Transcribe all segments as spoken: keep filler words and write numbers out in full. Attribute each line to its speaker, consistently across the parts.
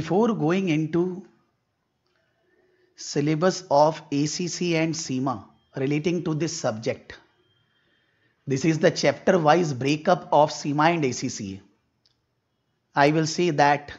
Speaker 1: before going into syllabus of A C C and SEMA relating to this subject, this is the chapter wise breakup of SEMA and A C C A. I will say that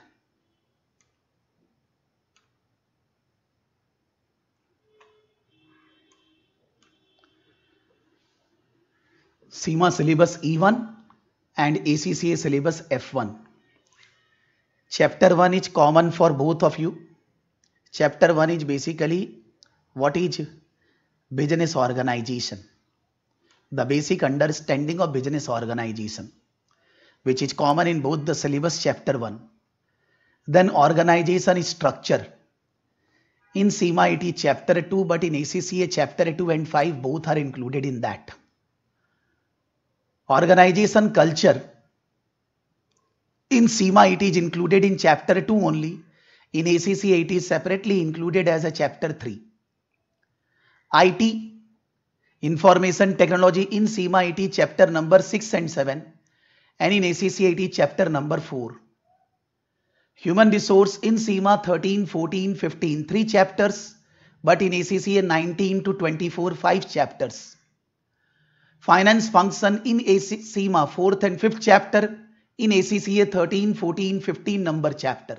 Speaker 1: SEMA syllabus E one and A C C A syllabus F one. Chapter one is common for both of you. Chapter one is basically what is business organization, the basic understanding of business organization, which is common in both the syllabus chapter one. Then organization structure. In SEMA it is chapter two, but in A C C A chapter two and five both are included in that. Organization culture. In SEMA it is included in chapter two only. In A C C A it is separately included as a chapter three. I T, information technology, in SEMA it is chapter number six and seven, and in A C C A it is chapter number four. Human resource, in SEMA thirteen, fourteen, fifteen, three chapters, but in A C C A nineteen to twenty-four, five chapters. Finance function, in SEMA fourth and fifth chapter, in A C C A thirteen, fourteen, fifteen number chapter.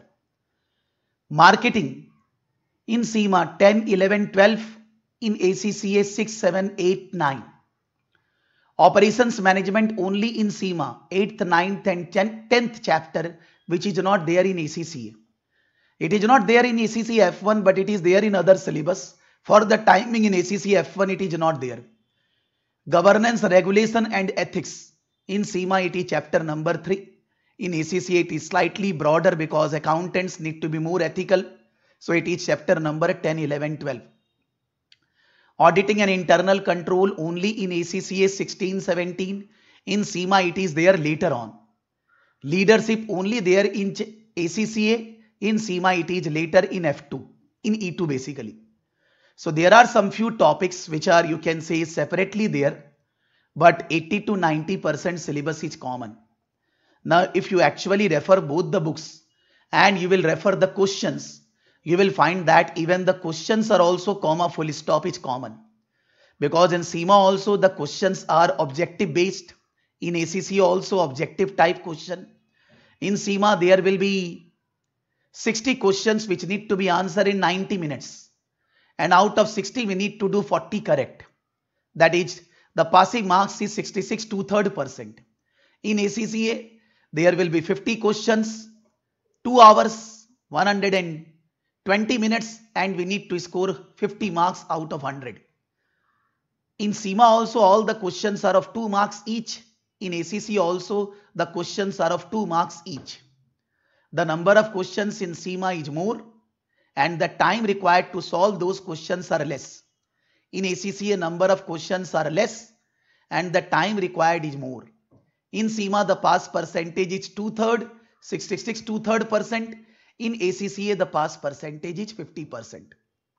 Speaker 1: Marketing, in SEMA ten, eleven, twelve, in A C C A six, seven, eight, nine. Operations management only in SEMA eighth, ninth and tenth chapter, which is not there in A C C A. It is not there in A C C A F one, but it is there in other syllabus. For the timing in A C C A F one it is not there. Governance, regulation and ethics, in SEMA it is chapter number three. In A C C A it is slightly broader because accountants need to be more ethical. So it is chapter number ten, eleven, twelve. Auditing and internal control only in A C C A sixteen, seventeen. In SEMA it is there later on. Leadership only there in A C C A. In SEMA it is later in F two, in E two basically. So there are some few topics which are, you can say, separately there, but eighty to ninety percent syllabus is common. Now if you actually refer both the books and you will refer the questions, you will find that even the questions are also comma full stop is common. Because in SEMA also the questions are objective based. In A C C A also objective type question. In SEMA there will be sixty questions which need to be answered in ninety minutes. And out of sixty we need to do forty correct. That is, the passing marks is sixty-six, two-thirds percent. In A C C A there will be fifty questions, two hours, one hundred twenty minutes, and we need to score fifty marks out of one hundred. In SEMA also all the questions are of two marks each. In A C C A also the questions are of two marks each. The number of questions in SEMA is more and the time required to solve those questions are less. In A C C A number of questions are less and the time required is more. In SEMA the pass percentage is two-thirds, sixty-six, two-thirds percent. In A C C A the pass percentage is fifty percent.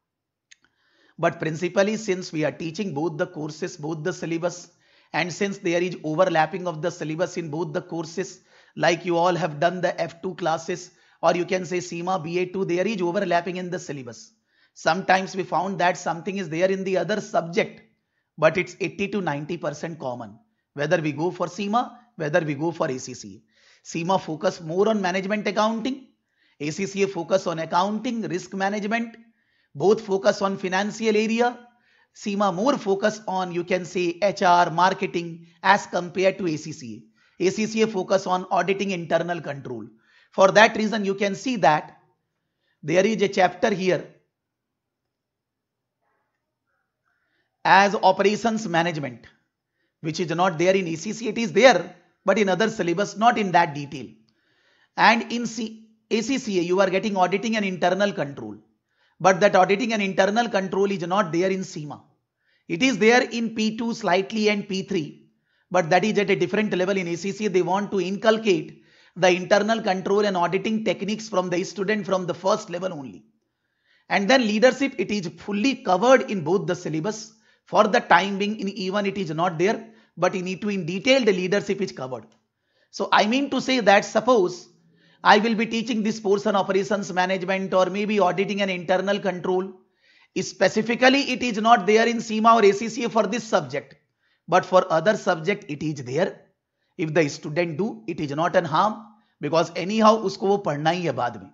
Speaker 1: But principally, since we are teaching both the courses, both the syllabus, and since there is overlapping of the syllabus in both the courses, like you all have done the F two classes, or you can say SEMA B A two, there is overlapping in the syllabus. Sometimes we found that something is there in the other subject, but it's eighty to ninety percent common. Whether we go for SEMA, whether we go for A C C A. SEMA focus more on management accounting. A C C A focus on accounting, risk management. Both focus on financial area. SEMA more focus on, you can say, H R, marketing as compared to A C C A. A C C A focus on auditing, internal control. For that reason, you can see that there is a chapter here as operations management, which is not there in A C C A. It is there, but in other syllabus, not in that detail. And in C A C C A, you are getting auditing and internal control. But that auditing and internal control is not there in SEMA. It is there in P two slightly and P three. But that is at a different level. In A C C A. They want to inculcate the internal control and auditing techniques from the student from the first level only. And then leadership, it is fully covered in both the syllabus. For the time being in E one it is not there. But in E two in detail the leadership is covered. So I mean to say that suppose I will be teaching this portion operations management or maybe auditing and internal control. Specifically, it is not there in SEMA or A C C A for this subject, but for other subject it is there. If the student do, it is not an harm because anyhow उसको वो पढ़ना ही है बाद में.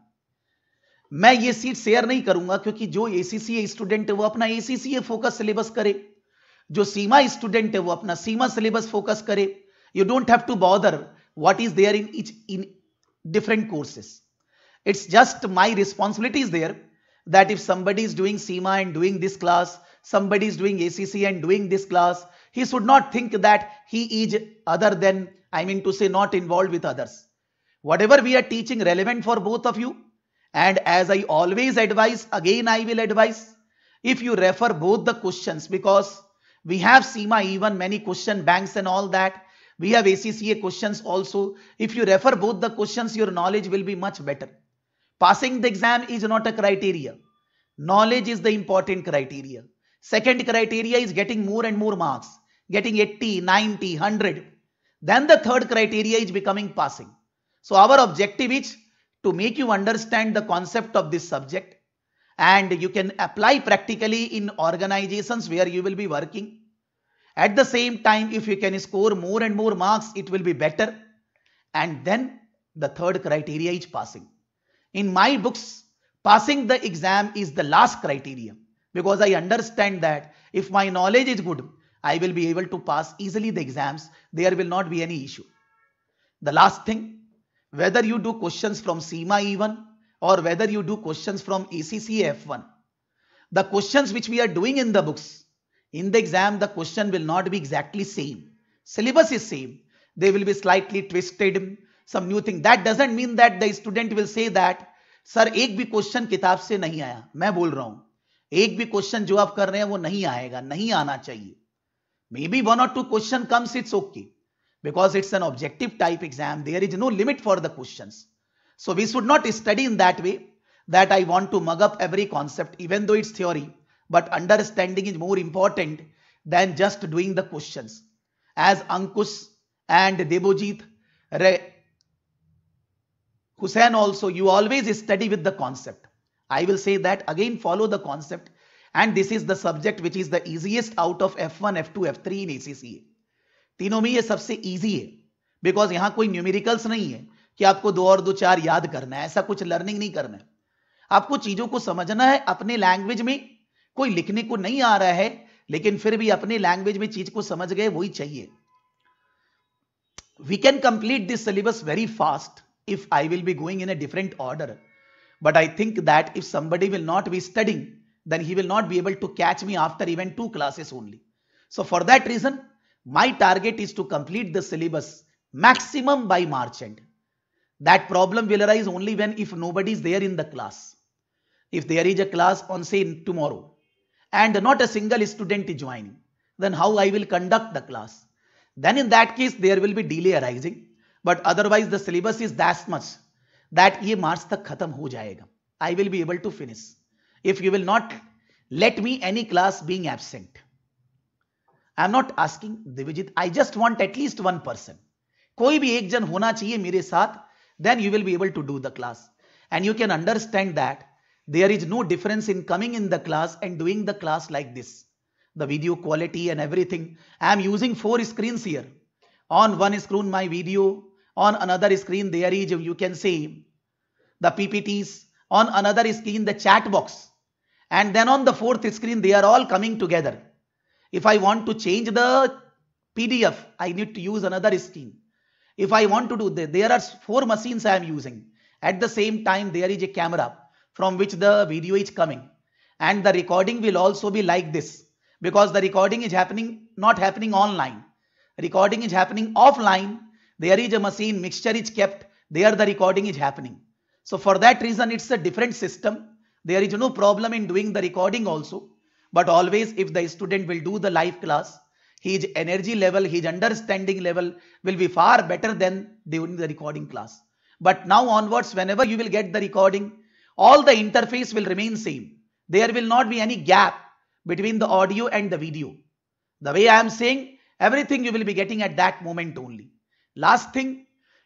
Speaker 1: मैं ये seat share नहीं करूंगा क्योंकि जो A C C A student है वो अपना A C C A focus syllabus करे, जो सीमा स्टूडेंट है वो अपना सीमा सिलेबस फोकस करे. You don't have to bother what is there in each in different courses. It's just my responsibility is there that if somebody is doing SEMA and doing this class, somebody is doing A C C and doing this class, he should not think that he is other than, I mean to say, not involved with others. Whatever we are teaching relevant for both of you. And as I always advise, again I will advise, if you refer both the questions, because we have SEMA even many question banks and all that, we have A C C A questions also. If you refer both the questions, your knowledge will be much better. Passing the exam is not a criteria. Knowledge is the important criteria. Second criteria is getting more and more marks, getting eighty, ninety, one hundred. Then the third criteria is becoming passing. So our objective is to make you understand the concept of this subject, and you can apply practically in organizations where you will be working. At the same time, if you can score more and more marks, it will be better. And then the third criteria is passing. In my books, passing the exam is the last criteria because I understand that if my knowledge is good, I will be able to pass easily the exams. There will not be any issue. The last thing, whether you do questions from SEMA E one or whether you do questions from A C C A F one, the questions which we are doing in the books, in the exam, the question will not be exactly same. Syllabus is same. They will be slightly twisted, some new thing. That doesn't mean that the student will say that, sir एक भी question किताब से नहीं आया. मैं बोल रहा हूं, एक भी क्वेश्चन जो आप कर रहे हैं वो नहीं आएगा, नहीं आना चाहिए. Maybe one or two question comes, it's okay. Because it's an objective type exam, there is no limit for the questions. So we should not study in that way that I want to mug up every concept, even though it's theory. But understanding is more important than just doing the questions. As Ankush and Debojit, Hussain also, you always study with the concept. I will say that again, follow the concept. And this is the subject which is the easiest out of F one, F two, F three in A C C A. तीनों में ये सबसे easy है. Because यहाँ कोई numericals नहीं है कि आपको दो और दो चार याद करना है. ऐसा कुछ लर्निंग नहीं करना है. आपको चीजों को समझना है अपने लैंग्वेज में. कोई लिखने को नहीं आ रहा है लेकिन फिर भी अपने लैंग्वेज में चीज को समझ गए वही चाहिए. We can complete this syllabus very fast if I will be going in a different order. But I think that if somebody will not be studying, then he will not be able to catch me after even two classes only. So for that reason, my target is to complete the syllabus maximum by March end. That problem will arise only when if nobody is there in the class. If there is a class on say tomorrow and not a single student is joining, then how I will conduct the class? Then in that case there will be delay arising. But otherwise the syllabus is that much that ye March tak khatam ho jayega. I will be able to finish. If you will not let me any class being absent. I am not asking Divijit, I just want at least one person. कोई भी एक जन होना चाहिए मेरे साथ, then you will be able to do the class. And you can understand that there is no difference in coming in the class and doing the class like this. The video quality and everything. I am using four screens here. On one screen my video, on another screen there is, you can say, the P P Ts, on another screen the chat box, and then on the fourth screen they are all coming together. If I want to change the P D F, I need to use another screen. If I want to do that, there are four machines I am using. At the same time there is a camera from which the video is coming, and the recording will also be like this because the recording is happening not happening online. Recording is happening offline. There is a machine, mixture is kept, there the recording is happening. So for that reason it's a different system. There is no problem in doing the recording also. But always if the student will do the live class, his energy level, his understanding level will be far better than doing the recording class. But now onwards, whenever you will get the recording, all the interface will remain same. There will not be any gap between the audio and the video. The way I am saying, everything you will be getting at that moment only. Last thing,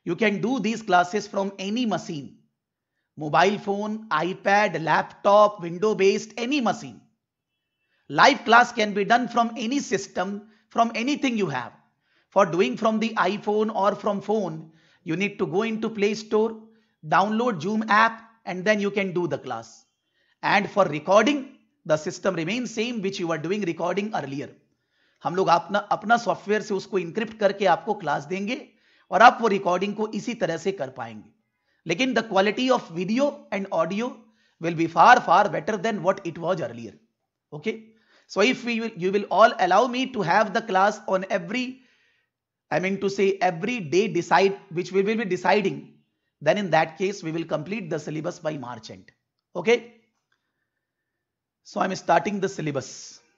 Speaker 1: You can do these classes from any machine. Mobile phone, iPad, laptop, window based, any machine. Live class can be done from any system, from anything you have. For doing from the iPhone or from phone, you need to go into Play Store, download Zoom app, and then you can do the class. And for recording, the system remains same which you were doing recording earlier. हम लोग अपना अपना software से उसको encrypt करके आपको class देंगे और आप वो रिकॉर्डिंग को इसी तरह से कर पाएंगे. लेकिन the quality of video and audio will be far far better than what it was earlier. Okay, so if we will, you will all allow me to have the class on every, I mean to say every day decide which we will be deciding, then in that case we will complete the syllabus by March end. Okay, so I'm starting the syllabus.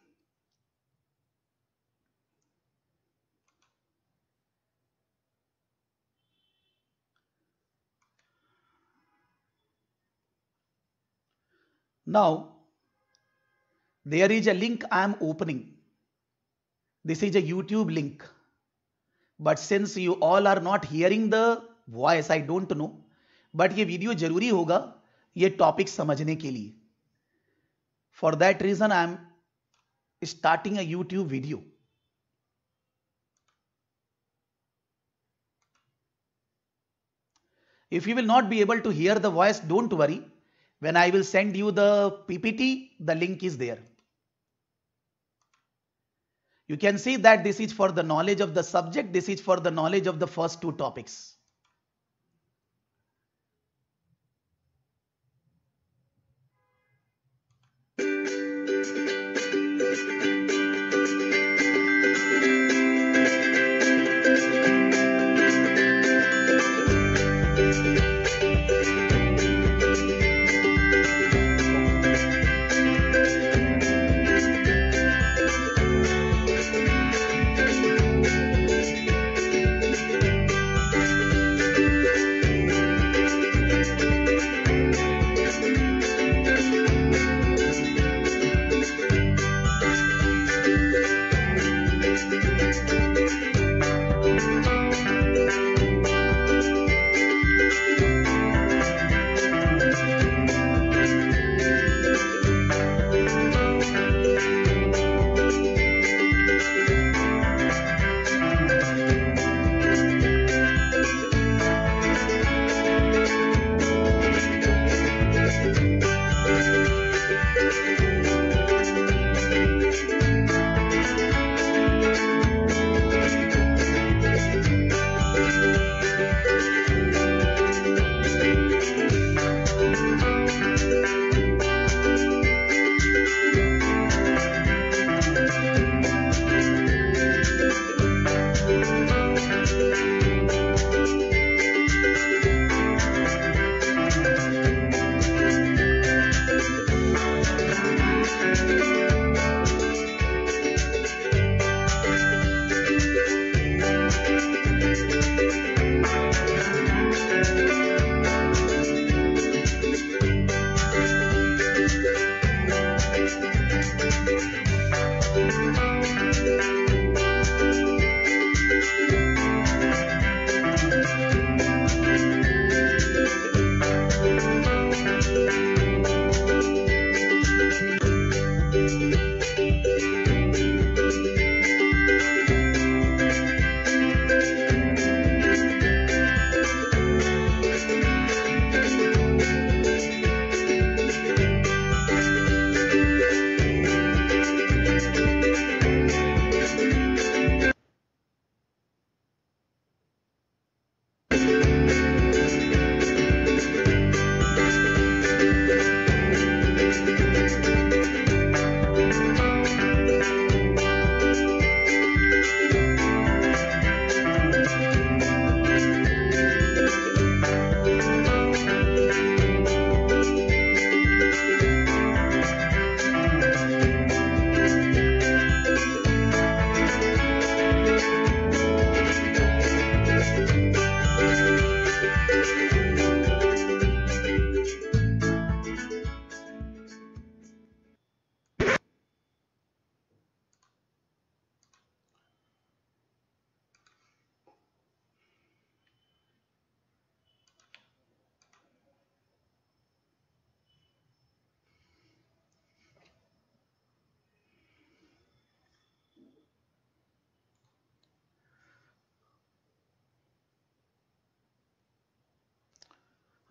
Speaker 1: Now, there is a link I am opening. This is a YouTube link. But since you all are not hearing the voice, I don't know. But ये video जरूरी होगा ये topic समझने के लिए. For that reason, I am starting a YouTube video. If you will not be able to hear the voice, don't worry. When I will send you the P P T, the link is there. You can see that this is for the knowledge of the subject. This is for the knowledge of the first two topics.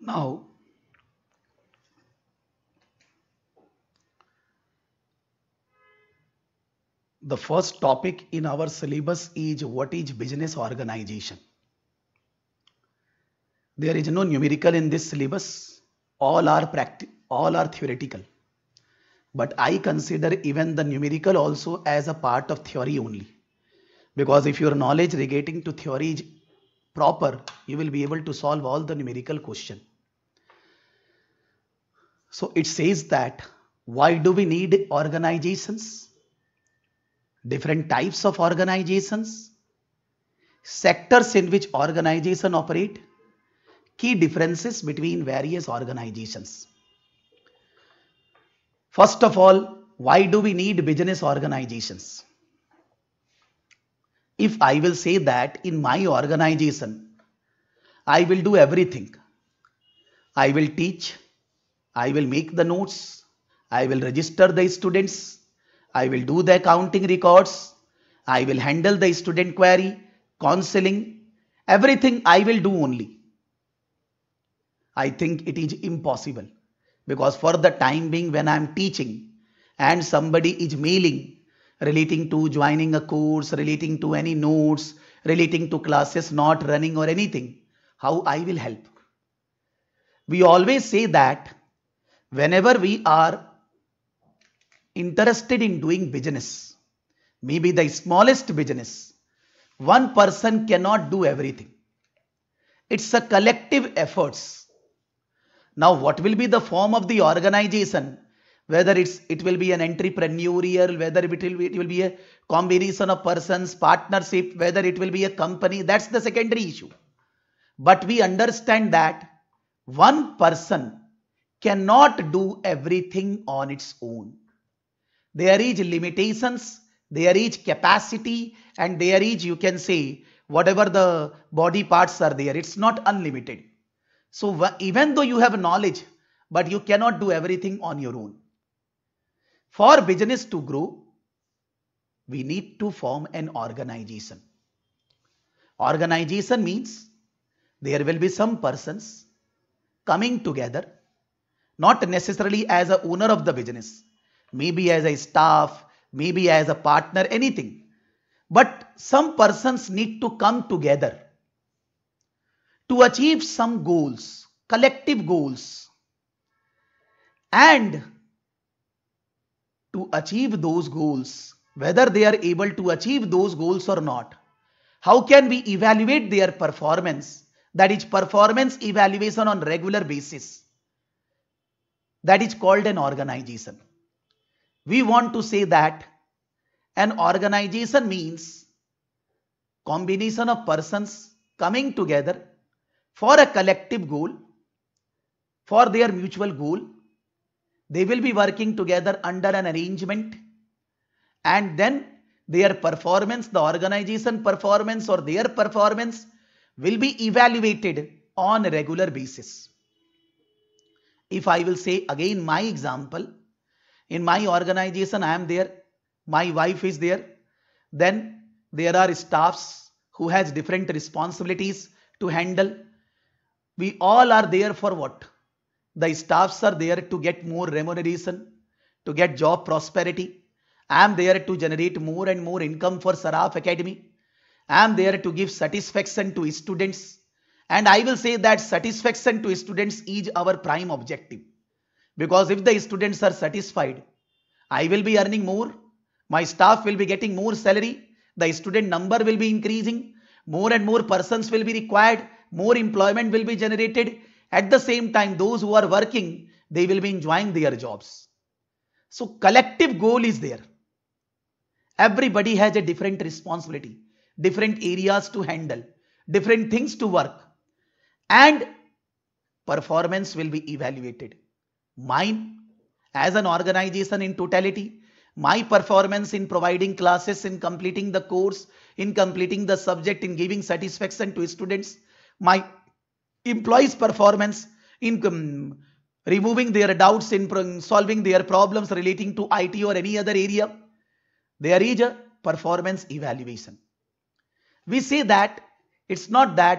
Speaker 1: Now, the first topic in our syllabus is what is business organization. There is no numerical in this syllabus. All are practi- all are theoretical. But I consider even the numerical also as a part of theory only. Because if your knowledge relating to theory is proper, you will be able to solve all the numerical question. So it says that why do we need organizations? Different types of organizations, sectors in which organization operate, key differences between various organizations. First of all, why do we need business organizations? If I will say that in my organization, I will do everything. I will teach, I will make the notes, I will register the students, I will do the accounting records, I will handle the student query, counseling, everything I will do only. I think it is impossible, because for the time being when I am teaching and somebody is mailing relating to joining a course, relating to any notes, relating to classes not running or anything, how I will help? We always say that whenever we are interested in doing business, maybe the smallest business, one person cannot do everything. It's a collective efforts. Now what will be the form of the organization? Whether it's it will be an entrepreneurial, whether it will be, it will be a combination of persons, partnership, whether it will be a company, that's the secondary issue. But we understand that one person cannot do everything on its own. There is limitations, there is capacity, and there is, you can say, whatever the body parts are there, it's not unlimited. So even though you have knowledge, but you cannot do everything on your own. For business to grow, we need to form an organization. Organization means there will be some persons coming together, not necessarily as a owner of the business, maybe as a staff, maybe as a partner, anything. But some persons need to come together to achieve some goals, collective goals. And to achieve those goals, whether they are able to achieve those goals or not, how can we evaluate their performance? That is performance evaluation on regular basis. That is called an organization. We want to say that an organization means combination of persons coming together for a collective goal, for their mutual goal. They will be working together under an arrangement, and then their performance, the organization performance or their performance will be evaluated on a regular basis. If I will say again my example, in my organization I am there, my wife is there, then there are staffs who has different responsibilities to handle. We all are there for what? The staffs are there to get more remuneration, to get job prosperity. I am there to generate more and more income for Saraf Academy. I am there to give satisfaction to students. And I will say that satisfaction to students is our prime objective. Because if the students are satisfied, I will be earning more, my staff will be getting more salary, the student number will be increasing, more and more persons will be required, more employment will be generated. At the same time, those who are working, they will be enjoying their jobs. So collective goal is there. Everybody has a different responsibility, different areas to handle, different things to work, and performance will be evaluated. Mine as an organization in totality, my performance in providing classes, in completing the course, in completing the subject, in giving satisfaction to students, my employees' performance in um, removing their doubts, in solving their problems relating to I T or any other area, there is a performance evaluation. We say that it's not that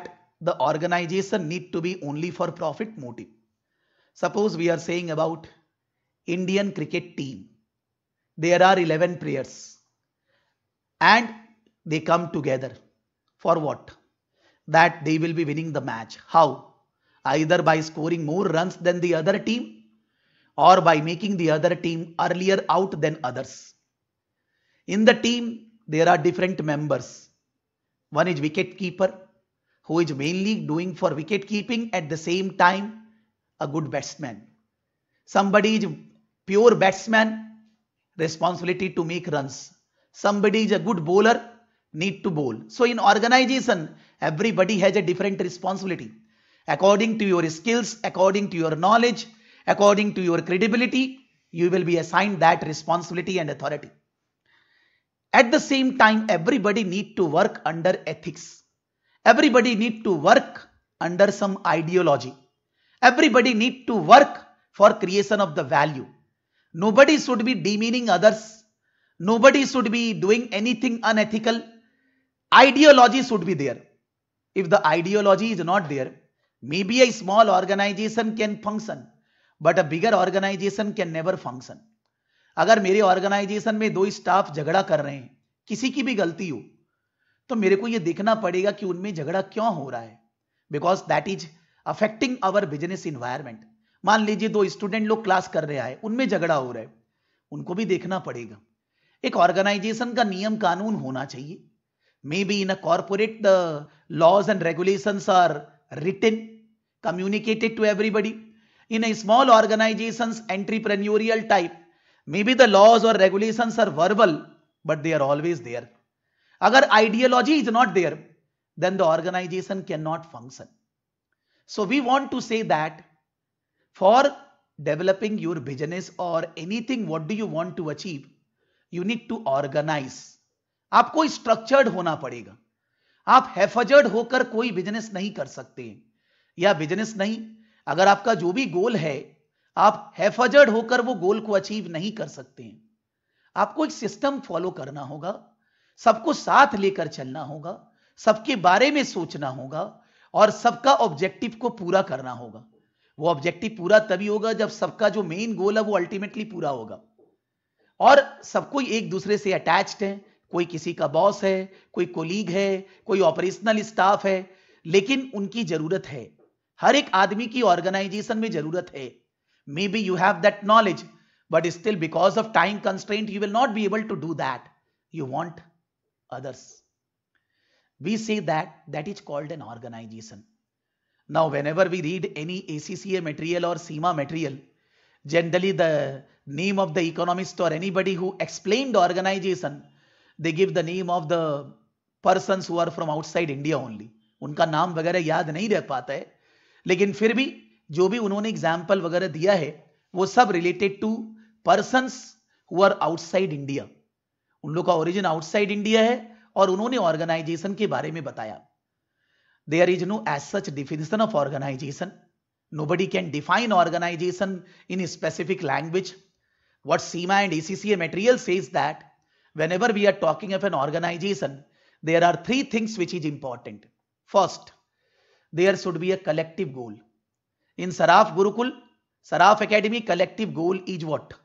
Speaker 1: the organization need to be only for profit motive. Suppose we are saying about Indian cricket team. There are eleven players and they come together for what? That they will be winning the match. How? Either by scoring more runs than the other team or by making the other team earlier out than others. In the team, there are different members. One is wicket keeper, who is mainly doing for wicket keeping, at the same time a good batsman. Somebody is pure batsman, responsibility to make runs. Somebody is a good bowler, need to bowl. So in organization, everybody has a different responsibility. According to your skills, according to your knowledge, according to your credibility, you will be assigned that responsibility and authority. At the same time, everybody need to work under ethics. Everybody need to work under some ideology. Everybody need to work for creation of the value. Nobody should be demeaning others. Nobody should be doing anything unethical. Ideology should be there. If the ideology is not there, maybe a small organization can function, but a bigger organization can never function. अगर मेरे organization में दो staff झगड़ा कर रहे हैं, किसी की भी गलती हो, तो मेरे को ये देखना पड़ेगा कि उनमें झगड़ा क्यों हो रहा है, because that is affecting our business environment. मान लीजिए दो स्टूडेंट लोग क्लास कर रहे हैं, उनमें झगड़ा हो रहा है, उनको भी देखना पड़ेगा. एक ऑर्गेनाइजेशन का नियम कानून होना चाहिए. May be in a corporate the laws and regulations are written, communicated to everybody. In a small organizations, entrepreneurial type, maybe the laws or regulations are verbal, but they are always there. Agar ideology is not there, then the organization cannot function. So we want to say that for developing your business or anything, what do you want to achieve, you need to organize. आपको structured होना पड़ेगा. आप haphazard होकर कोई business नहीं कर सकते हैं, या बिजनेस नहीं, अगर आपका जो भी गोल है, आप हैफजर्ड होकर वो गोल को अचीव नहीं कर सकते हैं. आपको एक सिस्टम फॉलो करना होगा, सबको साथ लेकर चलना होगा, सबके बारे में सोचना होगा और सबका ऑब्जेक्टिव को पूरा करना होगा. वो ऑब्जेक्टिव पूरा तभी होगा जब सबका जो मेन गोल है वो अल्टीमेटली पूरा होगा. और सब कोई एक दूसरे से अटैच्ड है, कोई किसी का बॉस है, कोई कोलीग है, कोई ऑपरेशनल स्टाफ है, लेकिन उनकी जरूरत है. हर एक आदमी की ऑर्गेनाइजेशन में जरूरत है. Maybe you have that knowledge, but still because of time constraint you will not be able to do that. You want others. We say that that is called an organization. Now whenever we read any A C C A material or SEMA material, generally the name of the economist or anybody who explained organization, they give the name of the persons who are from outside India only. उनका नाम वगैरह याद नहीं रह पाता है, लेकिन फिर भी जो भी उन्होंने एग्जाम्पल वगैरह दिया है वो सब related to persons who are outside India. उन लोग का ओरिजिन आउटसाइड इंडिया है और उन्होंने ऑर्गेनाइजेशन के बारे में बताया. There is no as such definition of organisation. Nobody can define organisation in specific language. What CIMA and ACCA material says that whenever we are talking of an organization, there are three things which is important. First, there should be a collective goal. In Saraf Gurukul, Saraf Academy, collective goal is what?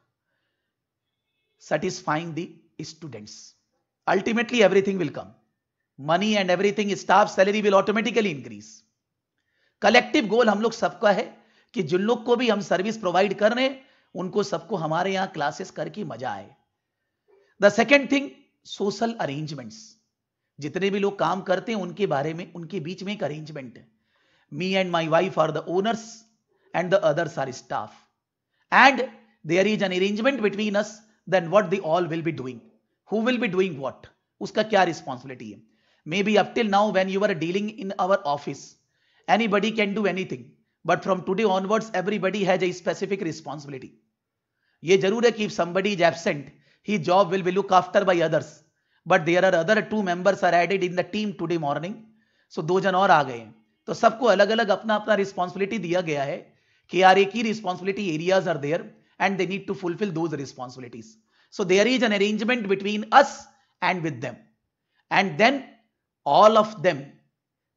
Speaker 1: Satisfying the students. Ultimately, everything will come. Money and everything, staff salary will automatically increase. Collective goal हम लोग सबका है कि जिन लोग को भी हम service provide कर रहे हैं, उनको सबको हमारे यहाँ क्लासेस करके मजा आए. The second thing, social arrangements. जितने भी लोग काम करते हैं उनके बारे में, उनके बीच में एक अरेंजमेंट है. Me and my wife are the owners and the others are staff, and there is an arrangement between us. Then what they all will be doing, who will be doing what, उसका क्या responsibility है. Maybe up till now when you are dealing in our office, anybody can do anything, but from today onwards everybody has a specific responsibility. ये जरूर है कि if somebody is absent, his job will be looked after by others, but there are other two members are added in the team today morning. So दो जन और आ गए हैं, तो सबको अलग अलग अपना अपना रिस्पॉन्सिबिलिटी दिया गया है कि यार एक ही responsibility areas are there and they need to fulfil those responsibilities. So there is an arrangement between us and with them, and then all of them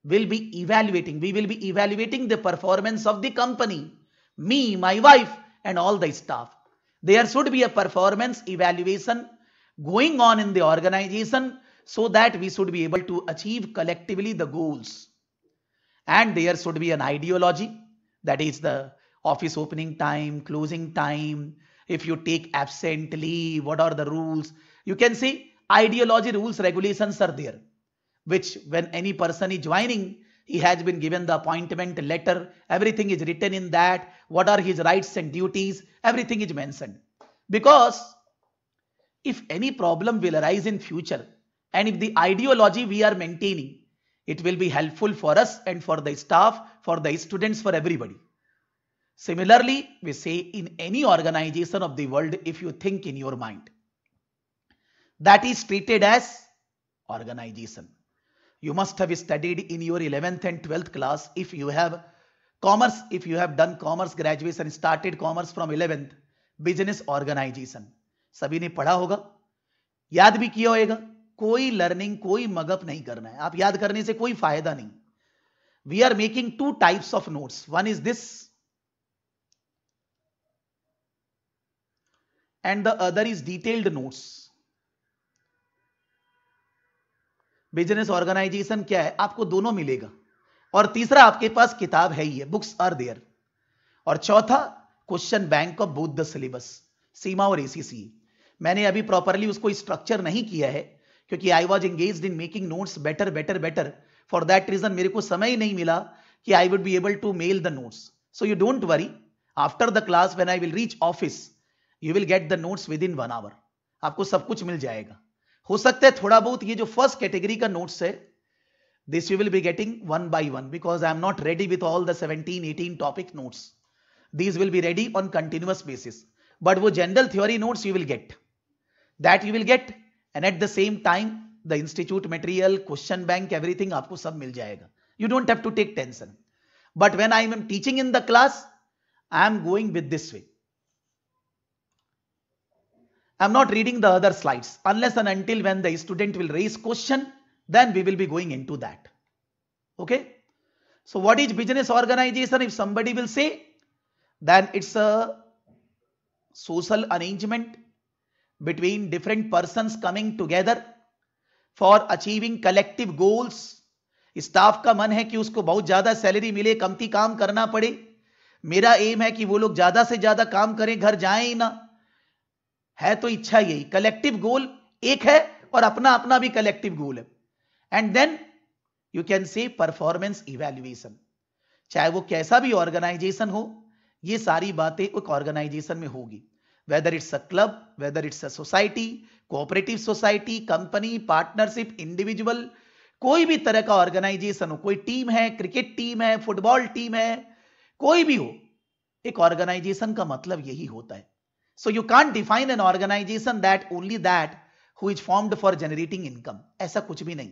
Speaker 1: will be evaluating. We will be evaluating the performance of the company, me, my wife, and all the staff. There should be a performance evaluation going on in the organization so that we should be able to achieve collectively the goals. And there should be an ideology, that is the office opening time, closing time, if you take absent leave, what are the rules. You can see ideology, rules, regulations are there, which when any person is joining, he has been given the appointment letter, everything is written in that, what are his rights and duties, everything is mentioned. Because if any problem will arise in future, and if the ideology we are maintaining, it will be helpful for us and for the staff, for the students, for everybody. Similarly, we say in any organization of the world, if you think in your mind, that is treated as organization. You must have studied in your eleventh and twelfth class, if you have commerce, if you have done commerce graduation, started commerce from eleventh, business organization. सभी ने पढ़ा होगा, याद भी किया होगा. कोई learning, कोई मगअप नहीं करना है. आप याद करने से कोई फायदा नहीं. We are making two types of notes. One is this, and the other is detailed notes. Business organisation क्या है, आपको दोनों मिलेगा. और तीसरा, आपके पास किताब है ही है, बुक्स आर देयर. और चौथा, question bank of both the syllabus, CIMA और एसीसी. मैंने अभी प्रॉपरली उसको स्ट्रक्चर नहीं किया है, क्योंकि I was engaged in making notes better better better. For that reason मेरे को समय ही नहीं मिला कि I would be able to mail the notes. So you don't worry, after the class when I will reach office, you will get the notes within one hour. आपको सब कुछ मिल जाएगा. हो सकता है थोड़ा बहुत ये जो फर्स्ट कैटेगरी का नोट्स है, this you will be getting one by one, because I am not ready with all the seventeen eighteen topic notes. These will be ready on continuous basis. But वो general theory notes you will get, that you will get. And at the same time the institute material, question bank, everything आपको सब मिल जाएगा. You don't have to take tension. But when I am teaching in the class, I am going with this way. I'm not reading the other slides unless and until when the student will raise question, then we will be going into that. Okay. So what is business organization? If somebody will say, then it's a social arrangement between different persons coming together for achieving collective goals. Staff का मन है कि उसको बहुत ज्यादा salary मिले, कमती काम करना पड़े. मेरा एम है कि वो लोग ज्यादा से ज्यादा काम करें, घर जाएं ही ना. है तो इच्छा यही. कलेक्टिव गोल एक है और अपना अपना भी कलेक्टिव गोल है. And then you can say performance evaluation. चाहे वो कैसा भी ऑर्गेनाइजेशन हो, ये सारी बातें एक ऑर्गेनाइजेशन में होगी. Whether it's a club, whether it's a society, cooperative society, company, partnership, individual, कोई भी तरह का ऑर्गेनाइजेशन हो, कोई टीम है, क्रिकेट टीम है, फुटबॉल टीम है, कोई भी हो, एक ऑर्गेनाइजेशन का मतलब यही होता है. So you can't define an organization that only that who is formed for generating income. ऐसा कुछ भी नहीं.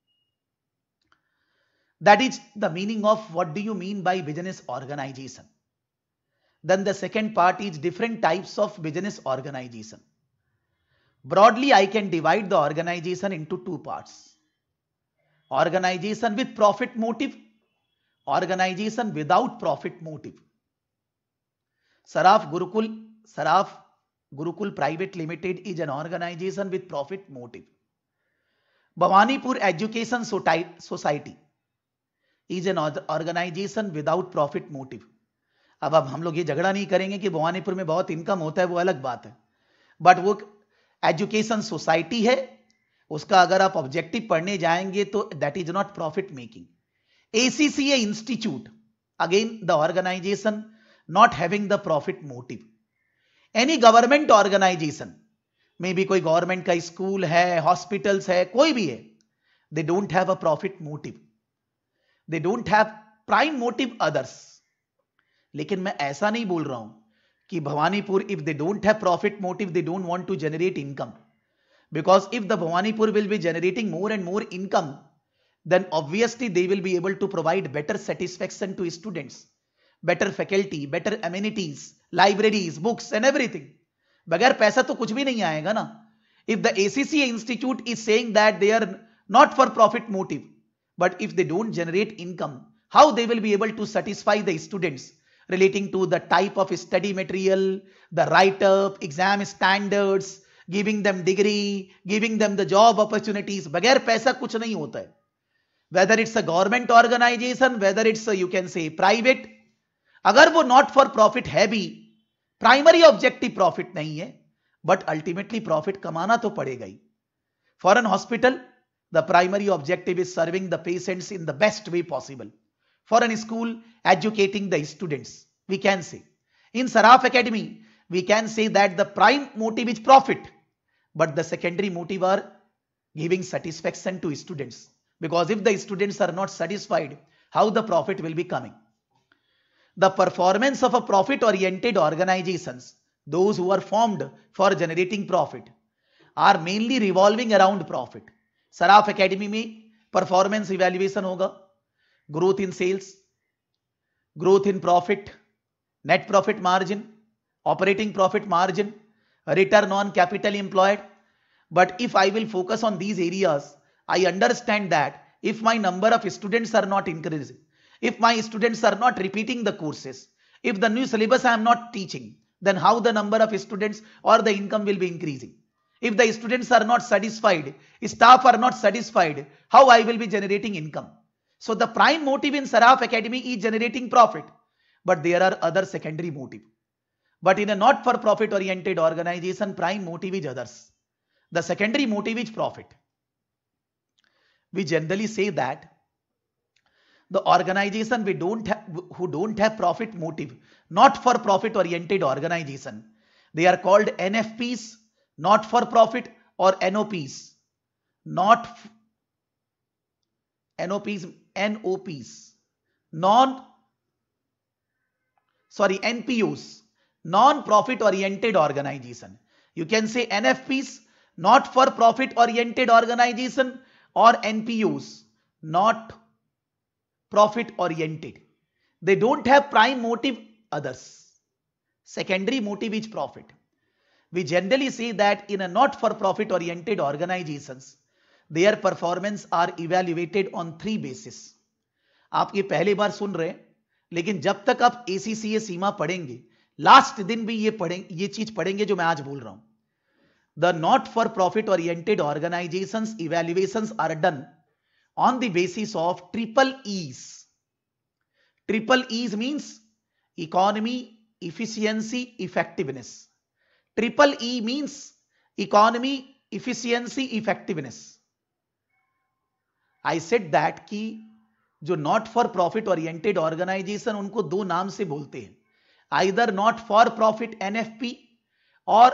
Speaker 1: That is the meaning of what do you mean by business organization. Then the second part is different types of business organization. Broadly, I can divide the organization into two parts. Organization with profit motive, organization without profit motive. Saraf Gurukul Saraf Gurukul Private Limited is an organization with profit motive. Bhawanipur Education Society is an organization without profit motive. अब अब हम लोग ये झगड़ा नहीं करेंगे कि भवानीपुर में बहुत इनकम होता है, वो अलग बात है. बट वो एजुकेशन सोसाइटी है, उसका अगर आप ऑब्जेक्टिव पढ़ने जाएंगे तो that is not profit making. ACCA institute, again the organisation not having the profit motive. Any government organisation में भी, कोई गवर्नमेंट का स्कूल है, हॉस्पिटल्स है, कोई भी है, they don't have a profit motive, they don't have prime motive others. लेकिन मैं ऐसा नहीं बोल रहा हूं कि Bhawanipur, if they don't have profit motive, they don't want to generate income. Because if the Bhawanipur will be generating more and more income, then obviously they will be able to provide better satisfaction to students, better faculty, better amenities, libraries, books and everything. बगैर पैसा तो कुछ भी नहीं आएगा ना. If the A C C A institute is saying that they are not for profit motive, But if they don't generate income, how they will be able to satisfy the students relating to the type of study material, the write-up, exam standards, giving them degree, giving them the job opportunities. बगैर पैसा कुछ नहीं होता है. Whether it's a government organization, whether it's a, you can say private, अगर वो not for profit है भी, primary objective profit नहीं है, but ultimately profit कमाना तो पड़ेगा ही. For an hospital, the primary objective is serving the patients in the best way possible. For an school, educating the students, we can say. In Saraf Academy, we can say that the prime motive is profit, but the secondary motive are giving satisfaction to students. Because if the students are not satisfied, how the profit will be coming? The performance of a profit-oriented organizations, those who are formed for generating profit, are mainly revolving around profit. Saraf Academy में performance evaluation होगा, growth in sales, growth in profit, net profit margin, operating profit margin, return on capital employed. But if I will focus on these areas, I understand that if my number of students are not increasing, if my students are not repeating the courses, if the new syllabus I am not teaching, then how the number of students or the income will be increasing? If the students are not satisfied, staff are not satisfied, how I will be generating income? So the prime motive in Saraf Academy is generating profit, but there are other secondary motive. But in a not-for-profit oriented organization, prime motive is others. The secondary motive is profit. We generally say that the organization we don't have, who don't have profit motive, not for profit oriented organization, they are called N F Ps, not for profit, or N O Ps, not N O Ps, N O Ps, non, sorry, N P Os, non-profit oriented organization. You can say N F Ps, not for profit oriented organization, or N P Os, not profit oriented. They don't have prime motive others. Secondary motive is profit. We generally say that in a not for profit oriented organizations, their performance are evaluated on three basis. आप ये पहली बार सुन रहे हैं, लेकिन जब तक आप A C C A सीमा पढ़ेंगे, लास्ट दिन भी ये पढ़ेंगे, ये चीज पढ़ेंगे जो मैं आज बोल रहा हूं. The not for profit oriented organizations evaluations are done on the basis of triple E's. Triple E's means economy, efficiency, effectiveness. Triple E means economy, efficiency, effectiveness. I said that कि जो not for profit oriented organization उनको दो नाम से बोलते हैं, either not for profit N F P or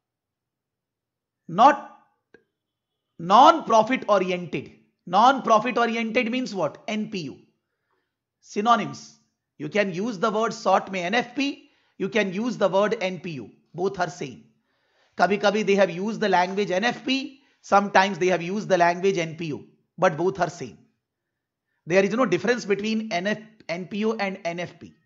Speaker 1: not non-profit oriented. Non-profit oriented means what? N P U. Synonyms. You can use the word short में N F P, you can use the word N P U. Both are same. Kabhi kabhi they have used the language N F P, sometimes they have used the language N P U, but both are same. There is no difference between N F, N P U and N F P.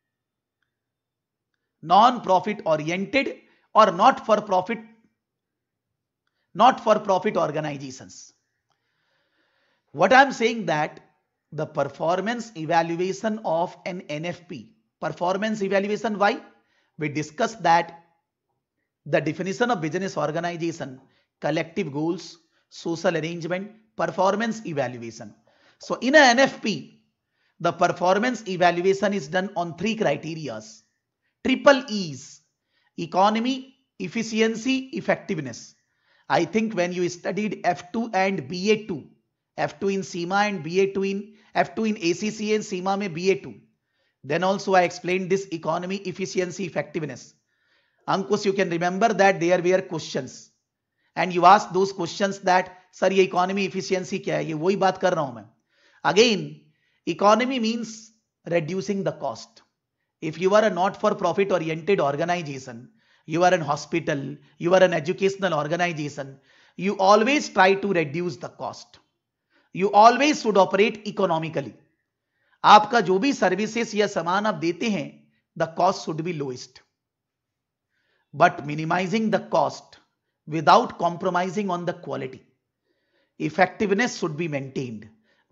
Speaker 1: Non-profit oriented or not for profit, not for profit organizations. What I am saying that the performance evaluation of an N F P, performance evaluation, why? We discussed that the definition of business organization, collective goals, social arrangement, performance evaluation. So in an N F P, the performance evaluation is done on three criterias. Triple E's, economy, efficiency, effectiveness. I think when you studied F two and B A two, F two in SEMA and B A two in F two in A C C A and SEMA में B A two, then also I explained this economy, efficiency, effectiveness. Ankush, you can remember that there were questions and you asked those questions that sir ये economy efficiency क्या है, ये वही बात कर रहा हूं मैं. Again, economy means reducing the cost. If you are a not for profit oriented organization, you are an hospital, you are an educational organization, you always try to reduce the cost. You always should operate economically. आपका जो भी services या सामान आप देते हैं, the cost should be lowest. But minimizing the cost without compromising on the quality. Effectiveness should be maintained.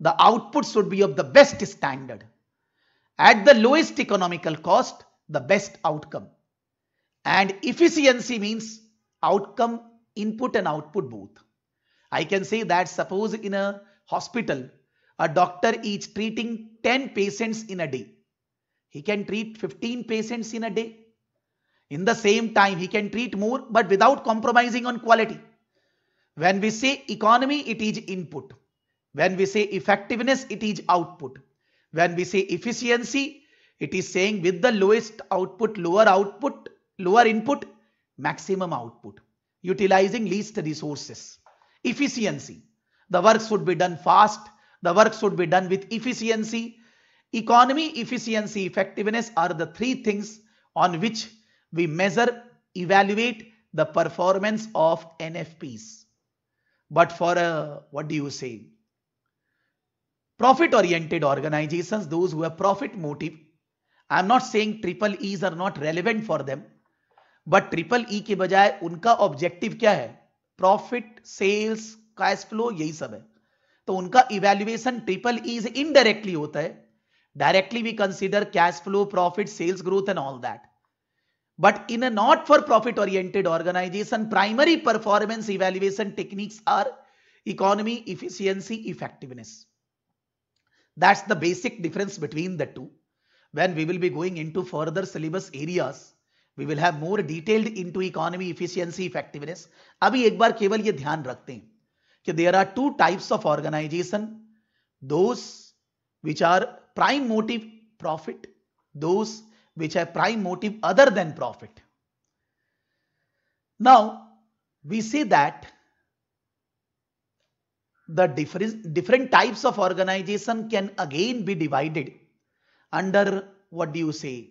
Speaker 1: the output should be of the best standard. At the lowest economical cost, the best outcome. And efficiency means outcome, input and output both. I can say that suppose in a hospital, a doctor is treating ten patients in a day. He can treat fifteen patients in a day. In the same time, he can treat more, but without compromising on quality. When we say economy, it is input. When we say effectiveness, it is output. When we say efficiency, it is saying with the lowest output, lower output, lower input, maximum output, utilizing least resources. Efficiency. The work should be done fast. The work should be done with efficiency. Economy, efficiency, effectiveness are the three things on which we measure, evaluate the performance of N F Ps. But for a, what do you say, profit-oriented organizations, those who have profit motive, I am not saying triple E's are not relevant for them, but triple E के बजाय उनका objective क्या है? Profit, sales, cash flow, यही सब है. तो उनका इवैल्यूएशन ट्रिपल ई से इनडायरेक्टली होता है. Directly we consider cash flow, profit, sales growth and all that. But in a not for profit oriented organization, primary performance evaluation techniques are economy, efficiency, effectiveness. That's the basic difference between the two. When we will be going into further syllabus areas, we will have more detailed into economy, efficiency, effectiveness. अभी एक बार केवल ये ध्यान रखते हैं कि there are two types of organization, those which are prime motive profit, those which have prime motive other than profit. Now, we see that the different, different types of organization can again be divided under, what do you say,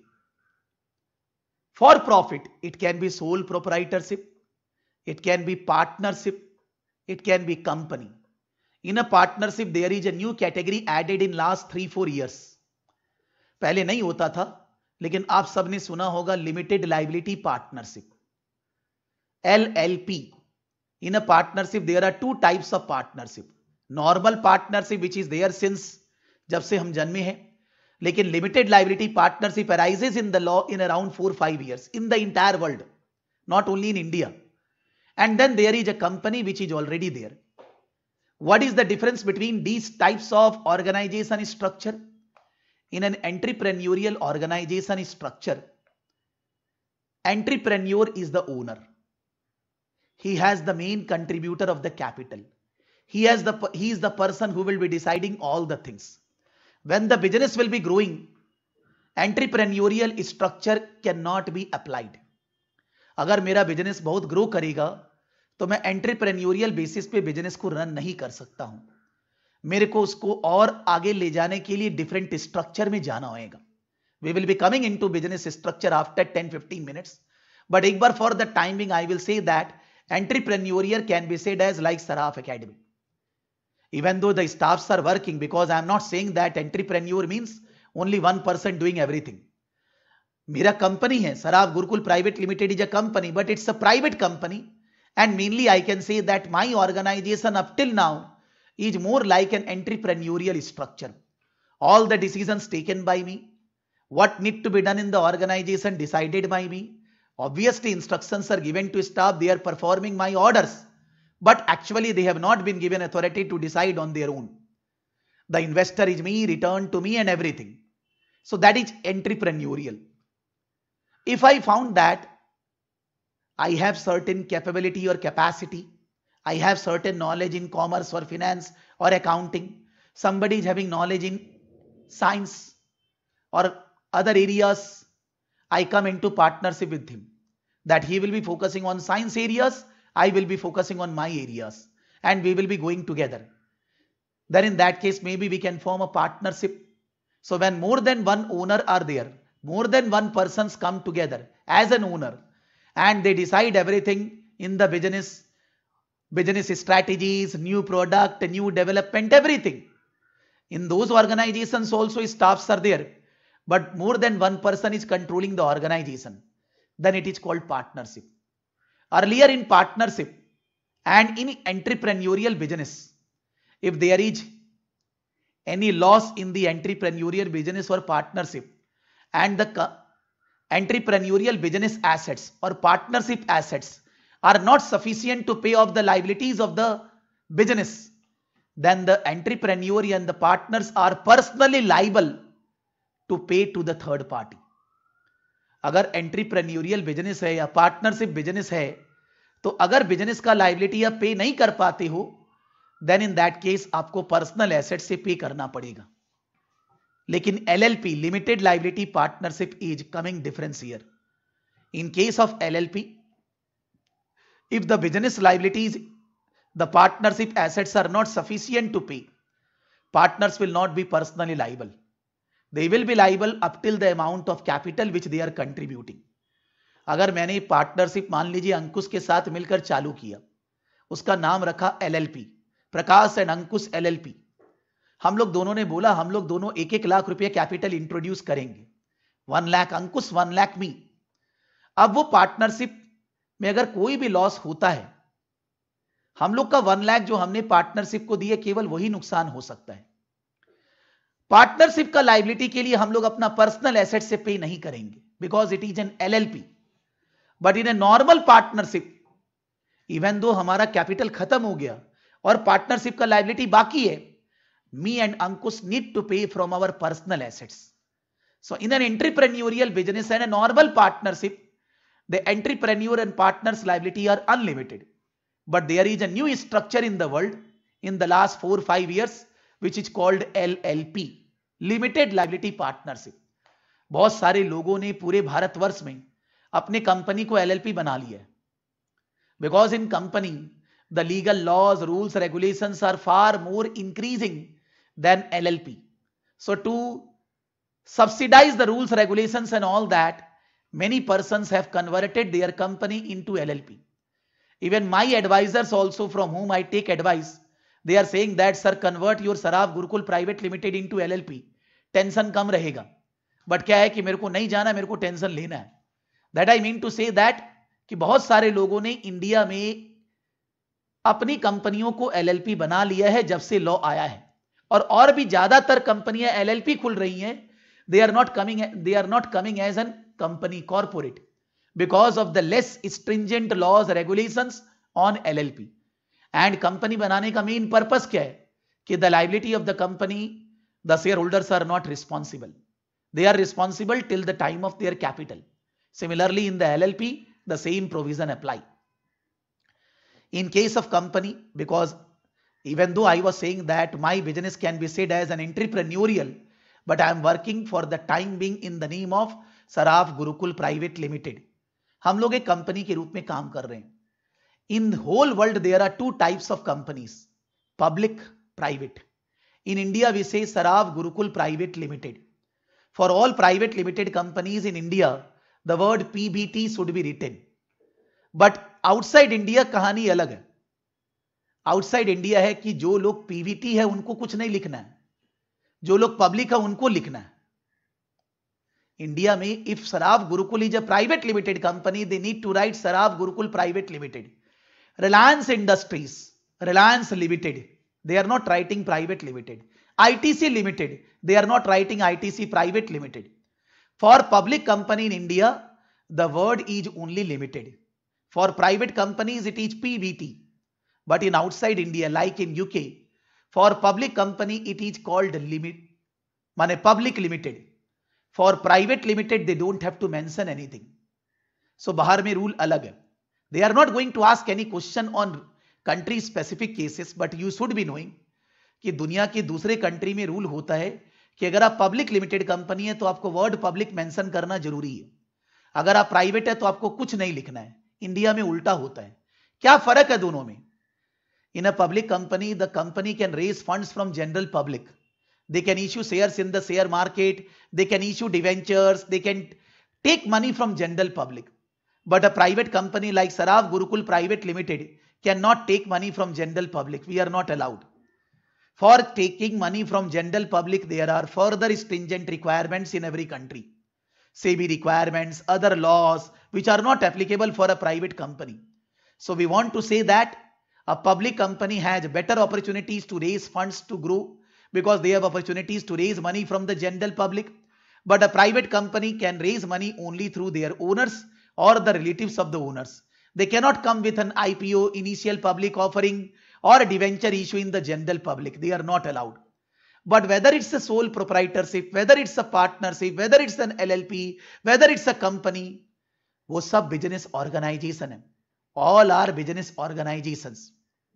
Speaker 1: for profit. It can be sole proprietorship, it can be partnership, it can be company. In a partnership, there is a new category added in last three four years. पहले नहीं होता था, लेकिन आप सबने सुना होगा limited liability partnership, L L P. In a partnership there are two types of partnership. Normal partnership which is there since जब से हम जन्मे हैं, लेकिन limited liability partnership arises in the law in around four five years in the entire world, not only in India. And then there is a company which is already there. What is the difference between these types of organization structure? In an entrepreneurial organization structure, entrepreneur is the owner. He has the main contributor of the capital. He has the he is the person who will be deciding all the things. When the business will be growing, entrepreneurial structure cannot be applied. अगर मेरा business बहुत grow करेगा तो मैं entrepreneurial basis पे business को run नहीं कर सकता हूं. मेरे को उसको और आगे ले जाने के लिए डिफरेंट स्ट्रक्चर में जाना होगा. We will be coming into business structure after ten to fifteen minutes, but एक बार for the timing I will say that entrepreneurial can be said as like Saraf academy. Even though the staffs are working, because I am not saying that entrepreneur means only one person doing everything. मेरा company है, Saraf Gurukul private limited is a company, but it's a private company, and mainly I can say that my organization up till now is more like an entrepreneurial structure. All the decisions taken by me, what need to be done in the organization decided by me. Obviously instructions are given to staff, they are performing my orders, but actually they have not been given authority to decide on their own. The investor is me, return to me and everything. So that is entrepreneurial. If I found that I have certain capability or capacity, I have certain knowledge in commerce or finance or accounting, somebody is having knowledge in science or other areas, I come into partnership with him. That he will be focusing on science areas, I will be focusing on my areas, and we will be going together. Then in that case, maybe we can form a partnership. So when more than one owner are there, more than one persons come together as an owner, and they decide everything in the business, business strategies, new product, new development, everything. In those organizations also staffs are there, but more than one person is controlling the organization. Then it is called partnership. Earlier in partnership and in entrepreneurial business, if there is any loss in the entrepreneurial business or partnership and the entrepreneurial business assets or partnership assets are not sufficient to pay off the liabilities of the business, then the entrepreneur and the partners are personally liable to pay to the third party. अगर एंट्रीप्रेन्योरियल business है या partnership business है तो अगर business का liability आप पे नहीं कर पाते हो, देन इन दैट केस आपको पर्सनल एसेट से पे करना पड़ेगा. लेकिन LLP limited liability partnership is coming difference here. In case of LLP, if the business liabilities, the partnership assets are not sufficient to pay, partners will not be personally liable. They will be liable up till the amount of capital which they are contributing. अगर मैंने partnership मान लीजिए अंकुश के साथ मिलकर चालू किया, उसका नाम रखा LLP, Prakash and Ankush LLP. हम लोग दोनों ने बोला हम लोग दोनों एक एक लाख रुपया कैपिटल इंट्रोड्यूस करेंगे. One lakh Ankush, one lakh me. अब वो पार्टनरशिप में अगर कोई भी लॉस होता है, हम लोग का वन लाख जो हमने पार्टनरशिप को दिए केवल वही नुकसान हो सकता है. पार्टनरशिप का लाइबिलिटी के लिए हम लोग अपना पर्सनल एसेट से पे नहीं करेंगे because it is an LLP. But in a normal partnership, even though हमारा कैपिटल खत्म हो गया और पार्टनरशिप का लाइबिलिटी बाकी है, me and Ankush need to pay from our personal assets. So in an entrepreneurial business and a normal partnership, the entrepreneur and partners liability are unlimited, but there is a new structure in the world in the last four five years which is called L L P, limited liability partnership. बहुत सारे लोगों ने पूरे भारतवर्ष में अपने company को LLP बना लिया है because in company the legal laws, rules, regulations are far more increasing than L L P. So to subsidize the rules, regulations and all that, many persons have converted their company into L L P. Even my advisors also from whom I take advice, they are saying that sir convert your Saraf Gurukul Private Limited into L L P. Tension कम रहेगा. बट क्या है कि मेरे को नहीं जाना, मेरे को टेंशन लेना है. That I mean to say that कि बहुत सारे लोगों ने इंडिया में अपनी कंपनियों को एलएलपी बना लिया है जब से लॉ आया है. और और भी ज्यादातर कंपनियां एलएलपी खुल रही हैं. They are not coming they are not coming as an company corporate because of the less stringent laws regulations on L L P. and company बनाने का main purpose क्या है कि the liability of the company, the shareholders are not responsible. They are responsible till the time of their capital. Similarly in the L L P the same provision apply. In case of company, because even though I was saying that my business can be said as an entrepreneurial, but I am working for the time being in the name of Saraf Gurukul private limited. हम लोग एक company के रूप में काम कर रहे हैं. In whole world there are two types of companies, public, private. In India we say Saraf Gurukul private limited. For all private limited companies in India the word PBT should be written. But outside India कहानी अलग है. Outside India है कि जो लोग Pvt है उनको कुछ नहीं लिखना है, जो लोग पब्लिक है उनको लिखना है. इंडिया में if Saraf Gurukul is a private limited company, they need to write Saraf Gurukul private limited. Reliance industries, Reliance limited, they are not writing private limited. I T C limited, they are not writing I T C private limited. For public company in India, the word is only limited. For private companies, it is P B T. But in outside India, like in U K, for public company, it is called limit, माने public limited. For private limited, they don't have to mention anything. So बाहर में rule अलग है. They are not going to ask any question on country specific cases, but you should be knowing कि दुनिया के दूसरे country में rule होता है कि अगर आप पब्लिक लिमिटेड कंपनी है तो आपको वर्ड पब्लिक मेंशन करना जरूरी है. अगर आप प्राइवेट है तो आपको कुछ नहीं लिखना है. इंडिया में उल्टा होता है. क्या फर्क है दोनों में? In a public company, the company can raise funds from general public. They can issue shares in the share market. They can issue debentures. They can take money from general public. But a private company like Saraf Gurukul Private Limited cannot take money from general public. We are not allowed. For taking money from general public, there are further stringent requirements in every country. SEBI requirements, other laws which are not applicable for a private company. So we want to say that a public company has better opportunities to raise funds to grow, because they have opportunities to raise money from the general public. But a private company can raise money only through their owners or the relatives of the owners. They cannot come with an I P O, initial public offering, or a debenture issue in the general public. They are not allowed. But whether it's a sole proprietorship, whether it's a partnership, whether it's an L L P, whether it's a company, वो सब business organization है. All are business organizations.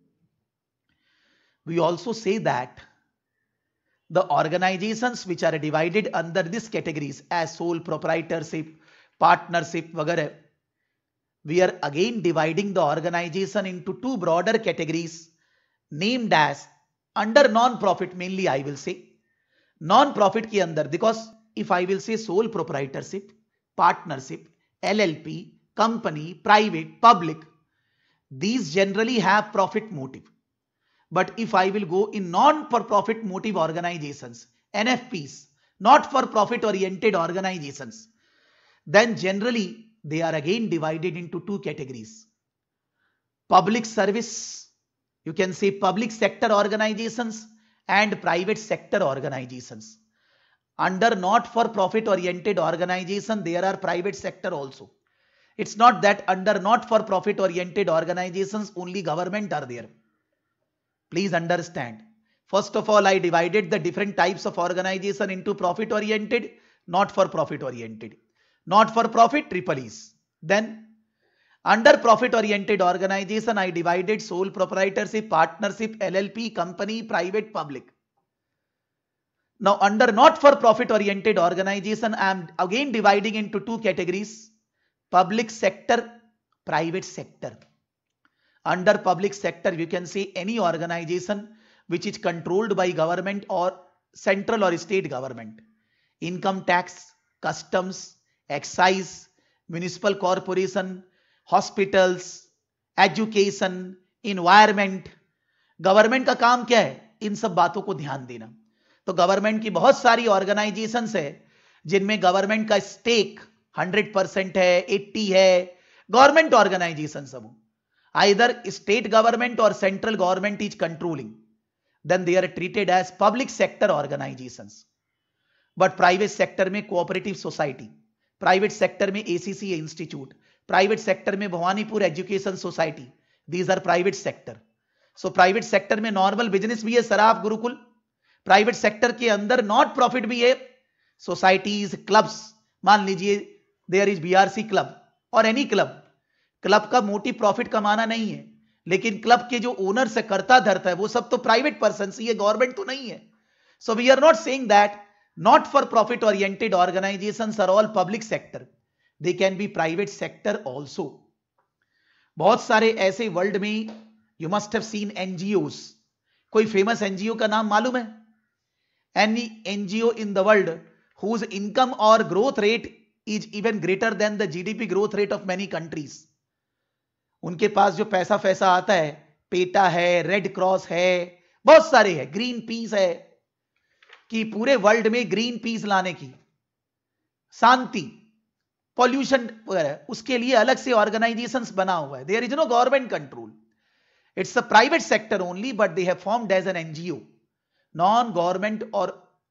Speaker 1: We also say that the organizations which are divided under these categories as sole proprietorship, partnership वगैरह, we are again dividing the organization into two broader categories named as under non-profit. Mainly I will say non-profit के अंदर, because if I will say sole proprietorship, partnership, L L P, company, private, public, these generally have profit motive. But if I will go in non-for-profit motive organizations, N F Ps, not for profit oriented organizations, then generally they are again divided into two categories. Public service, you can say public sector organizations, and private sector organizations. Under not for profit oriented organization, there are private sector also. It's not that under not for profit oriented organizations only government are there. Please understand. First of all, I divided the different types of organization into profit oriented, not for profit oriented. Not for profit, triple E's. Then under profit oriented organization, I divided sole proprietorship, partnership, L L P, company, private, public. Now under not for profit oriented organization, I am again dividing into two categories: public sector, private sector. Under public sector, you can say any organization which is controlled by government or central or state government. Income tax, customs, excise, municipal corporation, hospitals, education, environment. Government का काम क्या है? इन सब बातों को ध्यान देना. तो गवर्नमेंट की बहुत सारी ऑर्गेनाइजेशंस है जिनमें गवर्नमेंट का स्टेक हंड्रेड परसेंट है, एट्टी है. गवर्नमेंट ऑर्गेनाइजेशन सब, either state government or central government is controlling, then they are treated as public sector organizations. But private sector में cooperative society, private sector में A C C A institute, private sector में Bhawanipur education society, these are private sector. So private sector में normal business भी है, Saraf, Gurukul. Private sector के अंदर not profit भी है, societies, clubs. मान लीजिए there is B R C club or any club. Club का मोटिव प्रॉफिट कमाना नहीं है, लेकिन क्लब के जो ओनर से करता धरता है वो सब तो प्राइवेट पर्सन ही है, गवर्नमेंट तो नहीं है. So we are not saying that not for profit oriented organisations are all public sector. They can be private sector also. बहुत सारे ऐसे वर्ल्ड में you must have seen NGOs. कोई फेमस एनजीओ का नाम मालूम है? Any NGO in the world whose income और growth rate is even greater than the GDP growth rate of many countries. उनके पास जो पैसा पैसा आता है, पेटा है, रेड क्रॉस है, बहुत सारे है, ग्रीन पीस है, कि पूरे वर्ल्ड में ग्रीन पीस लाने की, शांति, पॉल्यूशन वगैरह, उसके लिए अलग से ऑर्गेनाइजेशंस बना हुआ है. There is no government control. It's a private sector only, but they have formed as an NGO, non government और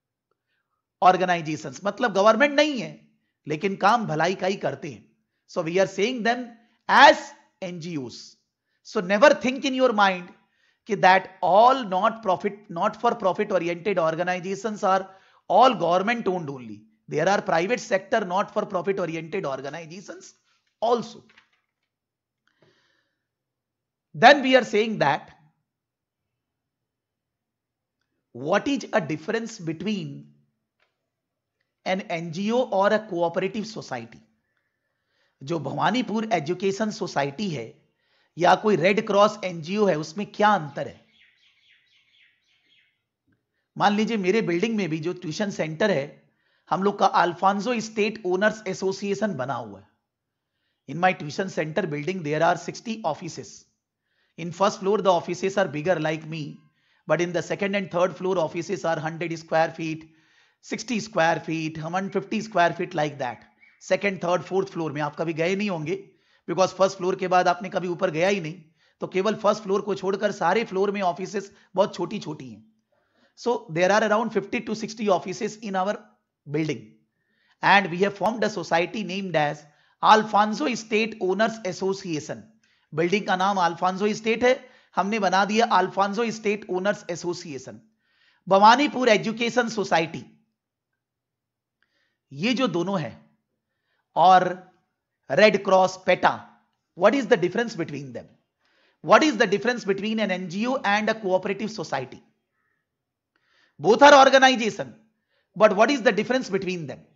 Speaker 1: ऑर्गेनाइजेशंस. मतलब गवर्नमेंट नहीं है लेकिन काम भलाई का ही करते हैं. So we are saying them as N G Os. So never think in your mind that all not profit, not for profit oriented organizations are all government owned only. There are private sector not for profit oriented organizations also. Then we are saying that what is a difference between an N G O or a cooperative society? जो Bhawanipur education society है या कोई red cross NGO है, उसमें क्या अंतर है? मान लीजिए मेरे बिल्डिंग में भी जो ट्यूशन सेंटर है, हम लोग का अल्फांसो स्टेट ओनर्स एसोसिएशन बना हुआ है. In my tuition centre building there are sixty offices. In first floor the offices are bigger like me, but in the second and third floor offices are hundred square feet, sixty square feet, one fifty square feet like that. Second, third, fourth floor में आप कभी गए नहीं होंगे, because first floor के बाद आपने कभी ऊपर गया ही नहीं. तो केवल फर्स्ट फ्लोर को छोड़कर सारे फ्लोर में ऑफिसेस बहुत छोटी छोटी हैं. So there are around fifty to sixty offices in our building, and we have formed a society named as Alfonso Estate Owners Association. Building का नाम अल्फांसो एस्टेट है, हमने बना दिया Alfonso estate owners association. Bhawanipur education society, ये जो दोनों है, और red cross PETA, what is the difference between them? What is the difference between an NGO and a cooperative society? Both are organisation, but what is the difference between them?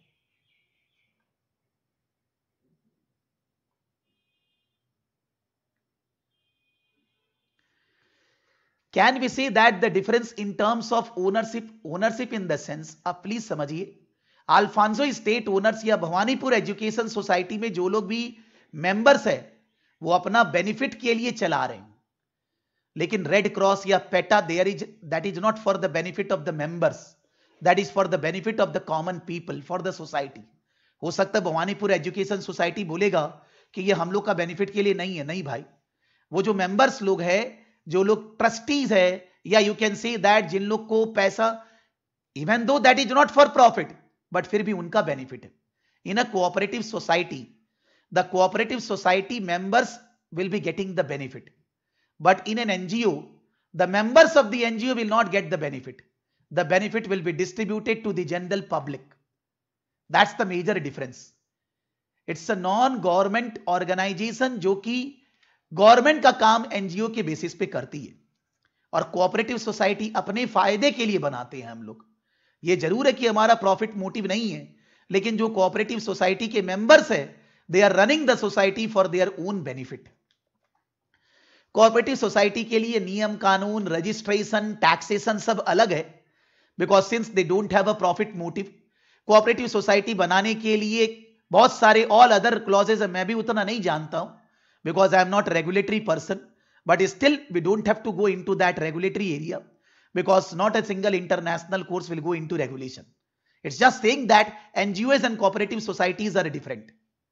Speaker 1: Can we say that the difference in terms of ownership, ownership in the sense, अब please समझिए, Alfonso state owners या Bhawanipur education society में जो लोग भी members है वो अपना बेनिफिट के लिए चला रहे हैं, लेकिन रेड क्रॉस या PETA there is that is not for the benefit of the members, that is for the benefit of the common people, for the society. हो सकता है भवानीपुर एजुकेशन सोसाइटी बोलेगा कि ये हम लोग का बेनिफिट के लिए नहीं है. नहीं भाई, वो जो मेंबर्स लोग है, जो लोग ट्रस्टीज है, या यू कैन से दैट जिन लोग को पैसा, even though that is not for profit, but फिर भी उनका बेनिफिट है. In a cooperative society, the cooperative society members will be getting the benefit, but in an NGO the members of the NGO will not get the benefit. The benefit will be distributed to the general public. That's the major difference. It's a non government organisation जो कि government का काम NGO के basis पे करती है, और cooperative society अपने फायदे के लिए बनाते हैं हम लोग. ये जरूर है कि हमारा प्रॉफिट मोटिव नहीं है, लेकिन जो कोऑपरेटिव सोसाइटी के मेंबर्स है, they are running the society for their own benefit. Cooperative society के लिए नियम कानून, रजिस्ट्रेशन, टैक्सेशन सब अलग है, because since they don't have a profit motive. Cooperative society बनाने के लिए बहुत सारे ऑल अदर क्लॉजेज है, मैं भी उतना नहीं जानता हूं, because I am not a regulatory person, but still we don't have to go into that regulatory area, because not a single international course will go into regulation. It's just saying that N G Os and cooperative societies are different.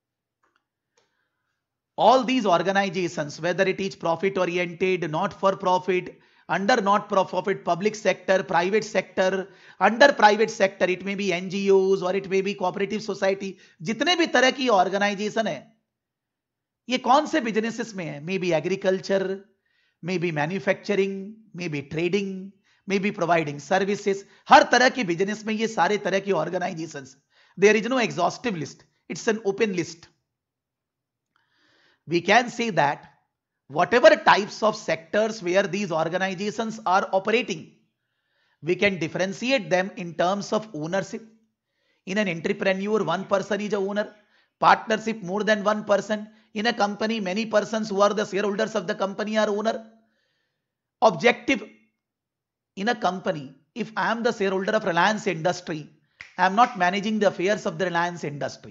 Speaker 1: All these organizations, whether it is profit oriented, not for profit, under not for profit, public sector, private sector, under private sector, it may be N G Os or it may be cooperative society, जितने भी तरह की organization है, ये कौन से businesses में है? Maybe agriculture, maybe manufacturing, maybe trading, maybe providing services. हर तरह के बिजनेस में ये सारे तरह की organisations. There is no exhaustive list, it's an open list. We can say that whatever types of sectors where these organizations are operating, we can differentiate them in terms of ownership. In an entrepreneur, one person is a owner. Partnership, more than one person. In a company, many persons who are the shareholders of the company are owner. Objective, in a company, if I am the shareholder of Reliance Industry, I am not managing the affairs of the Reliance Industry.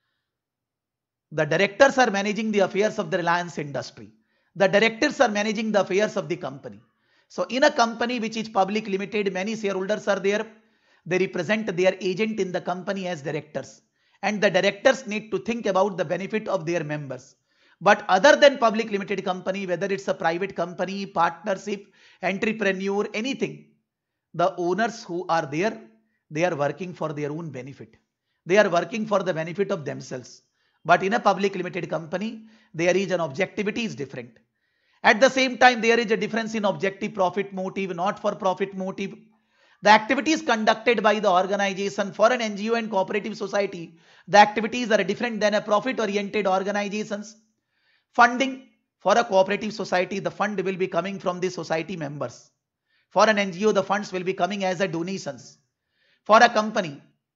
Speaker 1: The directors are managing the affairs of the Reliance Industry. The directors are managing the affairs of the company. So in a company which is public limited, many shareholders are there. They represent their agent in the company as directors. And the directors need to think about the benefit of their members. But other than public limited company, whether it's a private company, partnership, entrepreneur, anything, the owners who are there, they are working for their own benefit. They are working for the benefit of themselves. But in a public limited company, there is an objectivity is different. At the same time, there is a difference in objective profit motive, not for profit motive. The activities conducted by the organization for an N G O and cooperative society, the activities are different than a profit-oriented organizations. Funding for a cooperative society, the fund will be coming from the society members. For an N G O, the funds will be coming as a donations. For a company,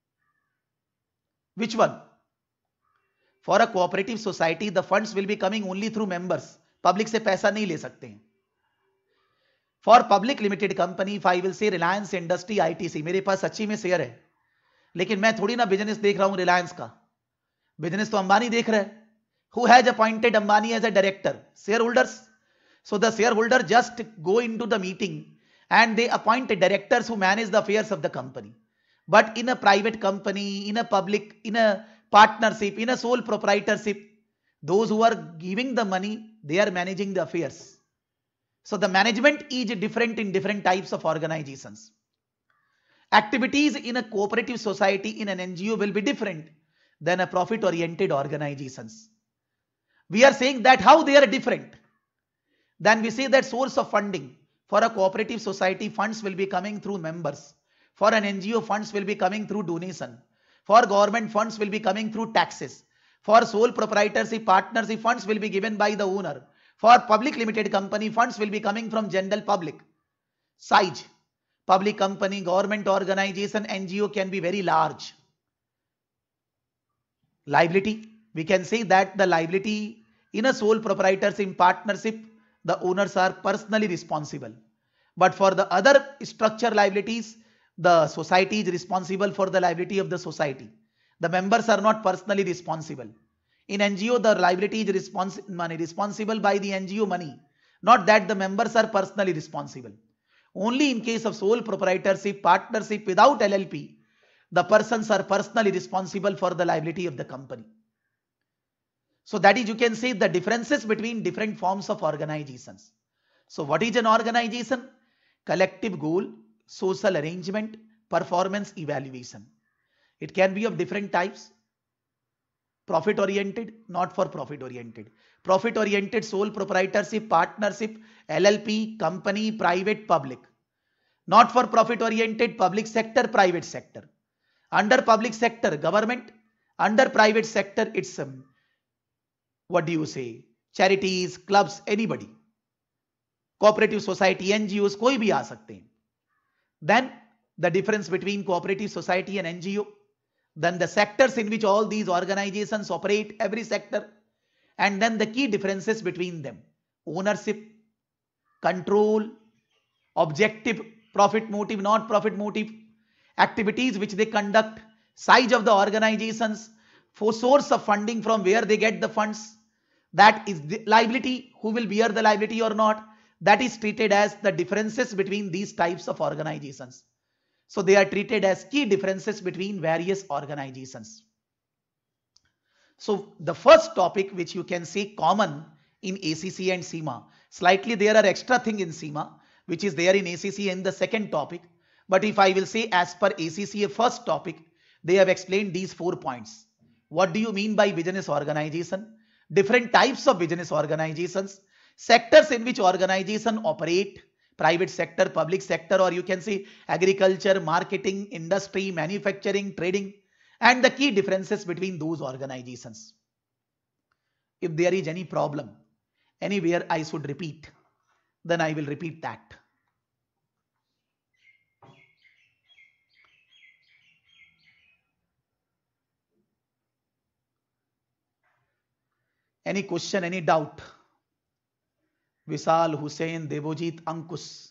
Speaker 1: which one? For a cooperative society, the funds will be coming only through members. Public से पैसा नहीं ले सकते हैं. For public limited company, I will say Reliance industry ITC, मेरे पास सच्ची में share है, लेकिन मैं थोड़ी ना बिजनेस देख रहा हूं रिलायंस का. बिजनेस तो अंबानी देख रहा है. Who has appointed Ambani as a director? Shareholders. So the shareholder just go into the meeting and they appoint directors who manage the affairs of the company. But in a private company, in a public, in a partnership, in a sole proprietorship, those who are giving the money, they are managing the affairs. So the management is different in different types of organizations. activities in a cooperative society, in an N G O will be different than a profit oriented organizations. We are saying that how they are different. Then we say that source of funding for a cooperative society, funds will be coming through members. For an N G O, funds will be coming through donation. For government, funds will be coming through taxes. For sole proprietorship, partnership, funds will be given by the owner. For public limited company, funds will be coming from general public. Size, public company, government organization, N G O can be very large. Liability, we can say that the liability in a sole proprietorship partnership, the owners are personally responsible. But for the other structure liabilities, the society is responsible for the liability of the society. The members are not personally responsible. In N G O, the liability is respons money responsible by the N G O money, not that the members are personally responsible. Only in case of sole proprietorship, partnership without L L P, the persons are personally responsible for the liability of the company. So that is, you can say, the differences between different forms of organizations. So what is an organization? Collective goal, social arrangement, performance evaluation. It can be of different types. Profit oriented, not for profit oriented. Profit oriented, sole proprietorship, partnership, L L P, company, private, public. Not for profit oriented, public sector, private sector. Under public sector, government. Under private sector, it's um, what do you say? Charities, clubs, anybody. Cooperative society, N G Os, कोई भी आ सकते हैं. Then the difference between cooperative society and N G O. Then the sectors in which all these organizations operate, every sector. And then the key differences between them. Ownership, control, objective, profit motive, not profit motive, activities which they conduct, size of the organizations, for source of funding, from where they get the funds. That is the liability, who will bear the liability or not. That is treated as the differences between these types of organizations. So they are treated as key differences between various organizations. So the first topic which you can say common in A C C and SEMA, slightly there are extra thing in SEMA which is there in A C C in the second topic. But if I will say as per A C C A first topic, they have explained these four points. What do you mean by business organization? Different types of business organizations, sectors in which organization operate, private sector, public sector, or you can say agriculture, marketing, industry, manufacturing, trading, and the key differences between those organizations. If there is any problem, anywhere I should repeat, then I will repeat that. Any question, any doubt? Vishal, Hussain, Devojit, Ankush.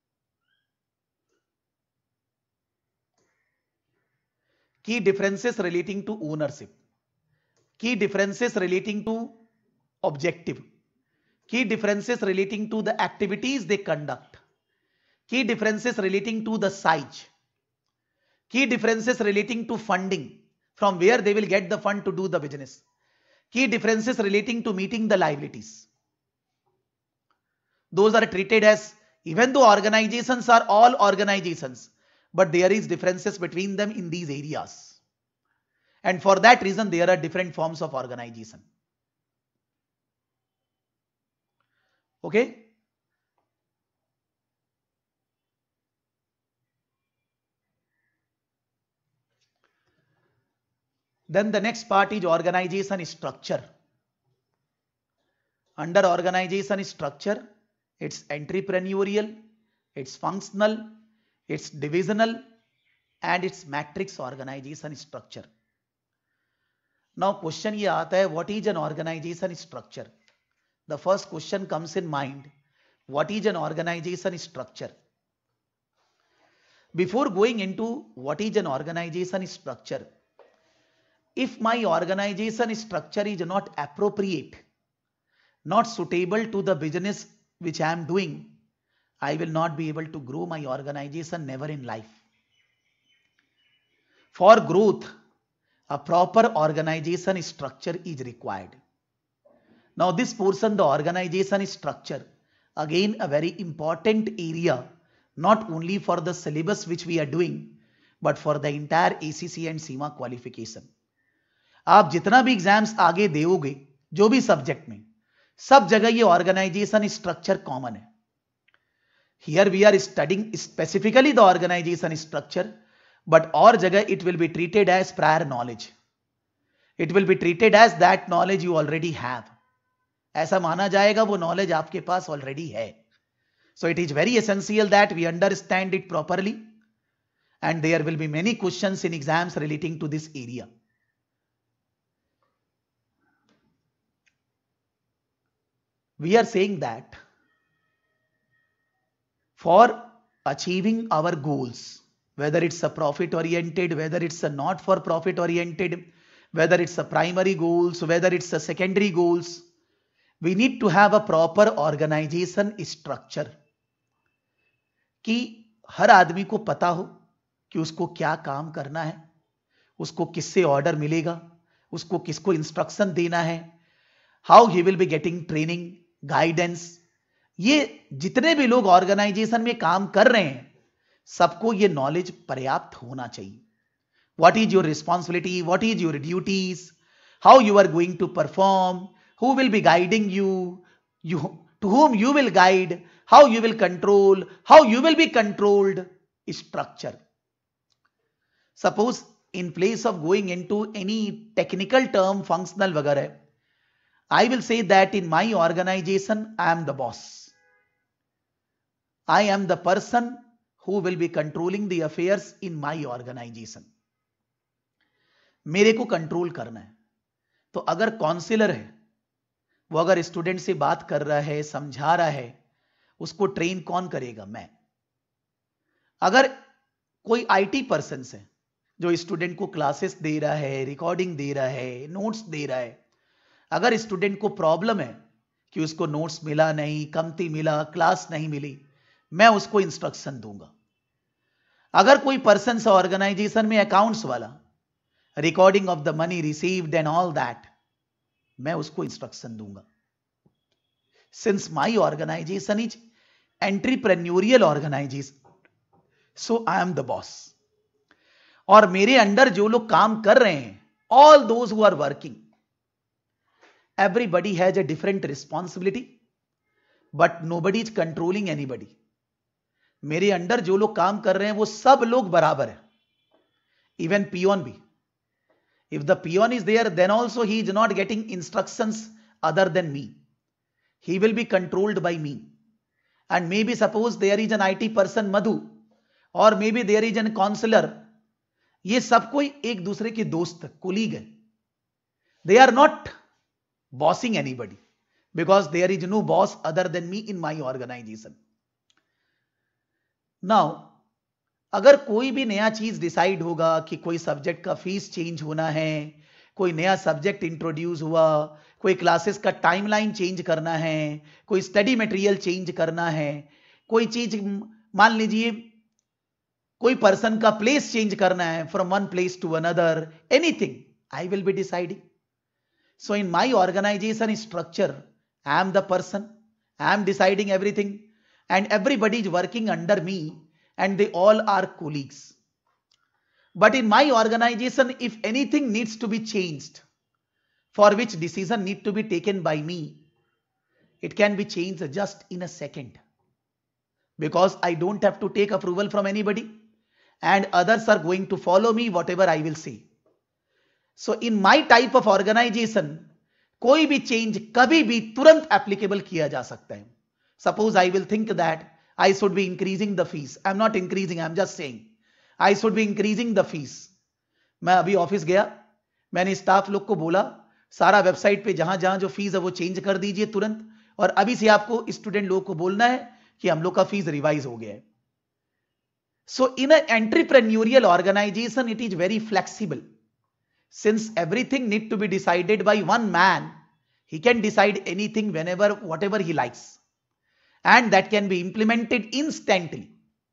Speaker 1: Key differences relating to ownership. Key differences relating to objective. Key differences relating to the activities they conduct. Key differences relating to the size. Key differences relating to funding, from where they will get the fund to do the business. Key differences relating to meeting the liabilities. Those are treated as, even though organizations are all organizations, but there is differences between them in these areas. And for that reason, there are different forms of organization. Okay? Then the next part is organization structure. Under organization structure, it's entrepreneurial, it's functional, it's divisional, and it's matrix organization structure. Now question ये आता है, what is an organization structure? The first question comes in mind, what is an organization structure? Before going into what is an organization structure, if my organization structure is not appropriate, not suitable to the business which I am doing, I will not be able to grow my organization, never in life. For growth, a proper organization structure is required. Now this portion, the organization structure, again a very important area, not only for the syllabus which we are doing, but for the entire A C C and Seema qualification. आप जितना भी exams आगे दोगे जो भी subject में, सब जगह ये ऑर्गेनाइजेशन स्ट्रक्चर कॉमन है. Here we are studying specifically the organisation structure, but और जगह it will be treated as prior knowledge. It will be treated as that knowledge you already have. ऐसा माना जाएगा वो नॉलेज आपके पास ऑलरेडी है. So it is very essential that we understand it properly, and there will be many questions in exams relating to this area. We are saying that for achieving our goals, whether it's a profit oriented, whether it's a not for profit oriented, whether it's a primary goals, whether it's a secondary goals, we need to have a proper organization structure कि हर आदमी को पता हो कि उसको क्या काम करना है, उसको किससे ऑर्डर मिलेगा, उसको किसको इंस्ट्रक्शन देना है, how he will be getting training, guidance. ये जितने भी लोग ऑर्गेनाइजेशन में काम कर रहे हैं सबको ये नॉलेज पर्याप्त होना चाहिए. What is your responsibility, what is your duties, how you are going to perform, who will be guiding you, you to whom you will guide, how you will control, how you will be controlled. Structure. Suppose in place of going into any technical term, functional वगैरह, I will say that in my organization I am the boss. I am the person who will be controlling the affairs in my organization. मेरे को control करना है. तो अगर counsellor है वो अगर स्टूडेंट से बात कर रहा है, समझा रहा है, उसको ट्रेन कौन करेगा? मैं. अगर कोई आईटी पर्सन है जो स्टूडेंट को क्लासेस दे रहा है, रिकॉर्डिंग दे रहा है, नोट्स दे रहा है, अगर स्टूडेंट को प्रॉब्लम है कि उसको नोट्स मिला नहीं, कमती मिला, क्लास नहीं मिली, मैं उसको इंस्ट्रक्शन दूंगा. अगर कोई पर्सन है ऑर्गेनाइजेशन में अकाउंट्स वाला, recording of the money received and all that, मैं उसको इंस्ट्रक्शन दूंगा. Since my organisation is entrepreneurial organisation, so I am the boss. और मेरे अंडर जो लोग काम कर रहे हैं, all those who are working, everybody has a different responsibility, but nobody is controlling anybody. मेरे अंडर जो लोग काम कर रहे हैं वो सब लोग बराबर है. इवन पियोन भी. If the peon is there, then also he is not getting instructions other than me. He will be controlled by me. And maybe suppose there is an I T person Madhu, or maybe there is an counselor. ये सब कोई एक दूसरे के दोस्त, colleague है. They are not bossing anybody because there is no boss other than me in my organization. Now, अगर कोई भी नया चीज डिसाइड होगा कि कोई सब्जेक्ट का फीस चेंज होना है, कोई नया सब्जेक्ट इंट्रोड्यूस हुआ, कोई क्लासेस का टाइमलाइन चेंज करना है, कोई स्टडी मटेरियल चेंज करना है, कोई चीज मान लीजिए कोई पर्सन का प्लेस चेंज करना है from one place to another, anything, I will be deciding. So in my organisation structure, I am the person, I am deciding everything, and everybody is working under me, and they all are colleagues. But in my organization, if anything needs to be changed, for which decision need to be taken by me, it can be changed just in a second, because I don't have to take approval from anybody, and others are going to follow me whatever I will say. So in my type of organization, कोई भी change कभी भी तुरंत applicable किया जा सकता है. Suppose I will think that I should be increasing the fees. I'm not increasing, I'm just saying. I should be increasing the fees. मैं अभी ऑफिस गया, मैंने स्टाफ लोग को बोला सारा वेबसाइट पे जहां जहां जो फीस है वो चेंज कर दीजिए तुरंत, और अभी से आपको स्टूडेंट लोगों को बोलना है कि हम लोग का फीस रिवाइज हो गया है. So in a entrepreneurial organisation it is very flexible. Since everything need to be decided by one man, he can decide anything whenever whatever he likes, and that can be implemented instantly.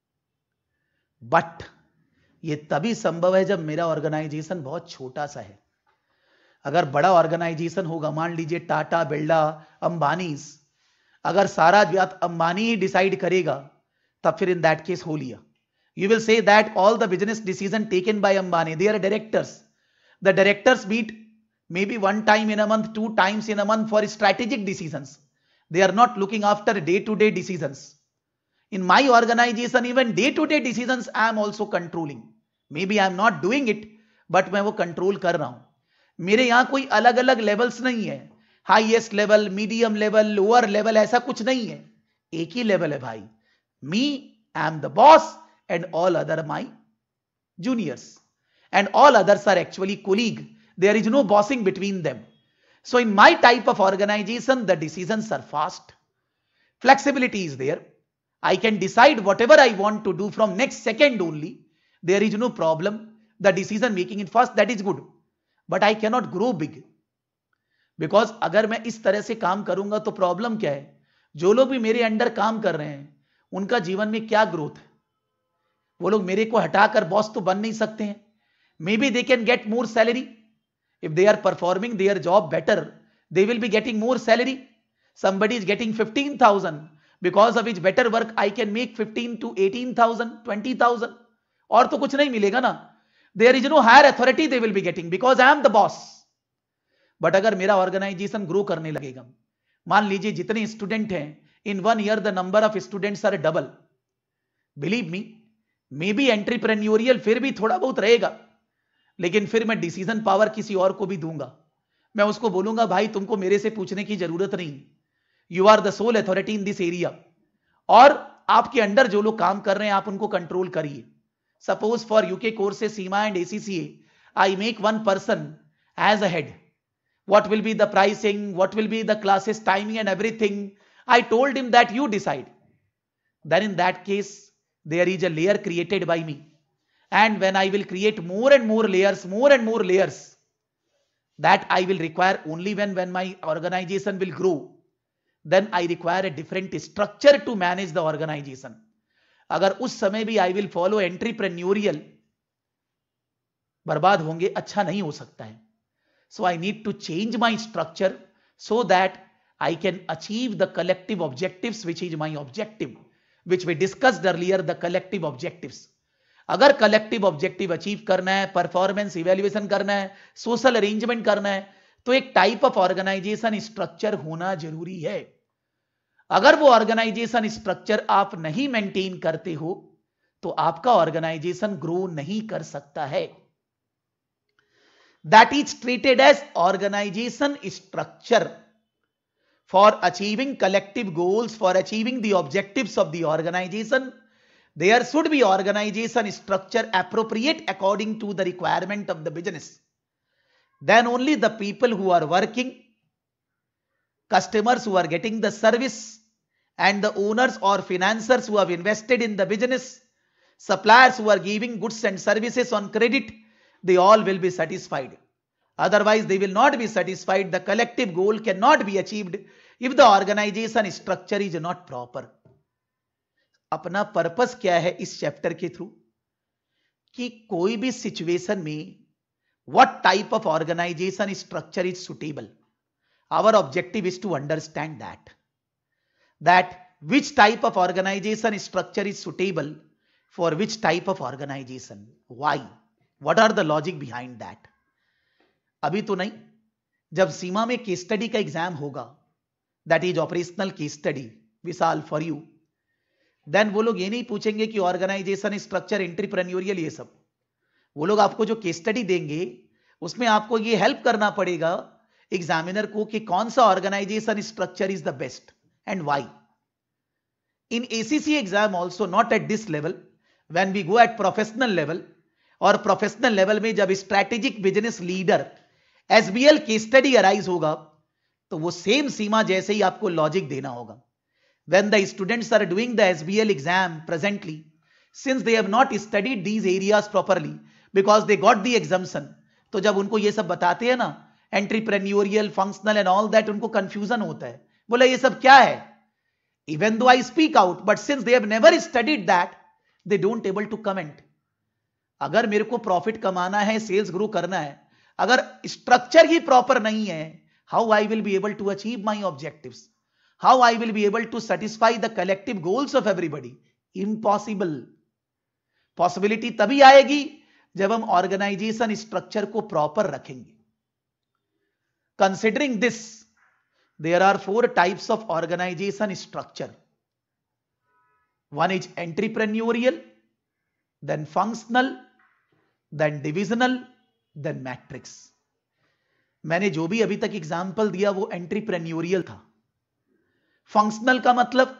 Speaker 1: But ये तभी संभव है जब मेरा organisation बहुत छोटा सा है. अगर बड़ा ऑर्गेनाइजेशन होगा, मान लीजिए टाटा, बिरला, अंबानीज, अगर सारा बात अंबानी ही डिसाइड करेगा, तब फिर इन दैट केस हो लिया. You will say that all the business decision taken by Ambani, they are directors. The directors meet maybe one time in a month, two times in a month for strategic decisions. They are not looking after day-to-day decisions. In my organization, even day-to-day decisions I am also controlling. Maybe I am not doing it, but मैं वो control कर रहा हूं. मेरे यहाँ कोई अलग अलग levels नहीं है. Highest level, medium level, lower level, ऐसा कुछ नहीं है. एक ही level है भाई. Me, I am the boss and all other my juniors. And all others are actually colleague. There is no bossing between them. So in my type of organization, the decisions are fast. Flexibility is there. I can decide whatever I want to do from next second only. There is no problem. The decision making is fast. That is good. But I cannot grow big. Because अगर मैं इस तरह से काम करूंगा तो problem क्या है? जो लोग भी मेरे अंडर काम कर रहे हैं, उनका जीवन में क्या ग्रोथ है? वो लोग मेरे को हटाकर बॉस तो बन नहीं सकते हैं. Maybe they can get more salary. If they are performing their job better, they will be getting more salary. Somebody is getting fifteen thousand. Because of his better work, I can make fifteen to eighteen thousand, twenty thousand. और तो कुछ नहीं मिलेगा ना. There is no higher authority they will be getting because I am the boss. But अगर मेरा organisation grow करने लगेगा, मान लीजिए जितने स्टूडेंट हैं, in one year the number of students are double. Believe me, maybe entrepreneurial फिर भी थोड़ा बहुत रहेगा, लेकिन फिर मैं डिसीजन पावर किसी और को भी दूंगा. मैं उसको बोलूंगा भाई तुमको मेरे से पूछने की जरूरत नहीं, you are the sole authority in this area. और आपके अंडर जो लोग काम कर रहे हैं आप उनको कंट्रोल करिए. Suppose for UK courses CIMA and ACCA, I make one person as a head. What will be the pricing, what will be the classes timing and everything. I told him that you decide. Then in that case, there is a layer created by me. And when I will create more and more layers, more and more layers, that I will require only when, when my organization will grow. Then I require a different structure to manage the organization. अगर उस समय भी I will follow entrepreneurial, बर्बाद होंगे, अच्छा नहीं हो सकता है. So I need to change my structure so that I can achieve the collective objectives, which is my objective, which we discussed earlier, the collective objectives. अगर collective objective achieve करना है, performance evaluation करना है, social arrangement करना है, तो एक type of organization structure होना जरूरी है. अगर वो organization structure आप नहीं maintain करते हो, तो आपका organization grow नहीं कर सकता है. That is treated as organization structure. For achieving collective goals, for achieving the objectives of the organization, there should be organization structure appropriate according to the requirement of the business. Then only the people who are working, customers who are getting the service, and the owners or financiers who have invested in the business, suppliers who are giving goods and services on credit, they all will be satisfied. Otherwise, they will not be satisfied. The collective goal cannot be achieved if the organization structure is not proper. अपना purpose क्या है इस chapter के through? कि कोई भी situation में what type of organization structure is suitable. Our objective is to understand that. That which type of organization structure is suitable for which type of organization. Why? What are the logic behind that? अभी तो नहीं, जब CIMA में case study का exam होगा, that is operational case study Vishal for you, then वो लोग ये नहीं पूछेंगे कि ऑर्गेनाइजेशन स्ट्रक्चर एंटरप्रेन्योरियल ये सब. वो लोग आपको जो केस स्टडी देंगे उसमें आपको ये हेल्प करना पड़ेगा एग्जामिनर को कि कौन सा organisation structure is the best and why. In ACC exam also not at this level, when we go at professional level, और प्रोफेशनल लेवल में जब strategic business leader SBL case study arise होगा तो वो सेम सीमा जैसे ही आपको logic देना होगा. When the students are doing the S B L exam presently, since they have not studied these areas properly because they got the exemption, तो जब उनको ये सब बताते हैं ना, entrepreneurial, functional and all that, उनको कंफ्यूजन होता है. बोला ये सब क्या है? Even though I speak out, but since they have never studied that, they don't able to comment. अगर मेरे को प्रॉफिट कमाना है, सेल्स ग्रो करना है, अगर स्ट्रक्चर ही प्रॉपर नहीं है, how I will be able to achieve my objectives? How I will be able to satisfy the collective goals of everybody? Impossible. Possibility तभी आएगी जब हम ऑर्गेनाइजेशन स्ट्रक्चर को प्रॉपर रखेंगे. Considering this, there are four types of organization structure. One is entrepreneurial, then functional, then divisional, then matrix. मैंने जो भी अभी तक एग्जाम्पल दिया वो एंट्रीप्रेन्योरियल था. फंक्शनल का मतलब,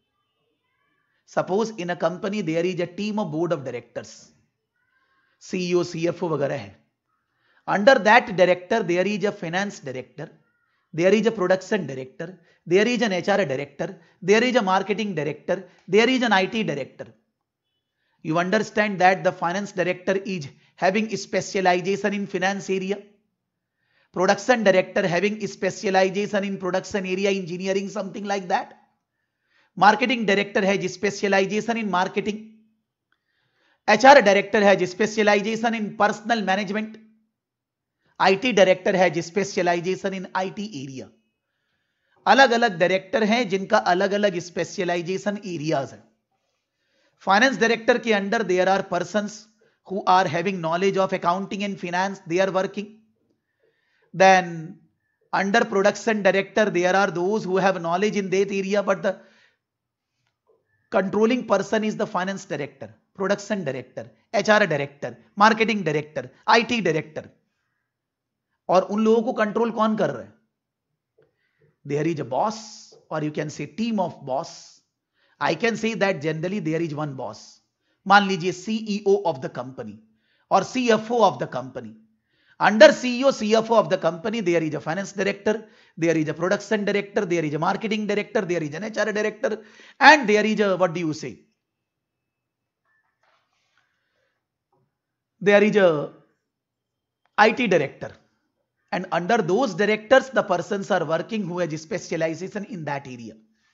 Speaker 1: suppose in a company there is a team of board of directors, CEO CFO वगैरह है. Under that director there is a finance director, there is a production director, there is an H R director, there is a marketing director, there is an I T director. You understand that the finance director is having specialization in finance area, production director having specialization in production area, engineering, something like that. Marketing director has specialization in marketing, H R director has specialization in personal management, I T director है specialisation in I T area. अलग अलग director हैं जिनका अलग अलग specialisation areas है. Finance director के under there are persons who are having knowledge of accounting and finance, they are working. Then under production director there are those who have knowledge in that area, but the controlling person is the finance director, production director, H R director, marketing director, I T director. और उन लोगों को control कौन कर रहा है? There is a boss, और you can say team of boss. I can say that generally there is one boss. मान लीजिए सीईओ ऑफ द कंपनी और CFO of the company. Under CEO CFO of the company there is a finance director, there is a production director, there is a marketing director, there is an HR director, and there is a what do you say there is a IT director. And under those directors, the persons are working who has specialization in that area,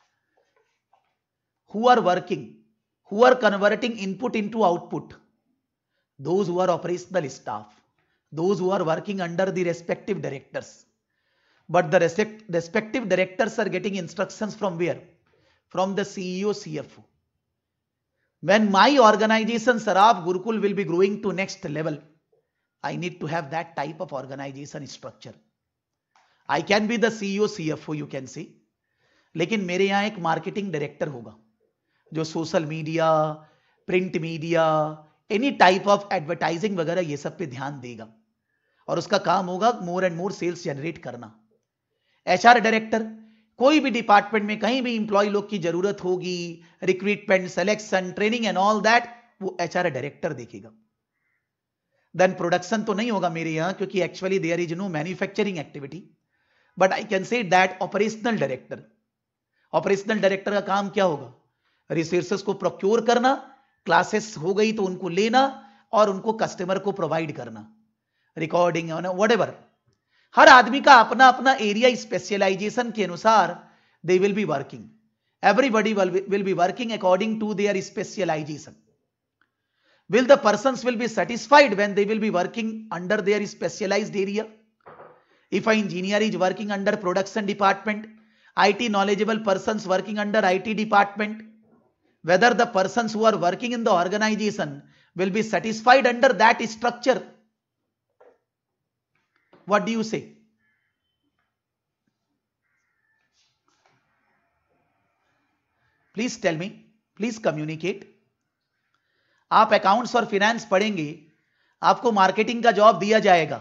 Speaker 1: who are working, who are converting input into output, those who are operational staff, those who are working under the respective directors. But the respective directors are getting instructions from where? From the C E O, C F O. When my organization, Saraf Gurukul, will be growing to next level, I need to have that type of organization structure. I can be the C E O, C F O, you can say. लेकिन मेरे यहाँ एक marketing director होगा जो social media, print media, any type of advertising वगैरह ये सब पे ध्यान देगा, और उसका काम होगा more and more sales generate करना. एचआर डायरेक्टर, कोई भी डिपार्टमेंट में कहीं भी इंप्लॉय लोग की जरूरत होगी, recruitment, selection, training and all that, वो एचआर डायरेक्टर देखेगा. देन प्रोडक्शन तो नहीं होगा मेरे यहाँ, क्योंकि actually there is no manufacturing activity, but I can say that operational director. Operational director का काम क्या होगा? रिसोर्सेस को प्रोक्योर करना, क्लासेस हो गई तो उनको लेना और उनको कस्टमर को प्रोवाइड करना, रिकॉर्डिंग, व्हाटएवर. हर आदमी का अपना अपना एरिया स्पेशलाइजेशन के अनुसार they will be working. Everybody will be working according to their specialisation. Will the persons will be satisfied when they will be working under their specialized area? If an engineer is working under production department, I T knowledgeable persons working under I T department, whether the persons who are working in the organization will be satisfied under that structure? What do you say? Please tell me, please communicate. आप accounts और finance पढ़ेंगे, आपको marketing का job दिया जाएगा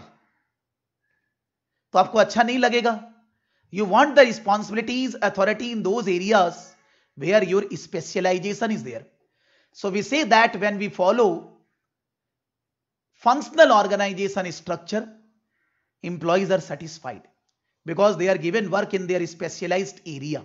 Speaker 1: तो आपको अच्छा नहीं लगेगा. You want the responsibilities, authority in those areas where your specialization is there. So we say that when we follow functional organization structure, employees are satisfied because they are given work in their specialized area.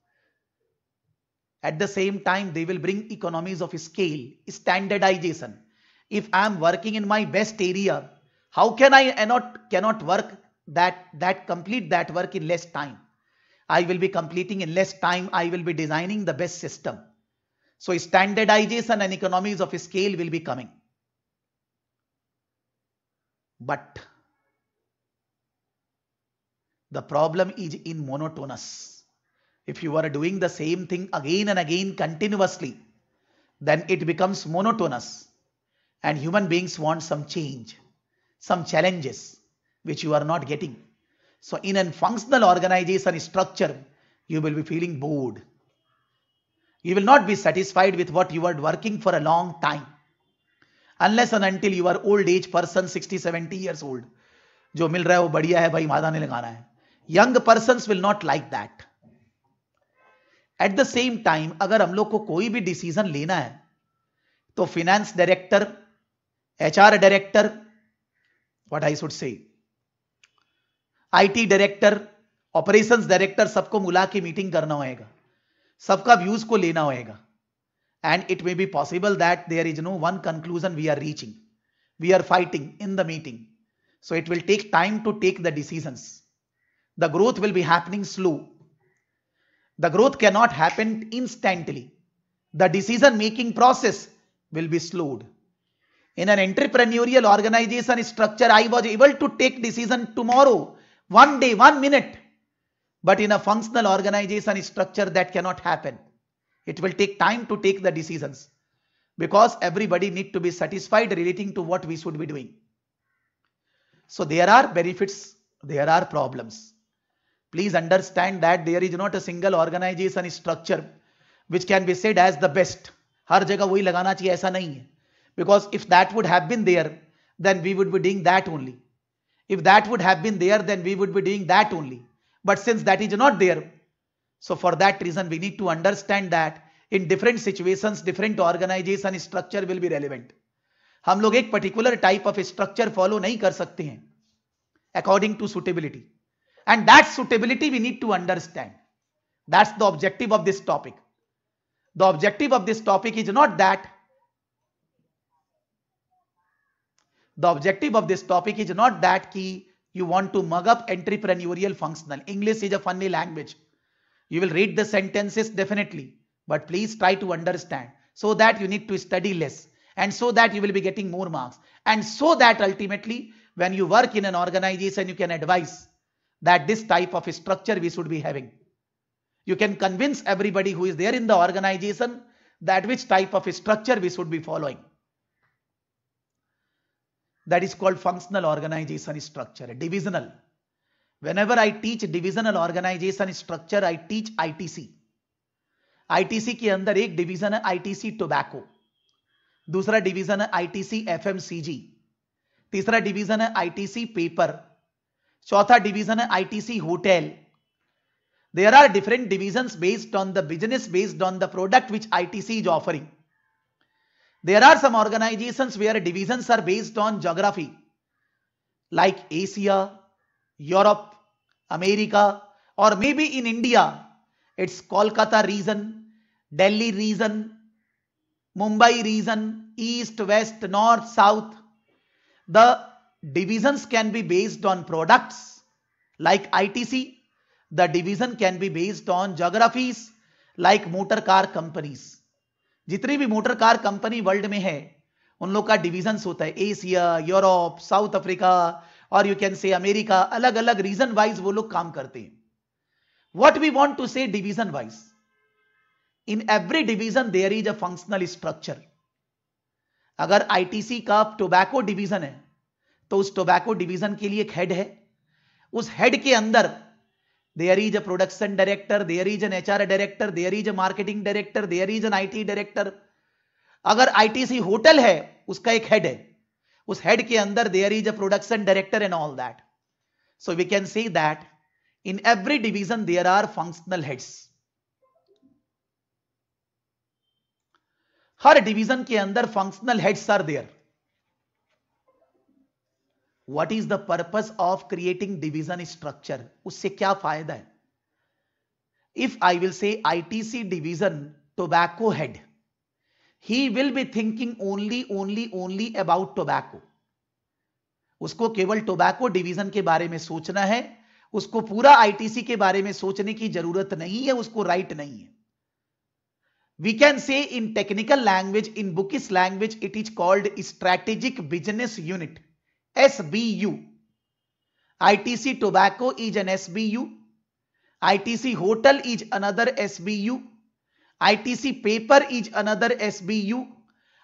Speaker 1: At the same time, they will bring economies of scale, standardization. If I am working in my best area, how can I not cannot work that that complete that work in less time? I will be completing in less time. I will be designing the best system. So standardization and economies of scale will be coming. But the problem is in monotonous. If you are doing the same thing again and again continuously, then it becomes monotonous. And human beings want some change, some challenges which you are not getting. So in a functional organization structure, you will be feeling bored. You will not be satisfied with what you are working for a long time. Unless and until you are old age person, sixty, seventy years old. जो मिल रहा है वो बढ़िया है भाई, मादा नहीं लगाना है. Young persons will not like that. At the same time, अगर हम लोग को कोई भी डिसीजन लेना है तो finance director, HR director, what I should say, IT director, operations director, सबको मिला के मीटिंग करना होगा, सबका व्यूज को लेना होगा. And it may be possible that there is no one conclusion we are reaching. We are fighting in the meeting. So it will take time to take the decisions. The growth will be happening slow. The growth cannot happen instantly. The decision making process will be slowed. In an entrepreneurial organization structure, I was able to take decision tomorrow, one day, one minute. But in a functional organization structure, that cannot happen. It will take time to take the decisions because everybody need to be satisfied relating to what we should be doing. So there are benefits, there are problems. Please understand that there is not a single organization structure which can be said as the best. हर जगह वही लगाना चाहिए ऐसा नहीं है. Because if that would have been there, then we would be doing that only. If that would have been there, then we would be doing that only. But since that is not there, so for that reason, we need to understand that in different situations, different organization structure will be relevant. हम लोग एक particular type of structure follow नहीं कर सकते हैं according to suitability. And that suitability we need to understand. That's the objective of this topic. The objective of this topic is not that. The objective of this topic is not that ki you want to mug up entrepreneurial functional. English is a funny language. You will read the sentences definitely, but please try to understand so that you need to study less and so that you will be getting more marks and so that ultimately when you work in an organization you can advise that this type of structure we should be having. You can convince everybody who is there in the organization that which type of structure we should be following. That is called functional organization structure, divisional. Whenever I teach divisional organization structure, I teach I T C. I T C के अंदर एक division है I T C tobacco, दूसरा division है I T C F M C G, तीसरा division है I T C paper, चौथा division है I T C hotel. There are different divisions based on the business, based on the product which I T C is offering. There are some organizations where divisions are based on geography, like Asia, Europe, America, or maybe in India, it's Kolkata region, Delhi region, Mumbai region, East, West, North, South. The divisions can be based on products like I T C. The division can be based on geographies like motor car companies. जितनी भी motor car company world में है उन लोग का divisions होता है, Asia, Europe, South Africa और यू कैन से अमेरिका. अलग अलग रीजन वाइज वो लोग काम करते हैं. What we want to say division wise, in every division there is a functional structure. अगर आईटीसी का टोबैको डिवीजन है तो उस टोबैको डिवीजन के लिए एक हेड है. उस हेड के अंदर there is a production director, there is an H R director, there is a marketing director, there is an I T director. अगर I T C होटल है उसका एक हेड है, उस हेड के अंदर there is a production director and all that. So we can say that in every division there are functional heads. हर division के अंदर functional heads are there. What is the purpose of creating division structure? उससे क्या फायदा है? If I will say I T C division tobacco head, he will be thinking only, only, only about tobacco. उसको केवल tobacco division के बारे में सोचना है, उसको पूरा I T C के बारे में सोचने की जरूरत नहीं है, उसको राइट नहीं है. We can say in technical language, in bookish language, it is called strategic business unit. S B U. I T C tobacco is an S B U. I T C hotel is another S B U. I T C paper is another S B U.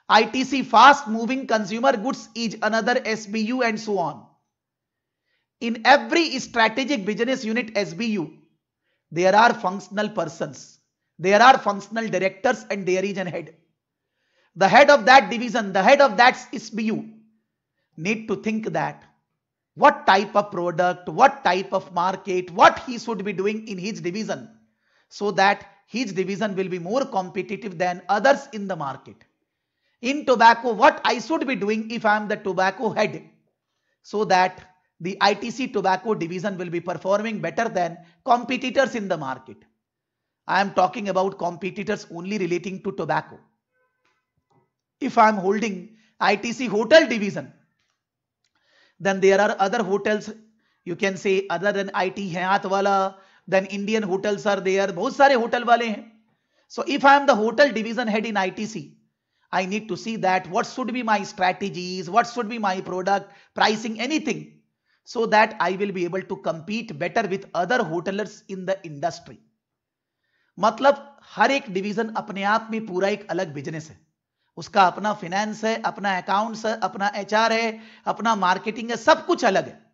Speaker 1: I T C, fast moving consumer goods, is another S B U, and so on. In every strategic business unit S B U, there are functional persons, there are functional directors, and there is an head. The head of that division, the head of that S B U need to think that what type of product, what type of market, what he should be doing in his division, so that his division will be more competitive than others in the market. In tobacco, what I should be doing if I am the tobacco head, so that the I T C tobacco division will be performing better than competitors in the market. I am talking about competitors only relating to tobacco. If I am holding I T C hotel division, then there are other hotels, you can say other than I T Hayat wala, then Indian hotels are there, बहुत सारे hotel वाले हैं. So if I am the hotel division head in I T C, I need to see that what should be my strategies, what should be my product, pricing, anything, so that I will be able to compete better with other hotelers in the industry. मतलब हर एक division अपने आप में पूरा एक अलग business है, उसका अपना फिनेंस है, अपना अकाउंट्स है, अपना एचआर है, अपना मार्केटिंग है, सब कुछ अलग है.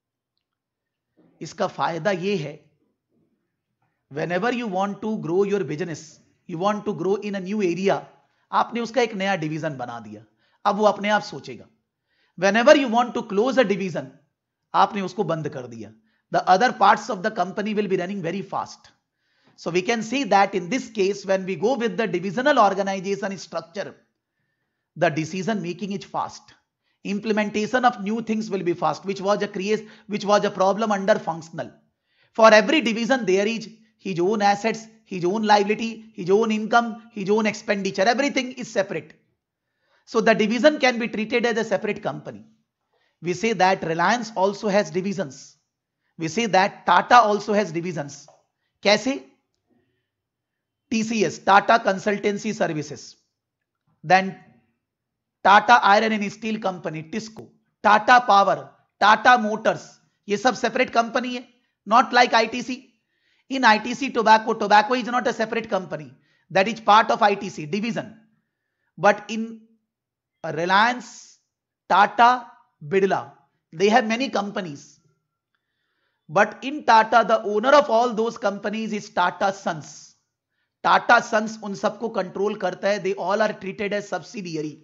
Speaker 1: इसका फायदा ये है, whenever you want to grow your business, you want to grow in a new area, आपने उसका एक नया डिवीजन बना दिया, अब वो अपने आप सोचेगा. Whenever you want to close a division, आपने उसको बंद कर दिया, the other parts of the company will be running very fast. So we can see that in this case, when we go with the divisional organization structure, the decision making is fast. Implementation of new things will be fast, which was a create, which was a problem under functional. For every division, there is his own assets, his own liability, his own income, his own expenditure. Everything is separate. So the division can be treated as a separate company. We say that Reliance also has divisions. We say that Tata also has divisions. कैसे? T C S, Tata Consultancy Services. Then Tata Iron and Steel Company, Tisco, Tata Power, Tata Motors, ये सब separate company है, not like I T C. In I T C tobacco, tobacco is not a separate company, that is part of I T C division. But in Reliance, Tata, Birla, they have many companies. But in Tata, the owner of all those companies is Tata Sons. Tata Sons उन सबको control करता है, they all are treated as subsidiary.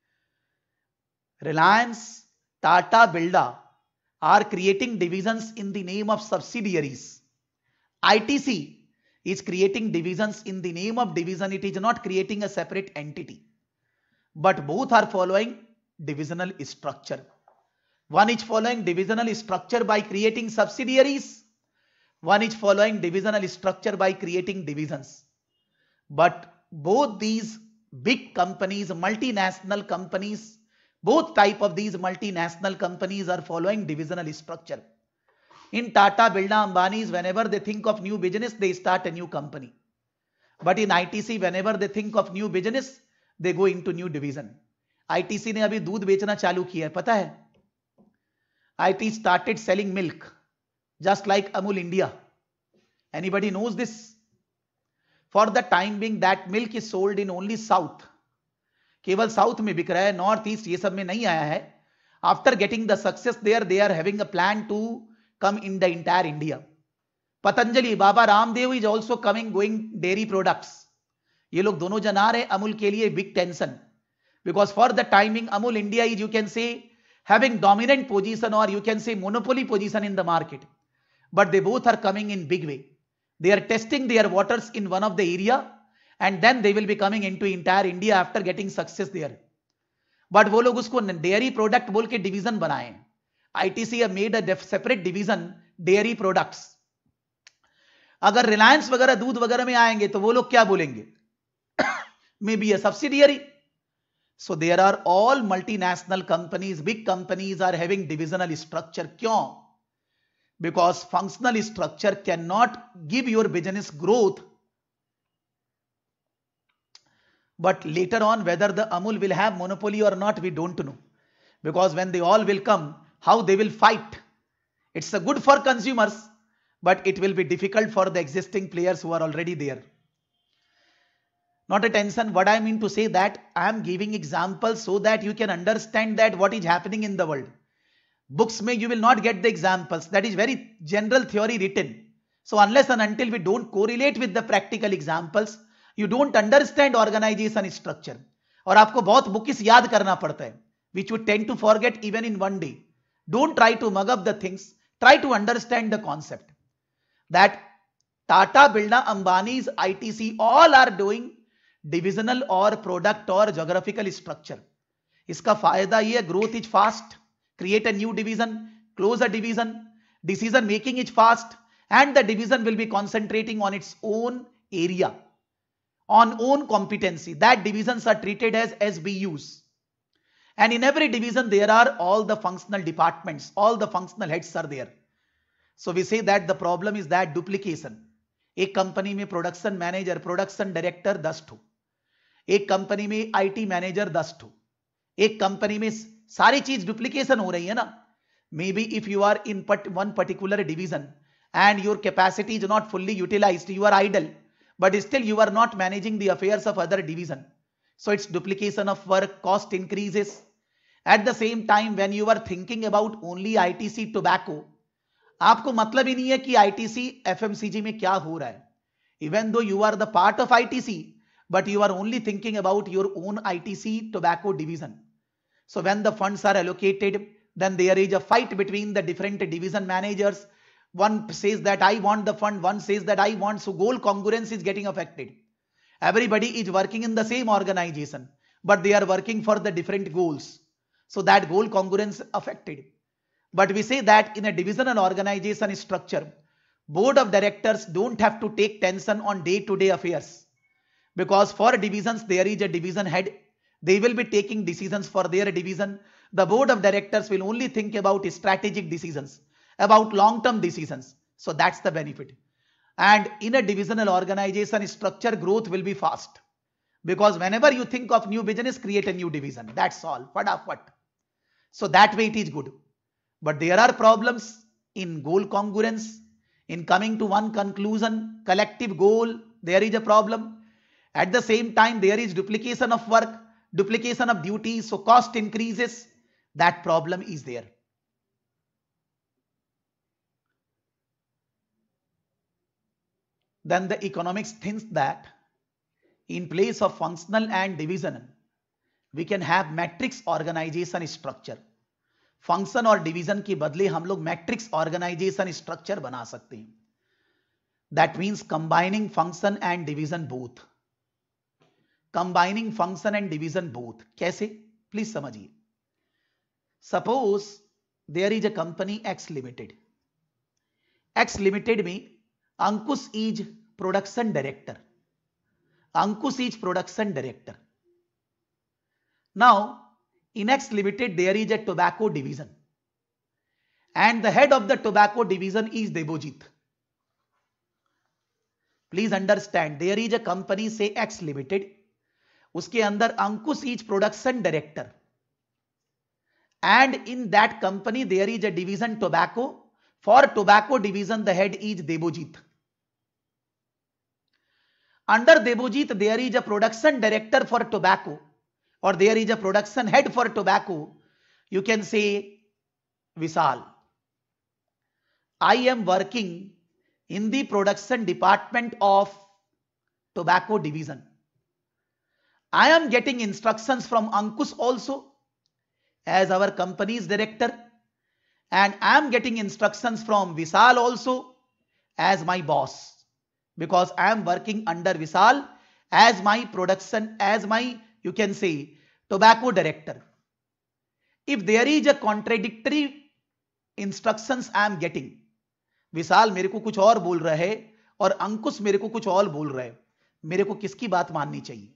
Speaker 1: Reliance, Tata, Birla are creating divisions in the name of subsidiaries. I T C is creating divisions in the name of division. It is not creating a separate entity. But both are following divisional structure. One is following divisional structure by creating subsidiaries. One is following divisional structure by creating divisions. But both these big companies, multinational companies, both type of these multinational companies are following divisional structure. In Tata, Birla, Ambani's, whenever they think of new business, they start a new company. But in I T C, whenever they think of new business, they go into new division. I T C ने अभी दूध बेचना चालू किया है, पता है? I T started selling milk, just like Amul India. Anybody knows this? For the time being, that milk is sold in only South. केवल South में बिक रहा है, North East ये सब में नहीं आया है. After getting the success there, they are having a plan to come in the entire India. Patanjali, Baba Ramdev is also coming, going dairy products. ये लोग दोनों जन आ रहे हैं अमूल के लिए, big tension. Because for the timing, Amul India is, you can say, having dominant position, or you can say monopoly position in the market. But they both are coming in big way. They are testing their waters in one of the area, and then they will be coming into entire India after getting success there. But वो लोग उसको dairy product बोल के division बनाए. I T C have made a separate division, dairy products. अगर Reliance वगैरह दूध वगैरह में आएंगे तो वो लोग क्या बोलेंगे? Maybe a subsidiary. So there are all multinational companies, big companies are having divisional structure. क्यों? Because functional structure cannot give your business growth. But later on, whether the Amul will have monopoly or not, we don't know. Because when they all will come, how they will fight. It's a good for consumers, but it will be difficult for the existing players who are already there. Not a tension. What I mean to say that I am giving examples so that you can understand that what is happening in the world. Books may you will not get the examples. That is very general theory written. So unless and until we don't correlate with the practical examples, you don't understand organization structure. और आपको बहुत bookish याद करना पड़ता है, which you tend to forget even in one day. Don't try to mug up the things. Try to understand the concept. That Tata, Birla, Ambani's, I T C, all are doing divisional or product or geographical structure. इसका फायदा ये, growth is fast, create a new division, close a division, decision making is fast, and the division will be concentrating on its own area, on own competency. That divisions are treated as S B Us. And in every division there are all the functional departments, all the functional heads are there. So we say that the problem is that duplication. एक company में production manager, production director दस ठो, एक company में IT manager दस ठो, एक company में सारी चीज डुप्लीकेशन हो रही है ना. May be if you are in one particular division and your capacity is not fully utilized, you are idle, but still you are not managing the affairs of other division. So it's duplication of work, cost increases. At the same time, when you are thinking about only I T C tobacco, आपको मतलब ही नहीं है कि I T C F M C G में क्या हो रहा है. Even though you are the part of I T C, but you are only thinking about your own I T C tobacco division. So when the funds are allocated, then there is a fight between the different division managers. One says that I want the fund, one says that I want, so goal congruence is getting affected. Everybody is working in the same organization, but they are working for the different goals. So that goal congruence affected. But we say that in a divisional organization structure, board of directors don't have to take tension on day-to-day affairs. Because for divisions, there is a division head. They will be taking decisions for their division. The board of directors will only think about strategic decisions, about long-term decisions. So that's the benefit. And in a divisional organization structure, growth will be fast. Because whenever you think of new business, create a new division. That's all. Fadafat. So that way it is good. But there are problems in goal congruence, in coming to one conclusion, collective goal, there is a problem. At the same time, there is duplication of work, duplication of duties, so cost increases. That problem is there. Then the economics thinks that in place of functional and divisional, we can have matrix organization structure. Function और division के बदले हम लोग matrix organisation structure बना सकते हैं. That means combining function and division both. Combining function and division both कैसे, please समझिए. Suppose there is a company X limited. X limited में Ankush is production director. Ankush is production director. Now in X Limited, there is a tobacco division. And the head of the tobacco division is Debojit. Please understand, there is a company, say X Limited. उसके अंदर अंकुश is production director. And in that company, there is a division tobacco. For tobacco division, the head is Debojit. Under Debojit, there is a production director for tobacco. Or there is a production head for tobacco. You can say Vishal. I am working in the production department of tobacco division. I am getting instructions from Ankush also as our company's director, and I am getting instructions from Vishal also as my boss, because I am working under Vishal as my production, as my, you can say, tobacco director. If there is a contradictory instructions I am getting, विशाल मेरे को कुछ और बोल रहा है और अंकुश मेरे को कुछ और बोल रहा है, मेरे को किसकी बात माननी चाहिए?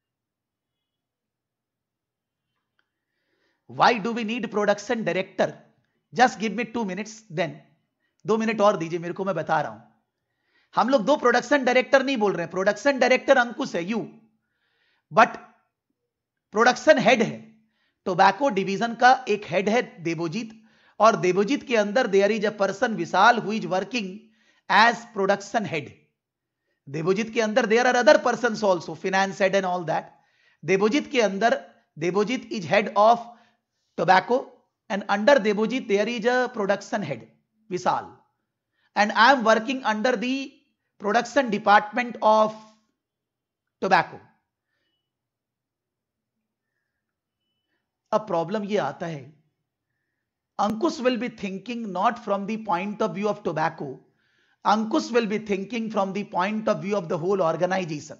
Speaker 1: Why do we need production director? Just give me two minutes, then दो मिनट और दीजिए मेरे को, मैं बता रहा हूं. हम लोग दो प्रोडक्शन डायरेक्टर नहीं बोल रहे हैं. प्रोडक्शन डायरेक्टर अंकुश है, यू, बट प्रोडक्शन हेड है. टोबैको डिवीजन का एक हेड है देवोजीत, और देवोजीत के अंदर there is a person Vishal who is working as production head. Debojit के अंदर there are other persons also, finance head and all that. Debojit के अंदर Debojit is head of tobacco and under Debojit there is a production head Vishal, and I am working under the production department of tobacco. अब problem ये आता है, Ankush will be thinking not from the point of view of tobacco, Ankush will be thinking from the point of view of the whole organization.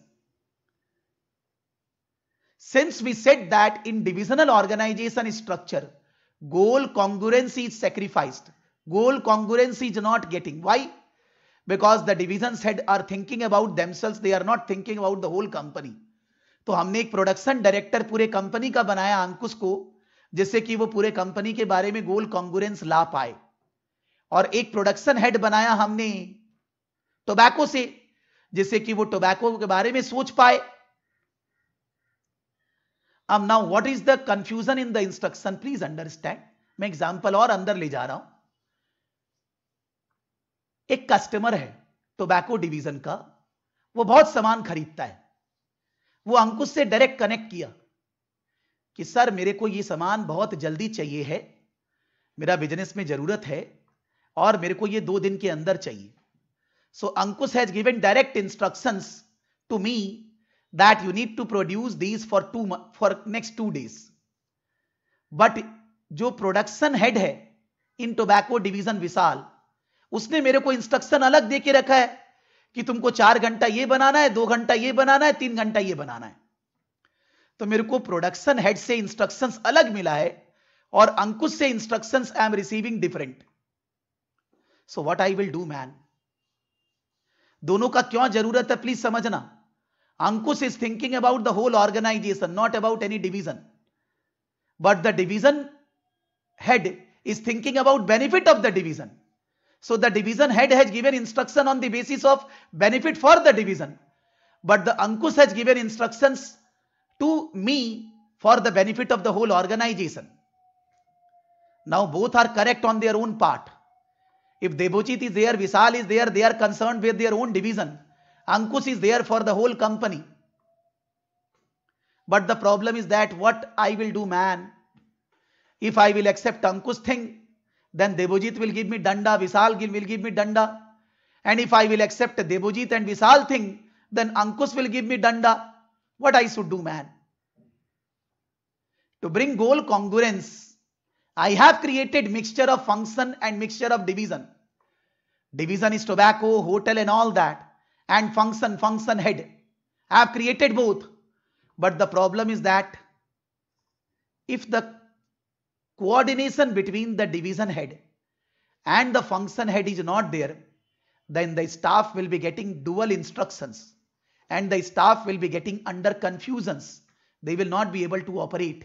Speaker 1: Since we said that in divisional organization structure, goal congruency is sacrificed. Goal congruency is not getting. Why? Because the divisions head are thinking about themselves. They are not thinking about the whole company. तो हमने एक production director पूरे company का बनाया अंकुश को, जिससे कि वो पूरे कंपनी के बारे में गोल कॉन्ग्रुएंस ला पाए. और एक प्रोडक्शन हेड बनाया हमने टोबैको से, जिससे कि वो टोबैको के बारे में सोच पाए. अब now what is the confusion in the instruction, please understand. मैं एग्जांपल और अंदर ले जा रहा हूं. एक कस्टमर है टोबैको डिवीजन का, वो बहुत सामान खरीदता है. वो अंकुश से डायरेक्ट कनेक्ट किया कि सर मेरे को ये सामान बहुत जल्दी चाहिए है, मेरा बिजनेस में जरूरत है और मेरे को ये दो दिन के अंदर चाहिए. So Ankush has given direct instructions to me that you need to produce these for two for next two days. But जो प्रोडक्शन हेड है इन टोबैको डिवीजन विशाल, उसने मेरे को इंस्ट्रक्शन अलग दे के रखा है कि तुमको चार घंटा ये बनाना है, दो घंटा ये बनाना है, तीन घंटा ये बनाना है. तो मेरे को प्रोडक्शन हेड से इंस्ट्रक्शंस अलग मिला है और अंकुश से instructions I am receiving different. So what I will do man. दोनों का क्यों जरूरत है प्लीज समझना. Ankush is thinking about the whole organization, not about any division. But the division head is thinking about benefit of the division. So the division head has given instruction on the basis of benefit for the division. But the Ankush has given instructions to me for the benefit of the whole organization. Now both are correct on their own part. If Debojit is there, Vishal is there, they are concerned with their own division. Ankush is there for the whole company. But the problem is that what I will do man. If I will accept Ankush thing, then Debojit will give me danda, Vishal will give me danda. And if I will accept Debojit and Vishal thing, then Ankush will give me danda. What I should do man? To bring goal congruence, I have created mixture of function and mixture of division. Division is tobacco, hotel and all that. And function, function head. I have created both. But the problem is that if the coordination between the division head and the function head is not there, then the staff will be getting dual instructions and the staff will be getting under confusions. They will not be able to operate.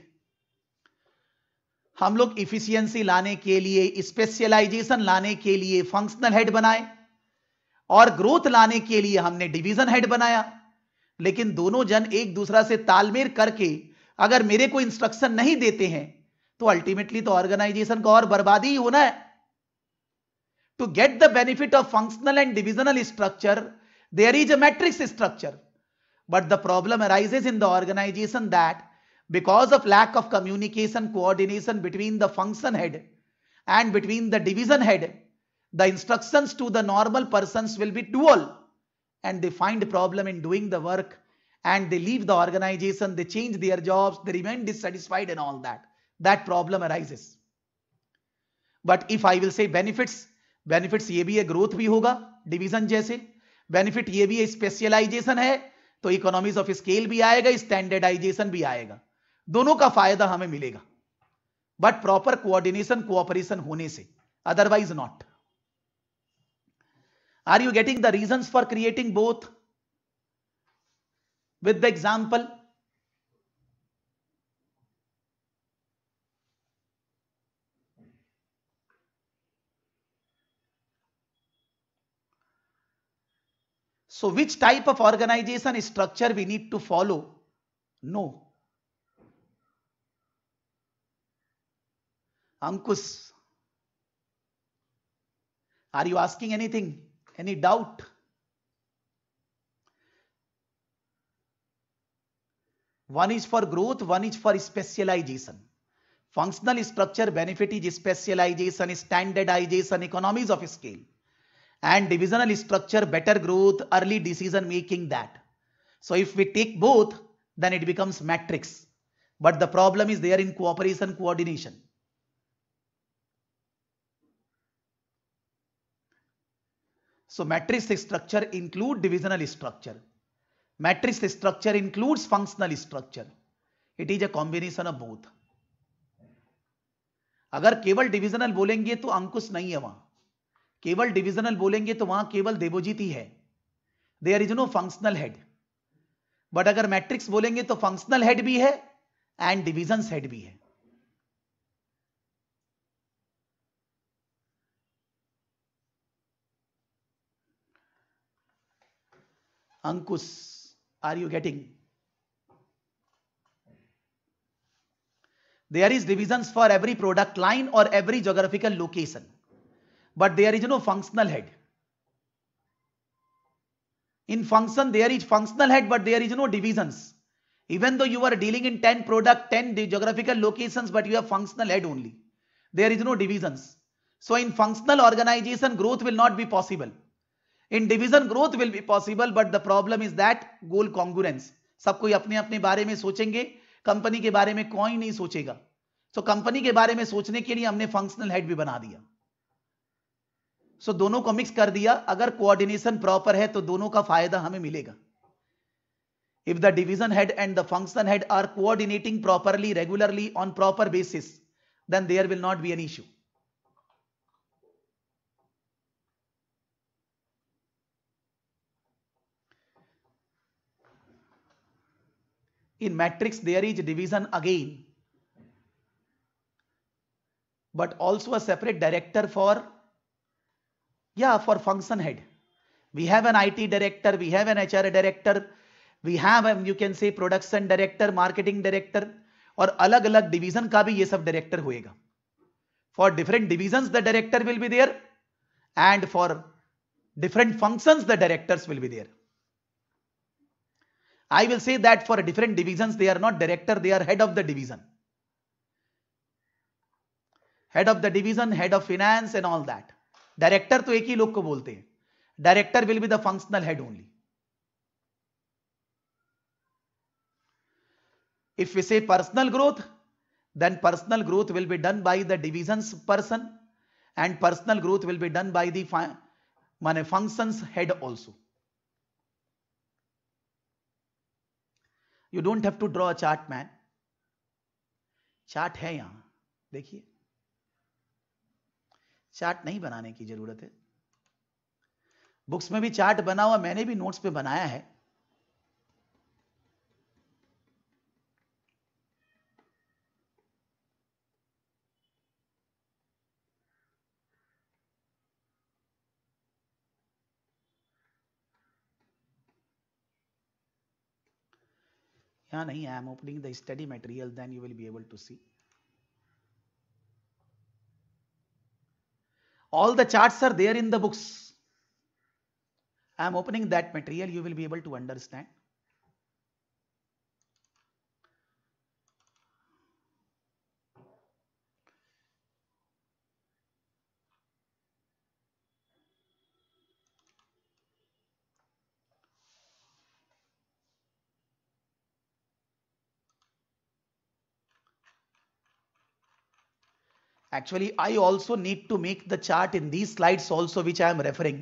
Speaker 1: हम लोग efficiency लाने के लिए, specialisation लाने के लिए functional head बनाए और ग्रोथ लाने के लिए हमने डिवीजन हेड बनाया. लेकिन दोनों जन एक दूसरा से तालमेल करके अगर मेरे को इंस्ट्रक्शन नहीं देते हैं तो अल्टीमेटली तो ऑर्गेनाइजेशन का और बर्बादी ही होना है. To get the benefit of functional and divisional structure there is a matrix structure. But the problem arises in the organization that because of lack of communication coordination between the function head and between the division head, the instructions to the normal persons will be dual and they find problem in doing the work and they leave the organization, they change their jobs, they remain dissatisfied and all that. That problem arises. But if I will say benefits, benefits ये भी है, growth भी होगा division जैसे, benefit ये भी है, specialization है तो economies of scale भी आएगा, standardization भी आएगा. दोनों का फायदा हमें मिलेगा बट प्रॉपर कोऑर्डिनेशन कोऑपरेशन होने से, otherwise not. Are you getting the reasons for creating both with the example? So which type of organization structure we need to follow? No. Ankush, are you asking anything? Any doubt? One is for growth, one is for specialization. Functional structure benefit is specialization, standardization, economies of scale. And divisional structure, better growth, early decision making that. So if we take both, then it becomes matrix. But the problem is there in cooperation, coordination. So matrix structure include divisional structure. Matrix structure includes functional structure. It is a combination of both. अगर केवल divisional बोलेंगे तो अंकुश नहीं है वहां. केवल divisional बोलेंगे तो वहां केवल देवोजीत ही है. There is no functional head. But अगर मैट्रिक्स बोलेंगे तो फंक्शनल हेड भी है एंड डिविजन्स हेड भी है. Ankush, are you getting? There is divisions for every product line or every geographical location, but there is no functional head. In function there is functional head, but there is no divisions. Even though you are dealing in ten product, ten geographical locations, but you have functional head only. There is no divisions. So in functional organization growth will not be possible. In division growth will be possible, but the problem is that goal congruence. सब कोई अपने अपने बारे में सोचेंगे, company के बारे में कोई नहीं सोचेगा. तो कंपनी के बारे में सोचने के लिए हमने फंक्शनल हेड भी बना दिया. सो so, दोनों को मिक्स कर दिया. अगर कोऑर्डिनेशन प्रॉपर है तो दोनों का फायदा हमें मिलेगा. If the division head and the function head are coordinating properly, regularly, on proper basis, then there will not be an issue. In matrix there is division again, but also a separate director for, yeah, for function head. We have an I T director, we have an H R director, we have a, you can say, production director, marketing director, और अलग अलग division का भी ये सब director होएगा. For different divisions the director will be there, and for different functions the directors will be there. I will say that for different divisions they are not director, they are head of the division. Head of the division, head of finance and all that. Director तो एक ही लोग को बोलते हैं. Director will be the functional head only. If we say personal growth, then personal growth will be done by the divisions person, and personal growth will be done by the माने functions head also. You don't have to draw a chart, man. Chart है यहां, देखिए. Chart नहीं बनाने की जरूरत है. Books में भी चार्ट बना हुआ, मैंने भी नोट्स पे बनाया है. यहाँ नहीं, I am opening the study material, then you will be able to see. All the charts are there in the books. I am opening that material, you will be able to understand. Actually, I also need to make the chart in these slides also, which I am referring.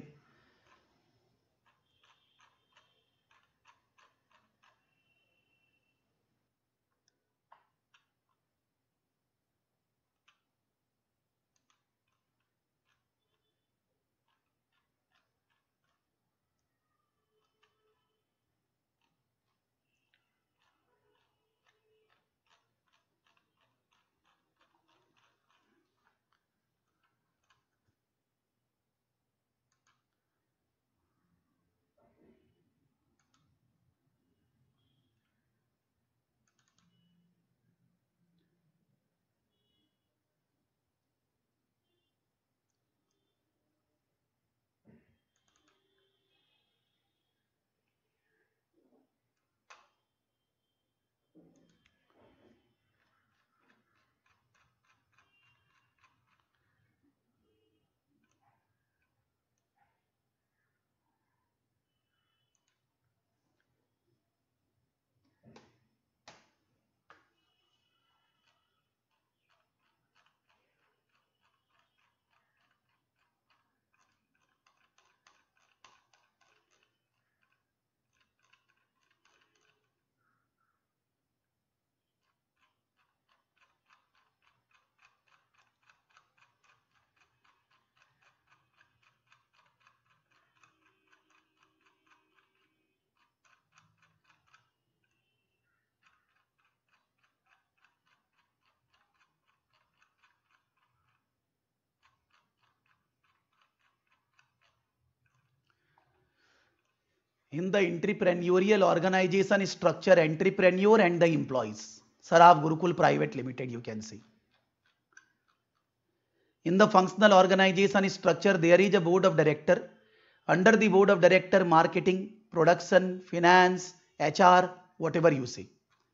Speaker 1: in the entrepreneurial organization structure, entrepreneur and the employees. Saraf Gurukul Private Limited, you can see. In the functional organization structure, there is a board of director. Under the board of director, marketing, production, finance, H R, whatever you say.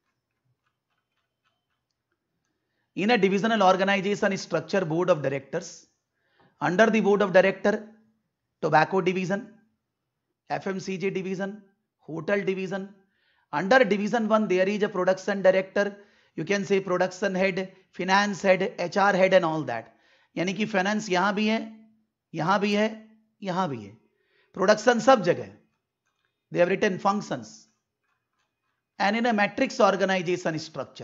Speaker 1: In a divisional organization structure, board of directors. Under the board of director, tobacco division, F M C G division, hotel division. Under division one, there is a production director. You can say production head, finance head, H R head and all that. यानी कि finance यहां भी है, यहां भी है, यहां भी है. प्रोडक्शन सब जगह. They have written functions. And in a matrix organization structure,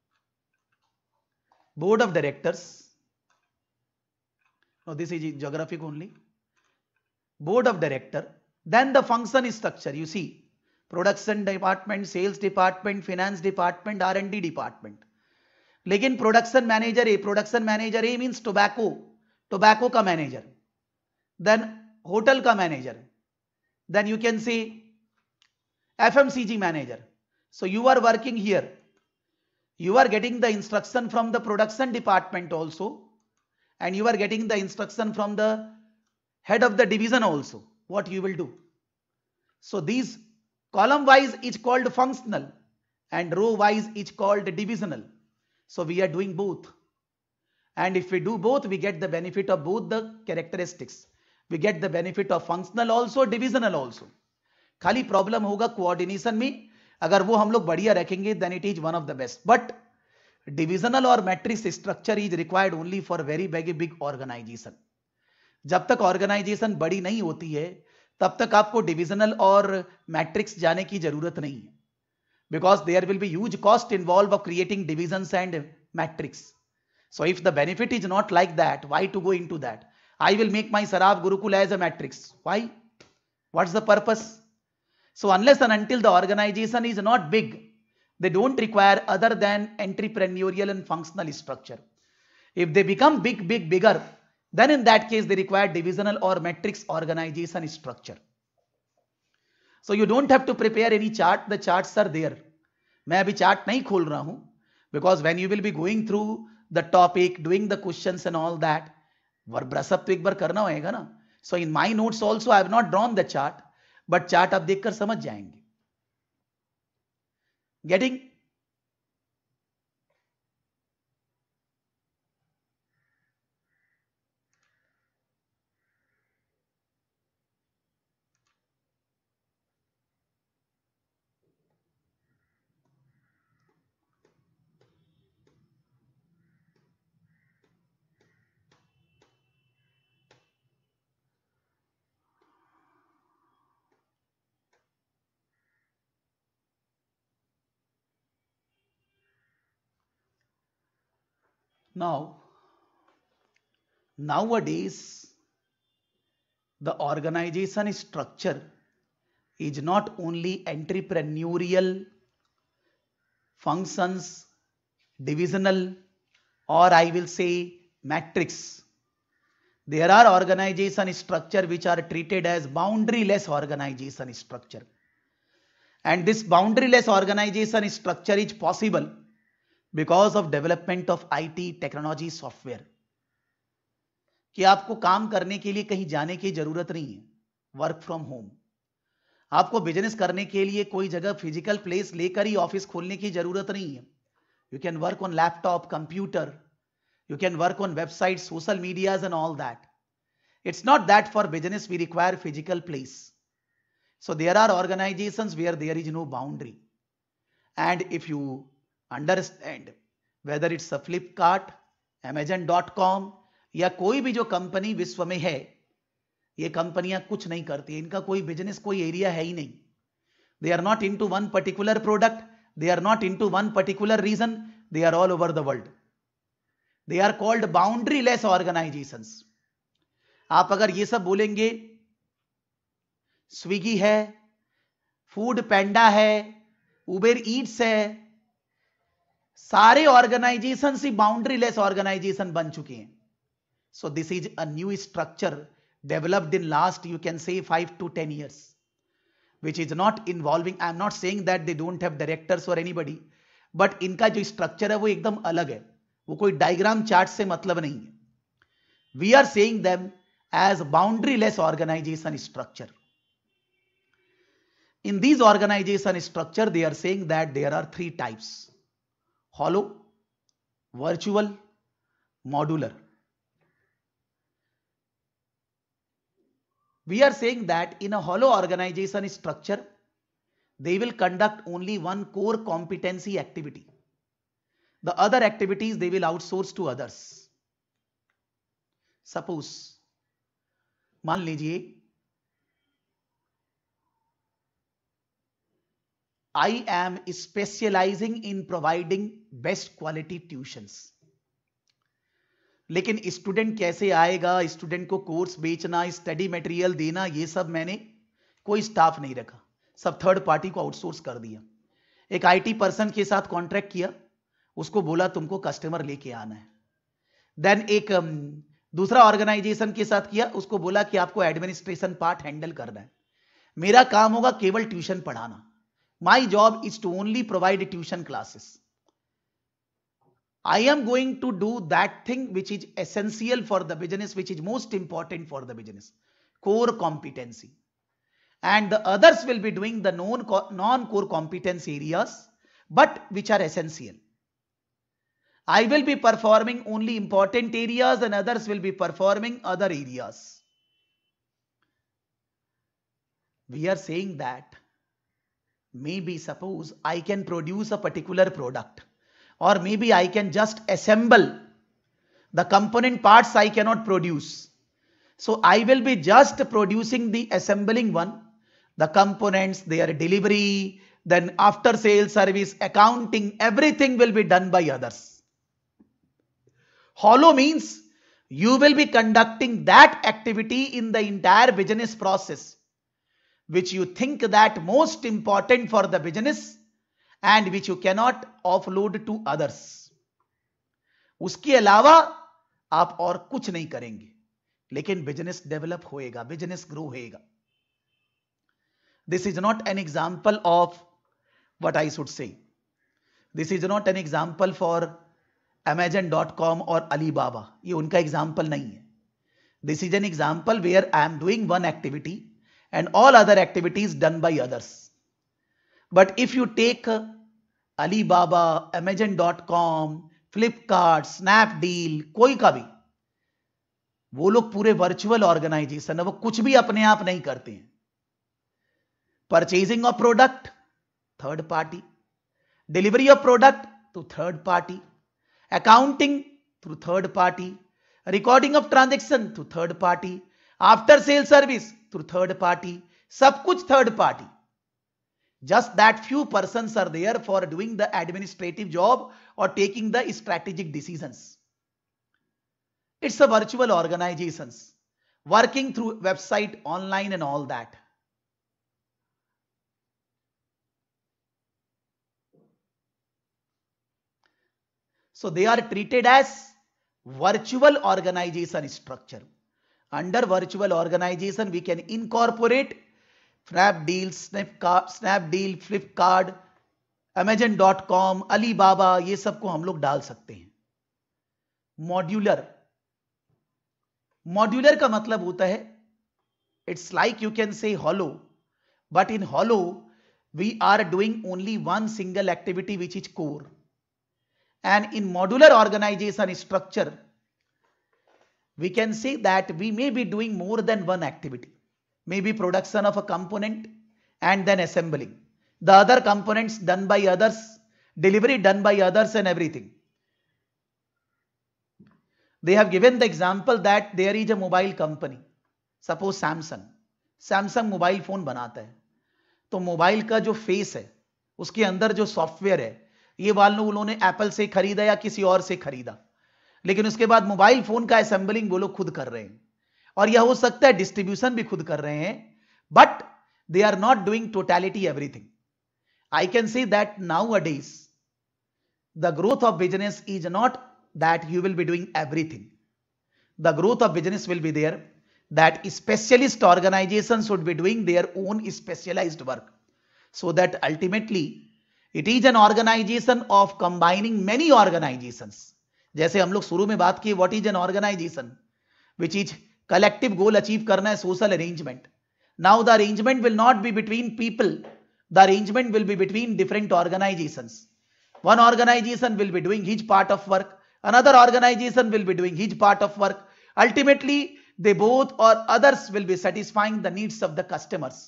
Speaker 1: board of directors. No, this is geographic only. Board of director. Then the function structure. You see, production department, sales department, finance department, R and D department. लेकिन production manager A production manager A means tobacco tobacco का manager, then hotel का manager, then you can see FMCG manager. So you are working here, you are getting the instruction from the production department also, and you are getting the instruction from the head of the division also, what you will do. So these column wise is called functional and row wise is called divisional. So we are doing both, and if we do both, we get the benefit of both the characteristics. We get the benefit of functional also, divisional also. खाली problem होगा coordination में. अगर वो हम लोग बढ़िया रखेंगे then it is one of the best. But divisional और matrix structure is required only for very big big organization. जब तक ऑर्गेनाइजेशन बड़ी नहीं होती है तब तक आपको डिविजनल और मैट्रिक्स जाने की जरूरत नहीं है, because there will be huge cost involved of creating divisions and matrix. So if the benefit is not like that, why to go into that? I will make my Saraf Gurukul as a matrix. Why? What's the purpose? So unless and until the organization is not big, they don't require other than entrepreneurial and functional structure. If they become big, big, bigger, then in that case they require divisional or matrix organization structure. So you don't have to prepare any chart. The charts are there. मैं अभी chart नहीं खोल रहा हूँ, because when you will be going through the topic, doing the questions and all that, were brush up तो एक बार करना होएगा ना. So in my notes also I have not drawn the chart, but chart आप देखकर समझ जाएंगे. Getting? Now, nowadays, the organization structure is not only entrepreneurial, functions, divisional, or I will say matrix. There are organization structure which are treated as boundaryless organization structure. And this boundaryless organization structure is possible because of development of I T technology software. कि आपको काम करने के लिए कहीं जाने की जरूरत नहीं है, वर्क फ्रॉम होम. आपको बिजनेस करने के लिए कोई जगह फिजिकल प्लेस लेकर ही ऑफिस खोलने की जरूरत नहीं है. You can work on laptop, computer, you can work on websites, social medias and all that. It's not that for business we require physical place. So there are organizations where there is no boundary. And if you understand whether it's a Flipkart, Amazon dot com या कोई भी जो company विश्व में है, ये कंपनियां कुछ नहीं करती, इनका कोई बिजनेस कोई एरिया है ही नहीं. They are not into one particular product, they are not into one particular region, they are all over the world. They are called boundaryless organizations. आप अगर ये सब बोलेंगे, स्विगी है, फूड पैंडा है, उबेर ईट्स है, सारे ऑर्गेनाइजेशन ही बाउंड्रीलेस ऑर्गेनाइजेशन बन चुके हैं. So this is a new structure developed in last, you can say, five to ten years, which is not involving, I am not saying that they don't have directors or anybody, but इनका जो structure है वो एकदम अलग है, वो कोई diagram chart से मतलब नहीं है. We are saying them as boundaryless organization structure. In these organization structure, they are saying that there are three types: hollow, virtual, modular. We are saying that in a hollow organization structure, they will conduct only one core competency activity. The other activities they will outsource to others. Suppose, मान लीजिए I am specializing in providing best quality tuitions. लेकिन student कैसे आएगा, student को course बेचना, study material देना, ये सब मैंने कोई स्टाफ नहीं रखा, सब थर्ड पार्टी को आउटसोर्स कर दिया. एक आईटी पर्सन के साथ कॉन्ट्रैक्ट किया, उसको बोला तुमको कस्टमर लेके आना है. देन एक um, दूसरा ऑर्गेनाइजेशन के साथ किया, उसको बोला कि आपको एडमिनिस्ट्रेशन पार्ट हैंडल करना है, मेरा काम होगा केवल ट्यूशन पढ़ाना. My job is to only provide tuition classes. I am going to do that thing which is essential for the business, which is most important for the business, core competency. And the others will be doing the non-core competence areas, but which are essential. I will be performing only important areas and others will be performing other areas. We are saying that maybe suppose I can produce a particular product, or maybe I can just assemble the component parts I cannot produce. So I will be just producing the assembling one, the components, their delivery, then after sales service, accounting, everything will be done by others. Hollow means you will be conducting that activity in the entire business process, which you think that most important for the business and which you cannot offload to others. उसके अलावा आप और कुछ नहीं करेंगे, लेकिन business develop होएगा, business grow होएगा. This is not an example of what I should say. This is not an example for Amazon dot com or Alibaba. ये उनका example नहीं है. This is an example where I am doing one activity and all other activities done by others. But if you take Alibaba, Amazon dot com, Flipkart, Snapdeal, कोई का भी, वो लोग पूरे वर्चुअल ऑर्गेनाइजेशन है, वो कुछ भी अपने आप नहीं करते हैं. Purchasing of product, third party. Delivery of product to third party. Accounting through third party. Recording of transaction to third party. After sale service through third party. सब कुछ third party. Just that few persons are there for doing the administrative job or taking the strategic decisions. It's a virtual organizations working through website, online and all that. So they are treated as virtual organization structure. Under virtual organization, we can incorporate Snapdeal, Snapdeal, Flipkart, Amazon dot com, Alibaba, ये सबको हम लोग डाल सकते हैं. Modular. Modular का मतलब होता है, it's like you can say hollow, but in hollow, we are doing only one single activity which is core. And in modular organization structure, we can say that we may be doing more than one activity. Maybe production of a component and then assembling. The other components done by others, delivery done by others and everything. They have given the example that there is a mobile company. Suppose Samsung. Samsung mobile phone बनाता है. तो mobile का जो face है, उसके अंदर जो software है, ये मान लो उन्होंने एप्पल से खरीदा या किसी और से खरीदा, लेकिन उसके बाद मोबाइल फोन का असेंबलिंग वो लोग खुद कर रहे हैं, और यह हो सकता है डिस्ट्रीब्यूशन भी खुद कर रहे हैं, but they are not doing totality everything. I can say that nowadays the growth of business is not that you will be doing everything. The growth of business will be there that specialist organizations should be doing their own specialized work, so that ultimately it is an organization of combining many organizations. जैसे हम लोग शुरू में बात की, what is an organization? Which is collective goal achieve करना है, social arrangement. Now the arrangement will not be between people, the arrangement will be between different organizations. One organization will be doing his part of work, another organization will be doing his part of work. Ultimately, they both or others will be satisfying the needs of the customers.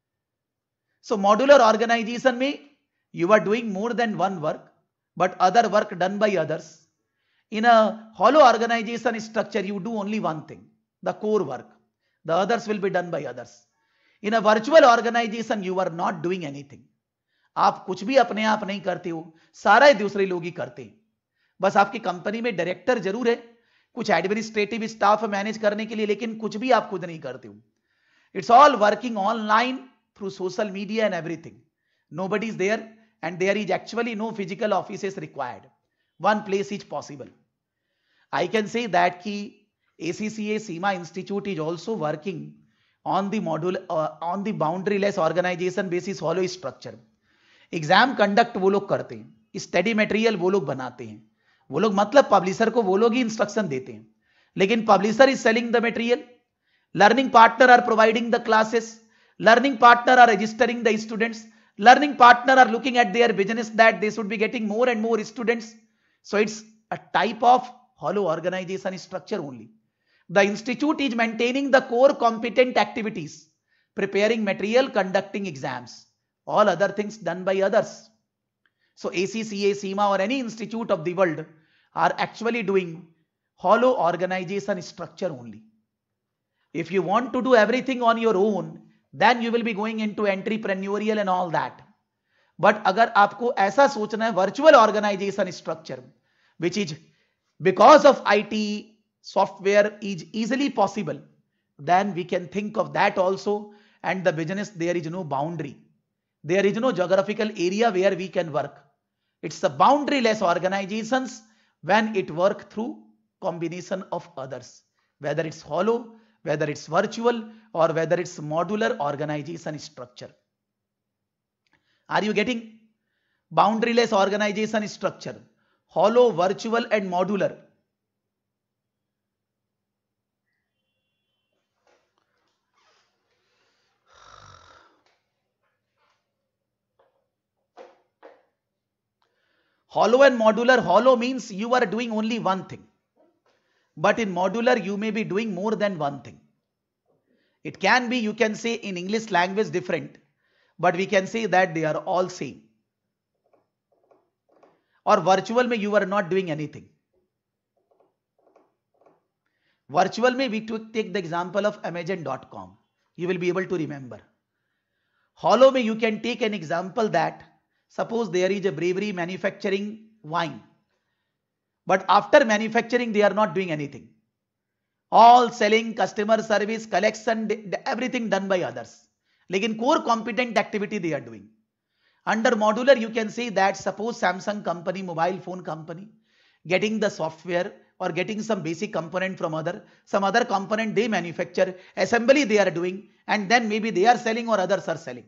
Speaker 1: So modular organization में you are doing more than one work, but other work done by others. In a hollow organization structure, you do only one thing, the core work. The others will be done by others. In a virtual organization, you are not doing anything. आप कुछ भी अपने आप नहीं करते हो, सारा दूसरे लोग ही करते हैं. बस आपकी कंपनी में डायरेक्टर जरूर है, कुछ एडमिनिस्ट्रेटिव स्टाफ मैनेज करने के लिए, लेकिन कुछ भी आप खुद नहीं करते हो. It's all working online through social media and everything. Nobody is there, and there is actually no physical offices required. One place is possible. I can say that ki A C C A SEMA Institute is also working on the module uh, on the boundaryless organization basis hollow structure. Exam conduct वो लोग करते हैं, study material वो लोग बनाते हैं, वो लोग मतलब पब्लिशर को वो लोग ही इंस्ट्रक्शन देते हैं, लेकिन publisher is selling the material, learning partner are providing the classes, learning partner are registering the students, learning partner are looking at their business that they should be getting more and more students. So it's a type of hollow organization structure only. The institute is maintaining the core competent activities, preparing material, conducting exams, all other things done by others. So A C C A, SEMA or any institute of the world are actually doing hollow organization structure only. If you want to do everything on your own, then you will be going into entrepreneurial and all that. But अगर आपको ऐसा सोचना है virtual organization structure, which is because of I T software is easily possible, then we can think of that also. And the business, there is no boundary. There is no geographical area where we can work. It's a boundaryless organizations when it work through combination of others, whether it's hollow, whether it's virtual, or whether it's modular organization structure. Are you getting? Boundaryless organization structure, hollow, virtual and modular. Hollow and modular. Hollow means you are doing only one thing. But in modular, you may be doing more than one thing. It can be, you can say in English language different, but we can say that they are all same. Or virtual mein you are not doing anything. Virtual mein we take the example of Amazon dot com. You will be able to remember. Hollow mein you can take an example that suppose there is a brewery manufacturing wine. But after manufacturing, they are not doing anything. All selling, customer service, collection, everything done by others. Lekin core competent activity they are doing. Under modular, you can say that suppose Samsung company, mobile phone company, getting the software or getting some basic component from other, some other component they manufacture, assembly they are doing, and then maybe they are selling or others are selling.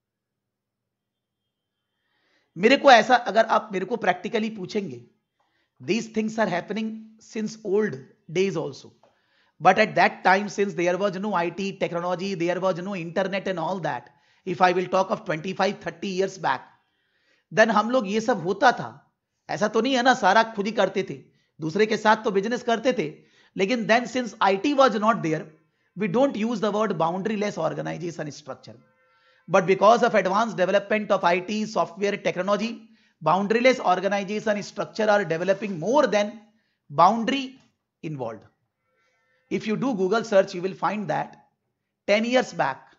Speaker 1: मेरे को ऐसा अगर आप मेरे को practically पूछेंगे, these things are happening since old days also. But at that time, since there was no I T technology, there was no internet and all that, if I will talk of twenty-five thirty years back, then हम लोग ये सब होता था. ऐसा तो नहीं है ना सारा खुद ही करते थे, दूसरे के साथ तो बिजनेस करते थे. लेकिन then since I T was not there, we don't use the word boundaryless organization structure. But because of advanced development of I T, software, technology, boundaryless organization structure are developing more than boundary involved. If you do Google search, you will find that ten years back,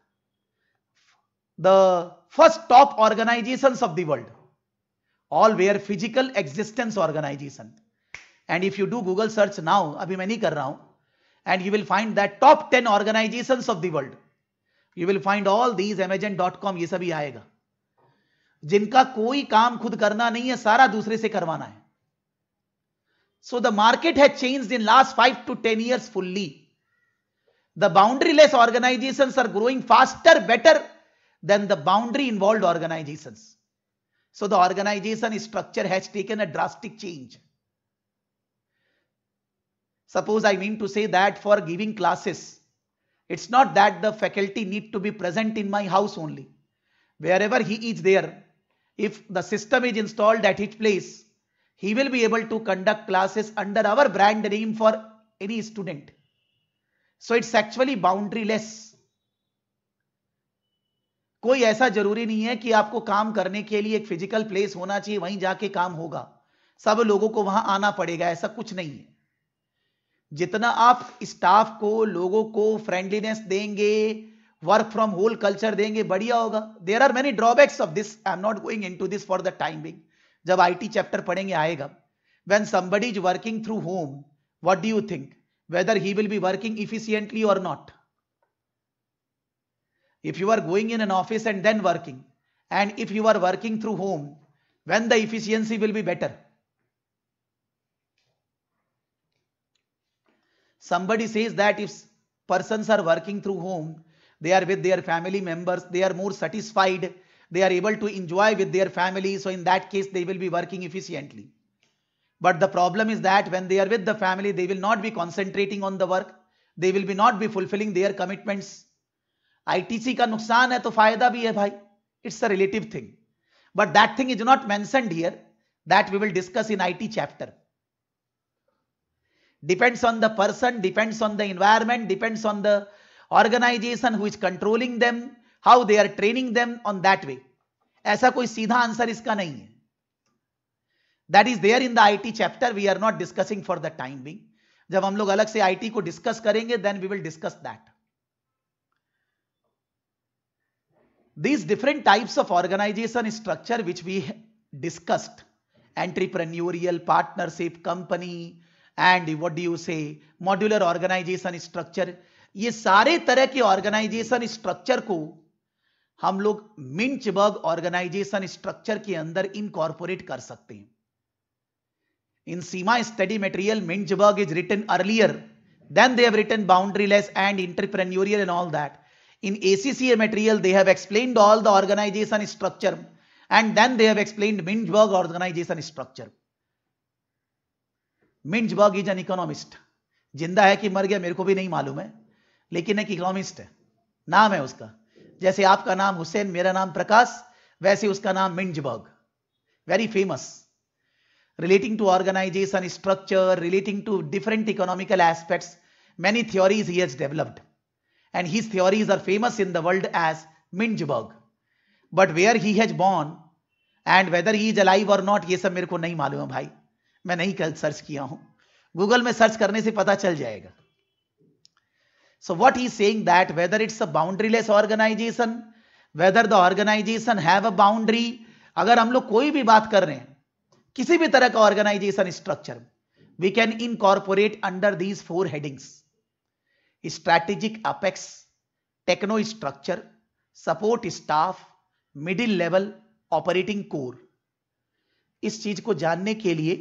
Speaker 1: the first top organizations of the world all were physical existence organization. And if you do Google search now, abhi main nahi kar raha hu, and you will find that top ten organizations of the world, you will find all these Amazon dot com ये सभी आएगा. जिनका कोई काम खुद करना नहीं है, सारा दूसरे से करवाना है. So the market has changed in last five to ten years fully. The boundaryless organizations are growing faster, better than the boundary involved organizations. So the organization structure has taken a drastic change. Suppose I mean to say that for giving classes, it's not that the faculty need to be present in my house only. Wherever he is there, if the system is installed at each place, he will be able to conduct classes under our brand name for any student. So it's actually boundaryless. कोई ऐसा जरूरी नहीं है कि आपको काम करने के लिए एक फिजिकल प्लेस होना चाहिए, वहीं जाके काम होगा, सब लोगों को वहां आना पड़ेगा, ऐसा कुछ नहीं है. जितना आप स्टाफ को, लोगों को फ्रेंडलीनेस देंगे, वर्क फ्रॉम होल कल्चर देंगे, बढ़िया होगा. There are many drawbacks of this, I am not going into this for the time being. जब आईटी चैप्टर पढ़ेंगे आएगा. When somebody is working through home, what do you think, whether he will be working efficiently or not? If you are going in an office and then working, and if you are working through home, when the efficiency will be better? Somebody says that if persons are working through home, they are with their family members, they are more satisfied, they are able to enjoy with their family, so in that case they will be working efficiently. But the problem is that when they are with the family, they will not be concentrating on the work. They will be not be fulfilling their commitments. I T C का नुकसान है तो फायदा भी है भाई. It's a relative thing. But that thing is not mentioned here. That we will discuss in I T chapter. Depends on the person, depends on the environment, depends on the organization who is controlling them, how they are training them on that way. ऐसा कोई सीधा answer इसका नहीं है. That is there in the I T chapter. We are not discussing for the time being. जब हम लोग अलग से I T को डिस्कस करेंगे, then we will discuss that. These different types of organization structure which we discussed, entrepreneurial, partnership, company, and what do you say, modular organization structure, ये सारे तरह के organization structure को हम लोग मिंचबर्ग organization structure के अंदर incorporate कर सकते हैं. In SEMA study material, Mintzberg is written earlier. Then they have written boundaryless and entrepreneurial and all that. In A C C A material, they have explained all the organization structure, and then they have explained Mintzberg organization structure. Mintzberg is an economist. जिंदा है कि मर गया मेरे को भी नहीं मालूम है, लेकिन एक इकोनॉमिस्ट है, नाम है उसका. जैसे आपका नाम हुसैन, मेरा नाम प्रकाश, वैसे उसका नाम Mintzberg. Very famous. Relating to organization structure, relating to different economical aspects, many theories he has developed, and his theories are famous in the world as Mintzberg. But where he has born and whether he is alive or not, ये सब मेरे को नहीं मालूम है भाई. मैं नहीं कल सर्च किया हूं, गूगल में सर्च करने से पता चल जाएगा. So what he is saying that whether it's a boundaryless organization, whether the organization have a boundary, अगर हम लोग कोई भी बात कर रहे हैं, किसी भी तरह का organization structure, we can incorporate under these four headings: strategic apex, techno structure, support staff, middle level, operating core. इस चीज को जानने के लिए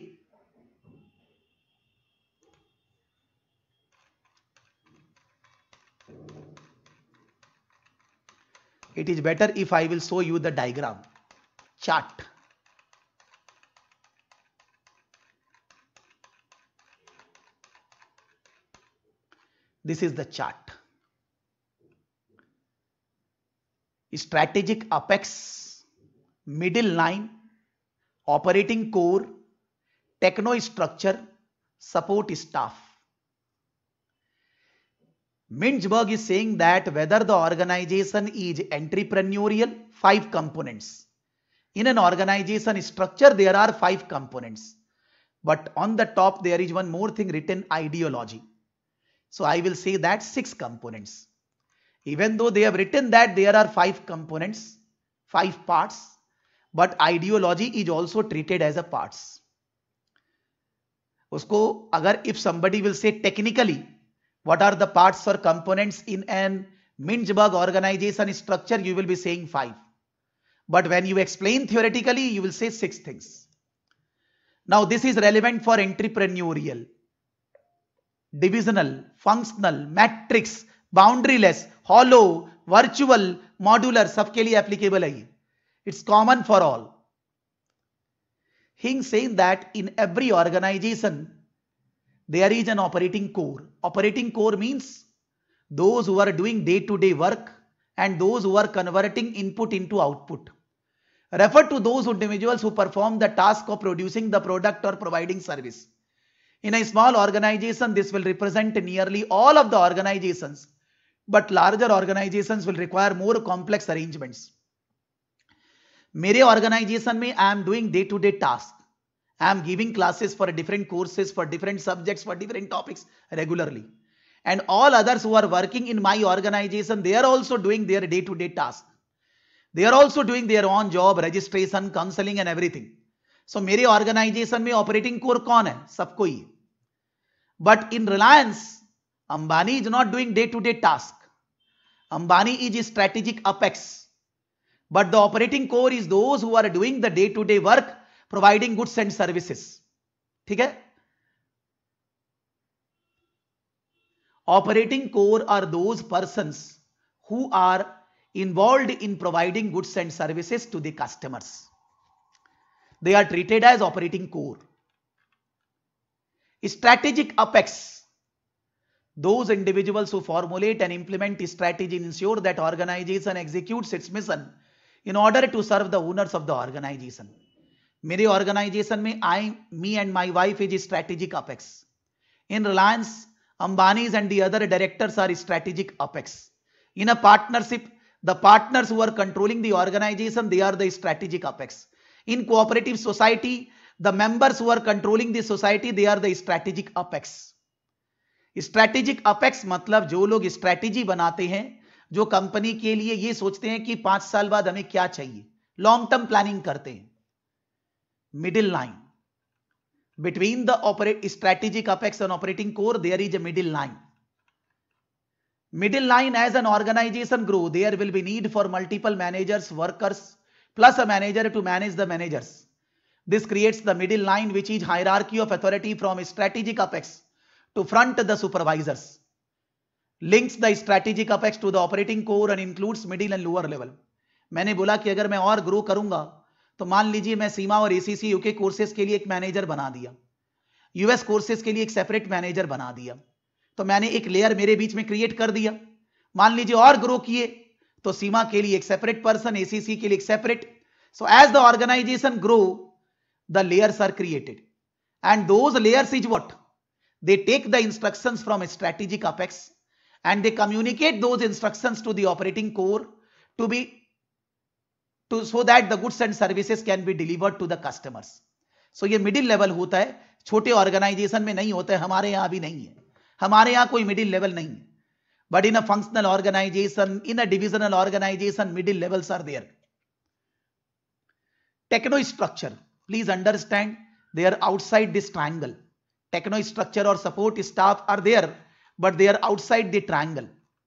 Speaker 1: it is better if I will show you the diagram chart. This is the chart. Strategic apex, middle line, operating core, techno structure, support staff. Mintzberg is saying that whether the organization is entrepreneurial, five components. In an organization structure, there are five components. But on the top, there is one more thing written: ideology. So I will say that six components. Even though they have written that there are five components, five parts, but ideology is also treated as a parts. Usko agar if somebody will say technically what are the parts or components in an Mintzberg organization structure, you will be saying five. But when you explain theoretically, you will say six things. Now this is relevant for entrepreneurial, divisional, functional, matrix, boundaryless, hollow, virtual, modular, सबके लिए applicable है ये. It's common for all. He saying that in every organization there is an operating core. Operating core means those who are doing day-to-day work and those who are converting input into output. Refer to those individuals who perform the task of producing the product or providing service. In a small organization, this will represent nearly all of the organizations, but larger organizations will require more complex arrangements. मेरे organization में I am doing day to day task, I am giving classes for different courses, for different subjects, for different topics regularly, and all others who are working in my organization they are also doing their day to day task, they are also doing their on job registration, counselling and everything. So मेरे organization में operating core कौन है? सबको ही. But in Reliance Ambani is not doing day to day task. Ambani is strategic apex. But the operating core is those who are doing the day-to-day work, providing goods and services. ठीक है? Operating core are those persons who are involved in providing goods and services to the customers. They are treated as operating core. Strategic apex. Those individuals who formulate and implement strategy ensure that organization executes its mission in order to serve the owners of the organization. मेरे organization में I, me and my wife is strategic apex. In Reliance, Ambani's and the other directors are strategic apex. In a partnership, the partners who are controlling the organization, they are the strategic apex. In cooperative society, the members who are controlling the society, they are the strategic apex. Strategic apex मतलब जो लोग strategy बनाते हैं, जो company के लिए ये सोचते हैं कि पांच साल बाद हमें क्या चाहिए, लॉन्ग टर्म प्लानिंग करते हैं. Middle line between the operate strategic apex and operating core, there is a middle line. Middle line as an organization grow, there will be need for multiple managers, workers plus a manager to manage the managers. This creates the middle line which is hierarchy of authority from strategic apex to front the supervisors, links the strategic apex to the operating core and includes middle and lower level. मैंने बोला कि अगर मैं और grow करूंगा तो मान लीजिए मैं सीमा और एसीसी यूके कोर्सेज के लिए एक मैनेजर बना दिया, यूएस कोर्सेज के लिए एक सेपरेट मैनेजर बना दिया, तो मैंने एक लेयर मेरे बीच में क्रिएट कर दिया. मान लीजिए और ग्रो किए तो सीमा के लिए एक सेपरेट पर्सन, एसीसी के लिए एक separate. So as the organization grow the layers are created and those layers is what? They take the instructions from a strategic apex and they communicate those instructions to the operating core to be to so that the goods and services can be delivered to the customers. So ये middle level होता है, छोटे organization में नहीं होता है, हमारे यहाँ भी नहीं है. हमारे यहाँ कोई middle level नहीं है. But in a functional organization, in a divisional organization, middle levels are there. Techno structure. Please understand, they are outside this triangle. Techno structure or support staff are there, but they are outside the triangle.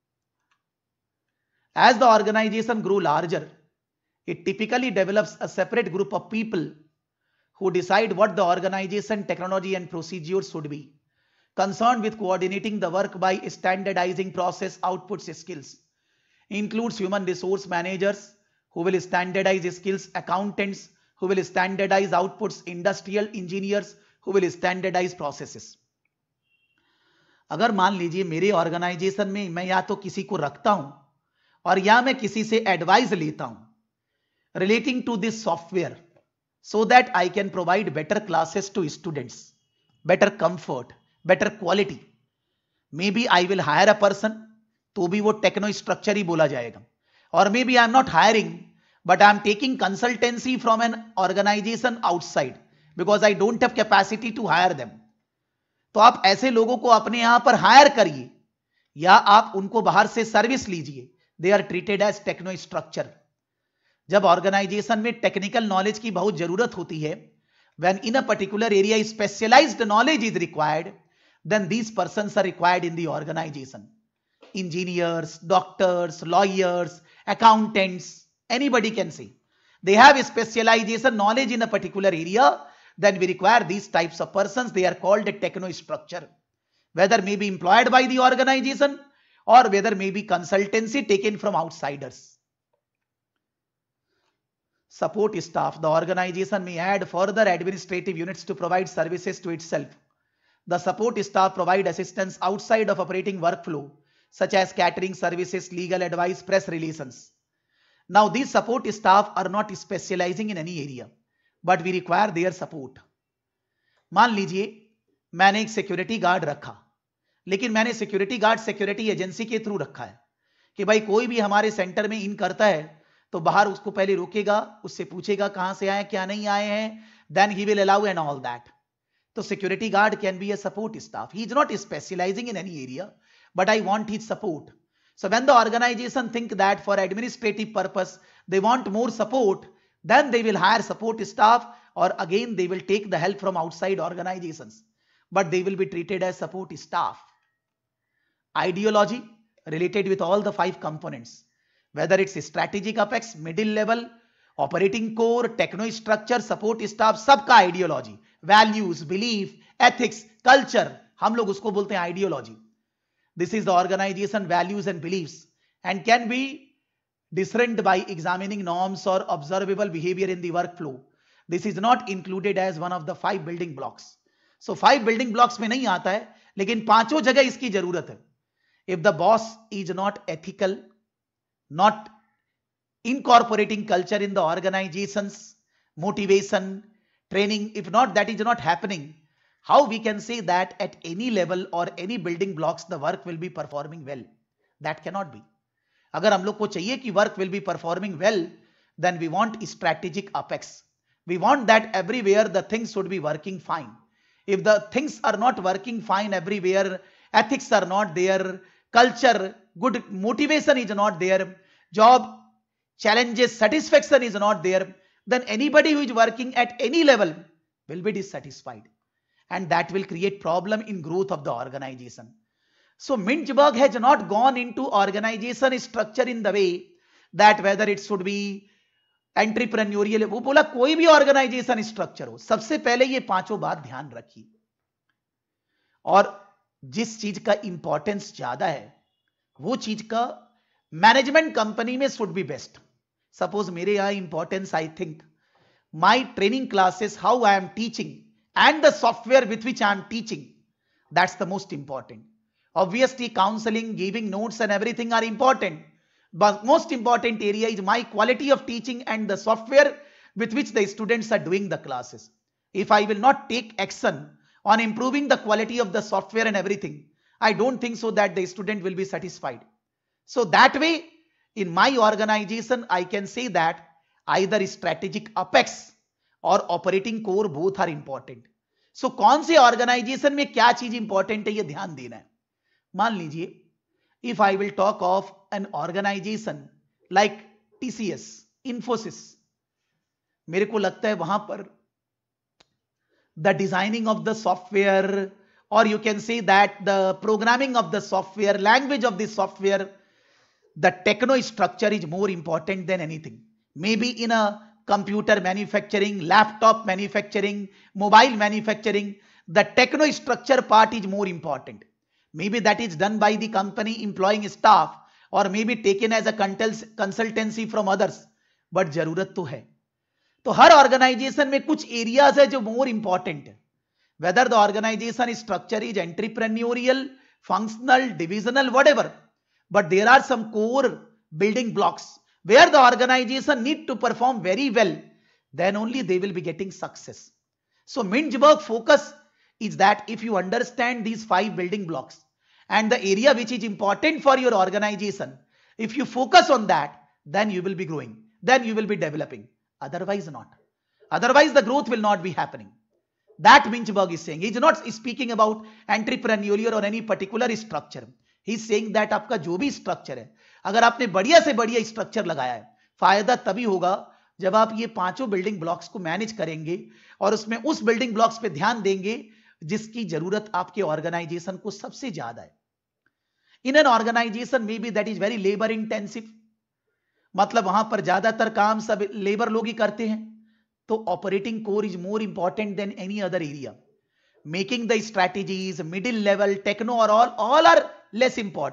Speaker 1: As the organization grow larger, it typically develops a separate group of people who decide what the organization technology and procedures should be, concerned with coordinating the work by standardizing process outputs skills. Includes human resource managers who will standardize skills, accountants who will standardize outputs, industrial engineers who will standardize processes. अगर मान लीजिए मेरे organization में मैं या तो किसी को रखता हूं और या मैं किसी से एडवाइस लेता हूं relating to this software so that I can provide better classes to students, better comfort, better quality, may be I will hire a person, तो भी वो टेक्नो स्ट्रक्चर ही बोला जाएगा. और may be I am not hiring but I am taking consultancy from an organization outside because I don't have capacity to hire them. तो आप ऐसे लोगों को अपने यहां पर हायर करिए या आप उनको बाहर से सर्विस लीजिए. They are treated as techno structure. जब ऑर्गेनाइजेशन में टेक्निकल नॉलेज की बहुत जरूरत होती है, when in a particular area specialized knowledge is required, then these persons are required in the organization. Engineers, doctors, lawyers, accountants, anybody can say they have a specialization knowledge in a particular area. Then we require these types of persons. They are called a techno structure, whether may be employed by the organization or whether maybe consultancy taken from outsiders. Support staff. The organization may add further administrative units to provide services to itself. The support staff provide assistance outside of operating workflow, such as catering services, legal advice, press relations. Now, these support staff are not specializing in any area, but we require their support. मान लीजिए मैंने एक security guard रखा, लेकिन मैंने security guard security agency के through रखा है कि भाई कोई भी हमारे सेंटर में इन करता है तो बाहर उसको पहले रोकेगा, उससे पूछेगा कहां से आए क्या नहीं आए हैं, then he will allow and all that. तो security guard can be a support staff. He is not specializing in any area, but I want his support. So when the organization think that for administrative purpose they want more support, then they will hire support staff, or again they will take the help from outside organizations, but they will be treated as support staff. Ideology related with all the five components, whether it's strategic apex, middle level, operating core, techno structure, support staff, सबका ideology, values, belief, ethics, culture, हम लोग उसको बोलते हैं ideology. This is the organization values and beliefs, and can be discerned by examining norms or observable behavior in the workflow. This is not included as one of the five building blocks. So five building blocks में नहीं आता है, लेकिन पांचों जगह इसकी जरूरत है. If the boss is not ethical, not incorporating culture in the organization's motivation, training, if not that is not happening, how we can say that at any level or any building blocks the work will be performing well? That cannot be. अगर हम लोग को चाहिए कि work will be performing well, then we want strategic apex. We want that everywhere the things should be working fine. If the things are not working fine everywhere, ethics are not there, culture, good motivation is not there, job challenges, satisfaction is not there, then anybody who is working at any level will be dissatisfied. And that will create problem in growth of the organization. So Mintzberg has not gone into organization structure in the way that whether it should be entrepreneurial, वो बोला कोई भी organization structure हो, सबसे पहले ये पांचों बात ध्यान रखिए. और जिस चीज का इंपॉर्टेंस ज्यादा है वो चीज का मैनेजमेंट कंपनी में शुड बी बेस्ट. सपोज मेरे यहाँ importance, I think my training classes, how I am teaching and the software with which I am teaching, that's the most important. Obviously counseling, giving notes and everything are important, but most important area is my quality of teaching and the software with which the students are doing the classes. If I will not take action on improving the quality of the software and everything, I don't think so that the student will be satisfied. So that way in my organization I can say that either strategic apex और operating core both are important. So कौन से organisation में क्या चीज important है ये ध्यान देना है. मान लीजिए if I will talk of an organization like TCS, Infosys, मेरे को लगता है वहां पर the designing of the software, और you can say that the programming of the software, language of the software, the techno structure is more important than anything. May B in a computer manufacturing, laptop manufacturing, mobile manufacturing, the techno structure part is more important. Maybe that is done by the company employing staff, or maybe taken as a consultancy from others, but जरूरत तो है. तो हर organisation में कुछ areas है जो more important है. Whether the organisation structure is entrepreneurial, functional, divisional, whatever, but there are some core building blocks where the organization need to perform very well, then only they will be getting success. So Mintzberg focus is that if you understand these five building blocks and the area which is important for your organization, if you focus on that, then you will be growing, then you will be developing. Otherwise not. Otherwise the growth will not be happening. That Mintzberg is saying. He is not speaking about entrepreneurial or any particular structure. He is saying that आपका जो भी structure है, अगर आपने बढ़िया से बढ़िया structure लगाया है, फायदा तभी होगा जब आप ये पांचों बिल्डिंग ब्लॉक्स को मैनेज करेंगे और उसमें उस बिल्डिंग ब्लॉक्स पे ध्यान देंगे जिसकी जरूरत आपके ऑर्गेनाइजेशन को सबसे ज्यादा है. In an organisation may be that is very labour intensive, मतलब वहां पर ज्यादातर काम सब लेबर लोग ही करते हैं, तो operating core is more important than any other area. Making the strategies, middle level, techno और all all are less important.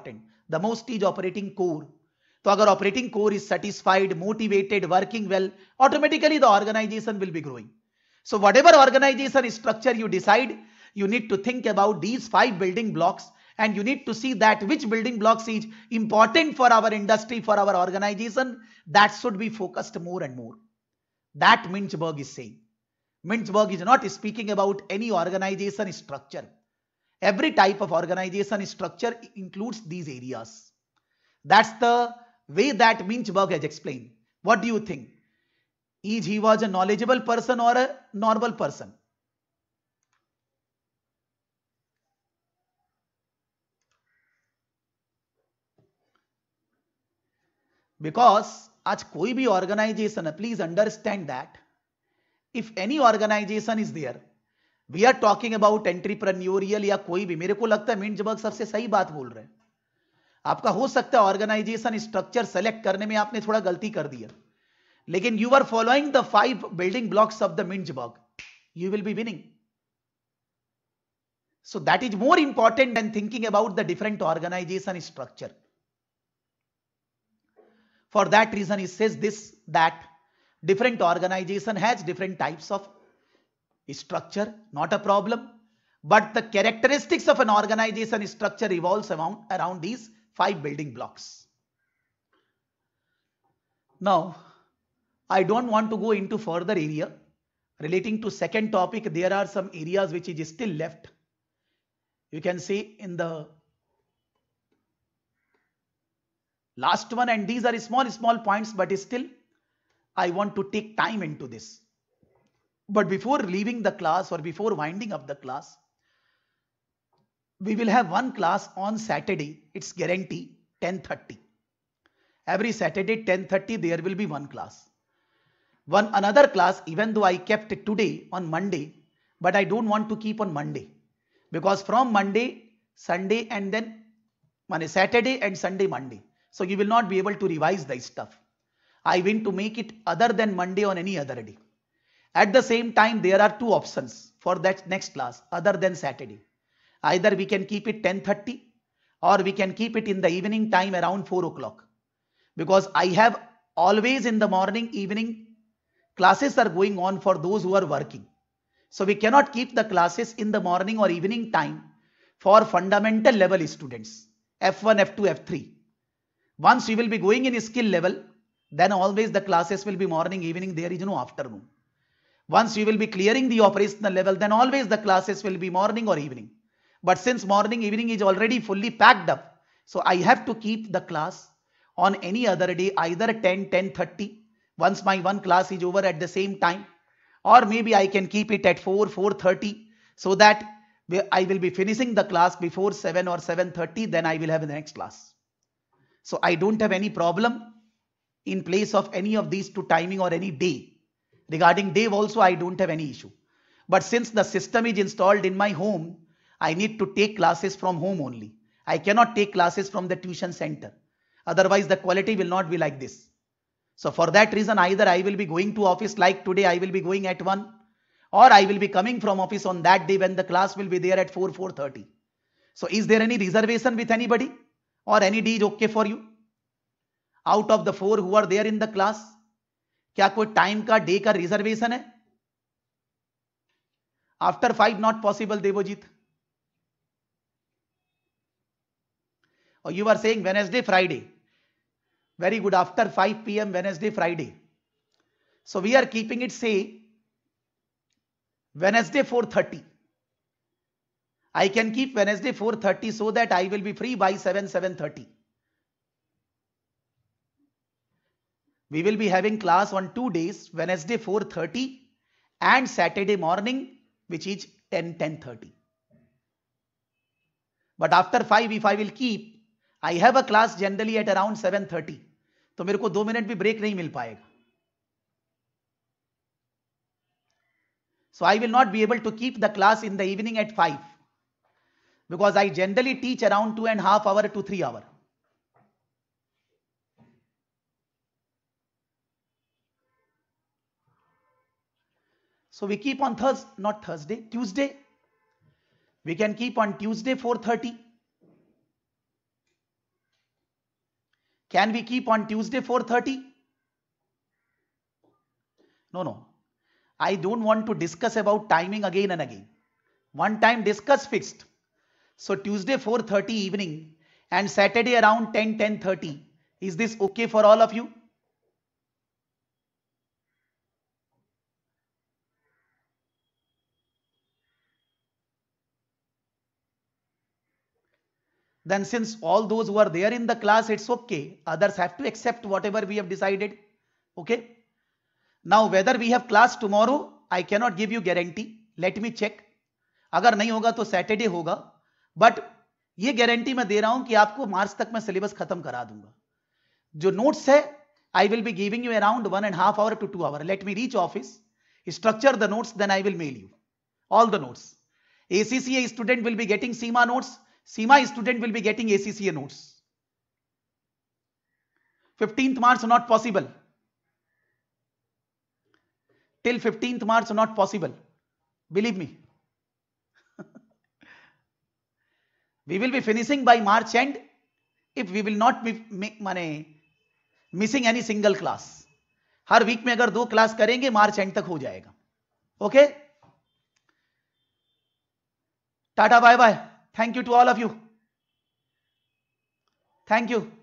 Speaker 1: the most is operating core. तो अगर operating core is satisfied, motivated, working well, automatically the organization will be growing. So whatever organization structure you decide, you need to think about these five building blocks, and you need to see that which building blocks is important for our industry, for our organization, that should be focused more and more. That Mintzberg is saying. Mintzberg is not speaking about any organization structure. Every type of organization structure includes these areas. That's the way that Mintzberg has explained. What do you think? Is he was a knowledgeable person or a normal person? Because आज कोई भी organization है, please understand that if any organization is there, we are talking about entrepreneurial या कोई भी, मेरे को लगता है मिंट्सबर्ग सबसे सही बात बोल रहे हैं. आपका हो सकता है ऑर्गेनाइजेशन स्ट्रक्चर सेलेक्ट करने में आपने थोड़ा गलती कर दी है, लेकिन you are following the five building blocks of the Mintzberg, you will be winning. So that is more important than thinking about the different organization structure. For that reason, he says this, that different organization has different types of structure, not a problem. But the characteristics of an organization structure revolves around, around these five building blocks. Now, I don't want to go into further area. Relating to second topic, there are some areas which is still left. You can see in the last one, and these are small, small points, but still I want to take time into this. But before leaving the class or before winding up the class, we will have one class on Saturday. It's guarantee ten thirty. Every Saturday ten thirty there will be one class. One another class, even though I kept it today on Monday, but I don't want to keep on Monday, because from Monday, Sunday, and then Monday, Saturday and Sunday, Monday. So you will not be able to revise the stuff. I want to make it other than Monday on any other day. At the same time, there are two options for that next class other than Saturday. Either we can keep it ten thirty or we can keep it in the evening time around four o'clock. Because I have always in the morning, evening, classes are going on for those who are working. So we cannot keep the classes in the morning or evening time for fundamental level students, F one, F two, F three. Once you will be going in skill level, then always the classes will be morning, evening, there is no afternoon. Once you will be clearing the operational level, then always the classes will be morning or evening. But since morning, evening is already fully packed up, so I have to keep the class on any other day, either ten, ten thirty, once my one class is over at the same time, or maybe I can keep it at four, four thirty, so that I will be finishing the class before seven or seven thirty, then I will have the next class. So I don't have any problem in place of any of these two timing or any day. Regarding day also, I don't have any issue. But since the system is installed in my home, I need to take classes from home only. I cannot take classes from the tuition center. Otherwise, the quality will not be like this. So for that reason, either I will be going to office like today, I will be going at one, or I will be coming from office on that day when the class will be there at four, four thirty. So is there any reservation with anybody? Or any day is okay for you? Out of the four who are there in the class, क्या कोई time का day का reservation है? After five not possible, Debojit. और you are saying Wednesday Friday. Very good. After five p m Wednesday Friday. So we are keeping it say Wednesday four thirty. I can keep Wednesday four thirty so that I will be free by seven, seven thirty. We will be having class on two days, Wednesday four thirty and Saturday morning, which is ten, ten thirty. But after five, if I will keep, I have a class generally at around seven thirty. तो मेरे को दो minute भी break नहीं मिल पाएगा. So I will not be able to keep the class in the evening at five. Because I generally teach around two and a half hour to three hour. So we keep on Thursday, not Thursday, Tuesday. We can keep on Tuesday four thirty. Can we keep on Tuesday four thirty? No, no. I don't want to discuss about timing again and again. One time discuss fixed. So Tuesday four thirty evening and Saturday around ten, ten thirty. Is this okay for all of you? Then since all those who are there in the class, it's okay. Others have to accept whatever we have decided. Okay. Now whether we have class tomorrow, I cannot give you guarantee. Let me check. अगर नहीं होगा तो Saturday होगा, but ये guarantee मैं दे रहा हूं कि आपको मार्च तक मैं सिलेबस खत्म करा दूंगा. जो नोट्स है I will be giving you around one and a half hour to two hour. Let me reach office, structure the notes, then I will mail you all the notes. A C C A student will be getting SEMA notes. SEMA student will be getting A C C A notes. fifteenth March not possible. Till fifteenth March not possible. Believe me. We will be finishing by March end if we will not be माने missing any single class. हर week में अगर दो class करेंगे मार्च and तक हो जाएगा. Okay, tata bye bye. Thank you to all of you. Thank you.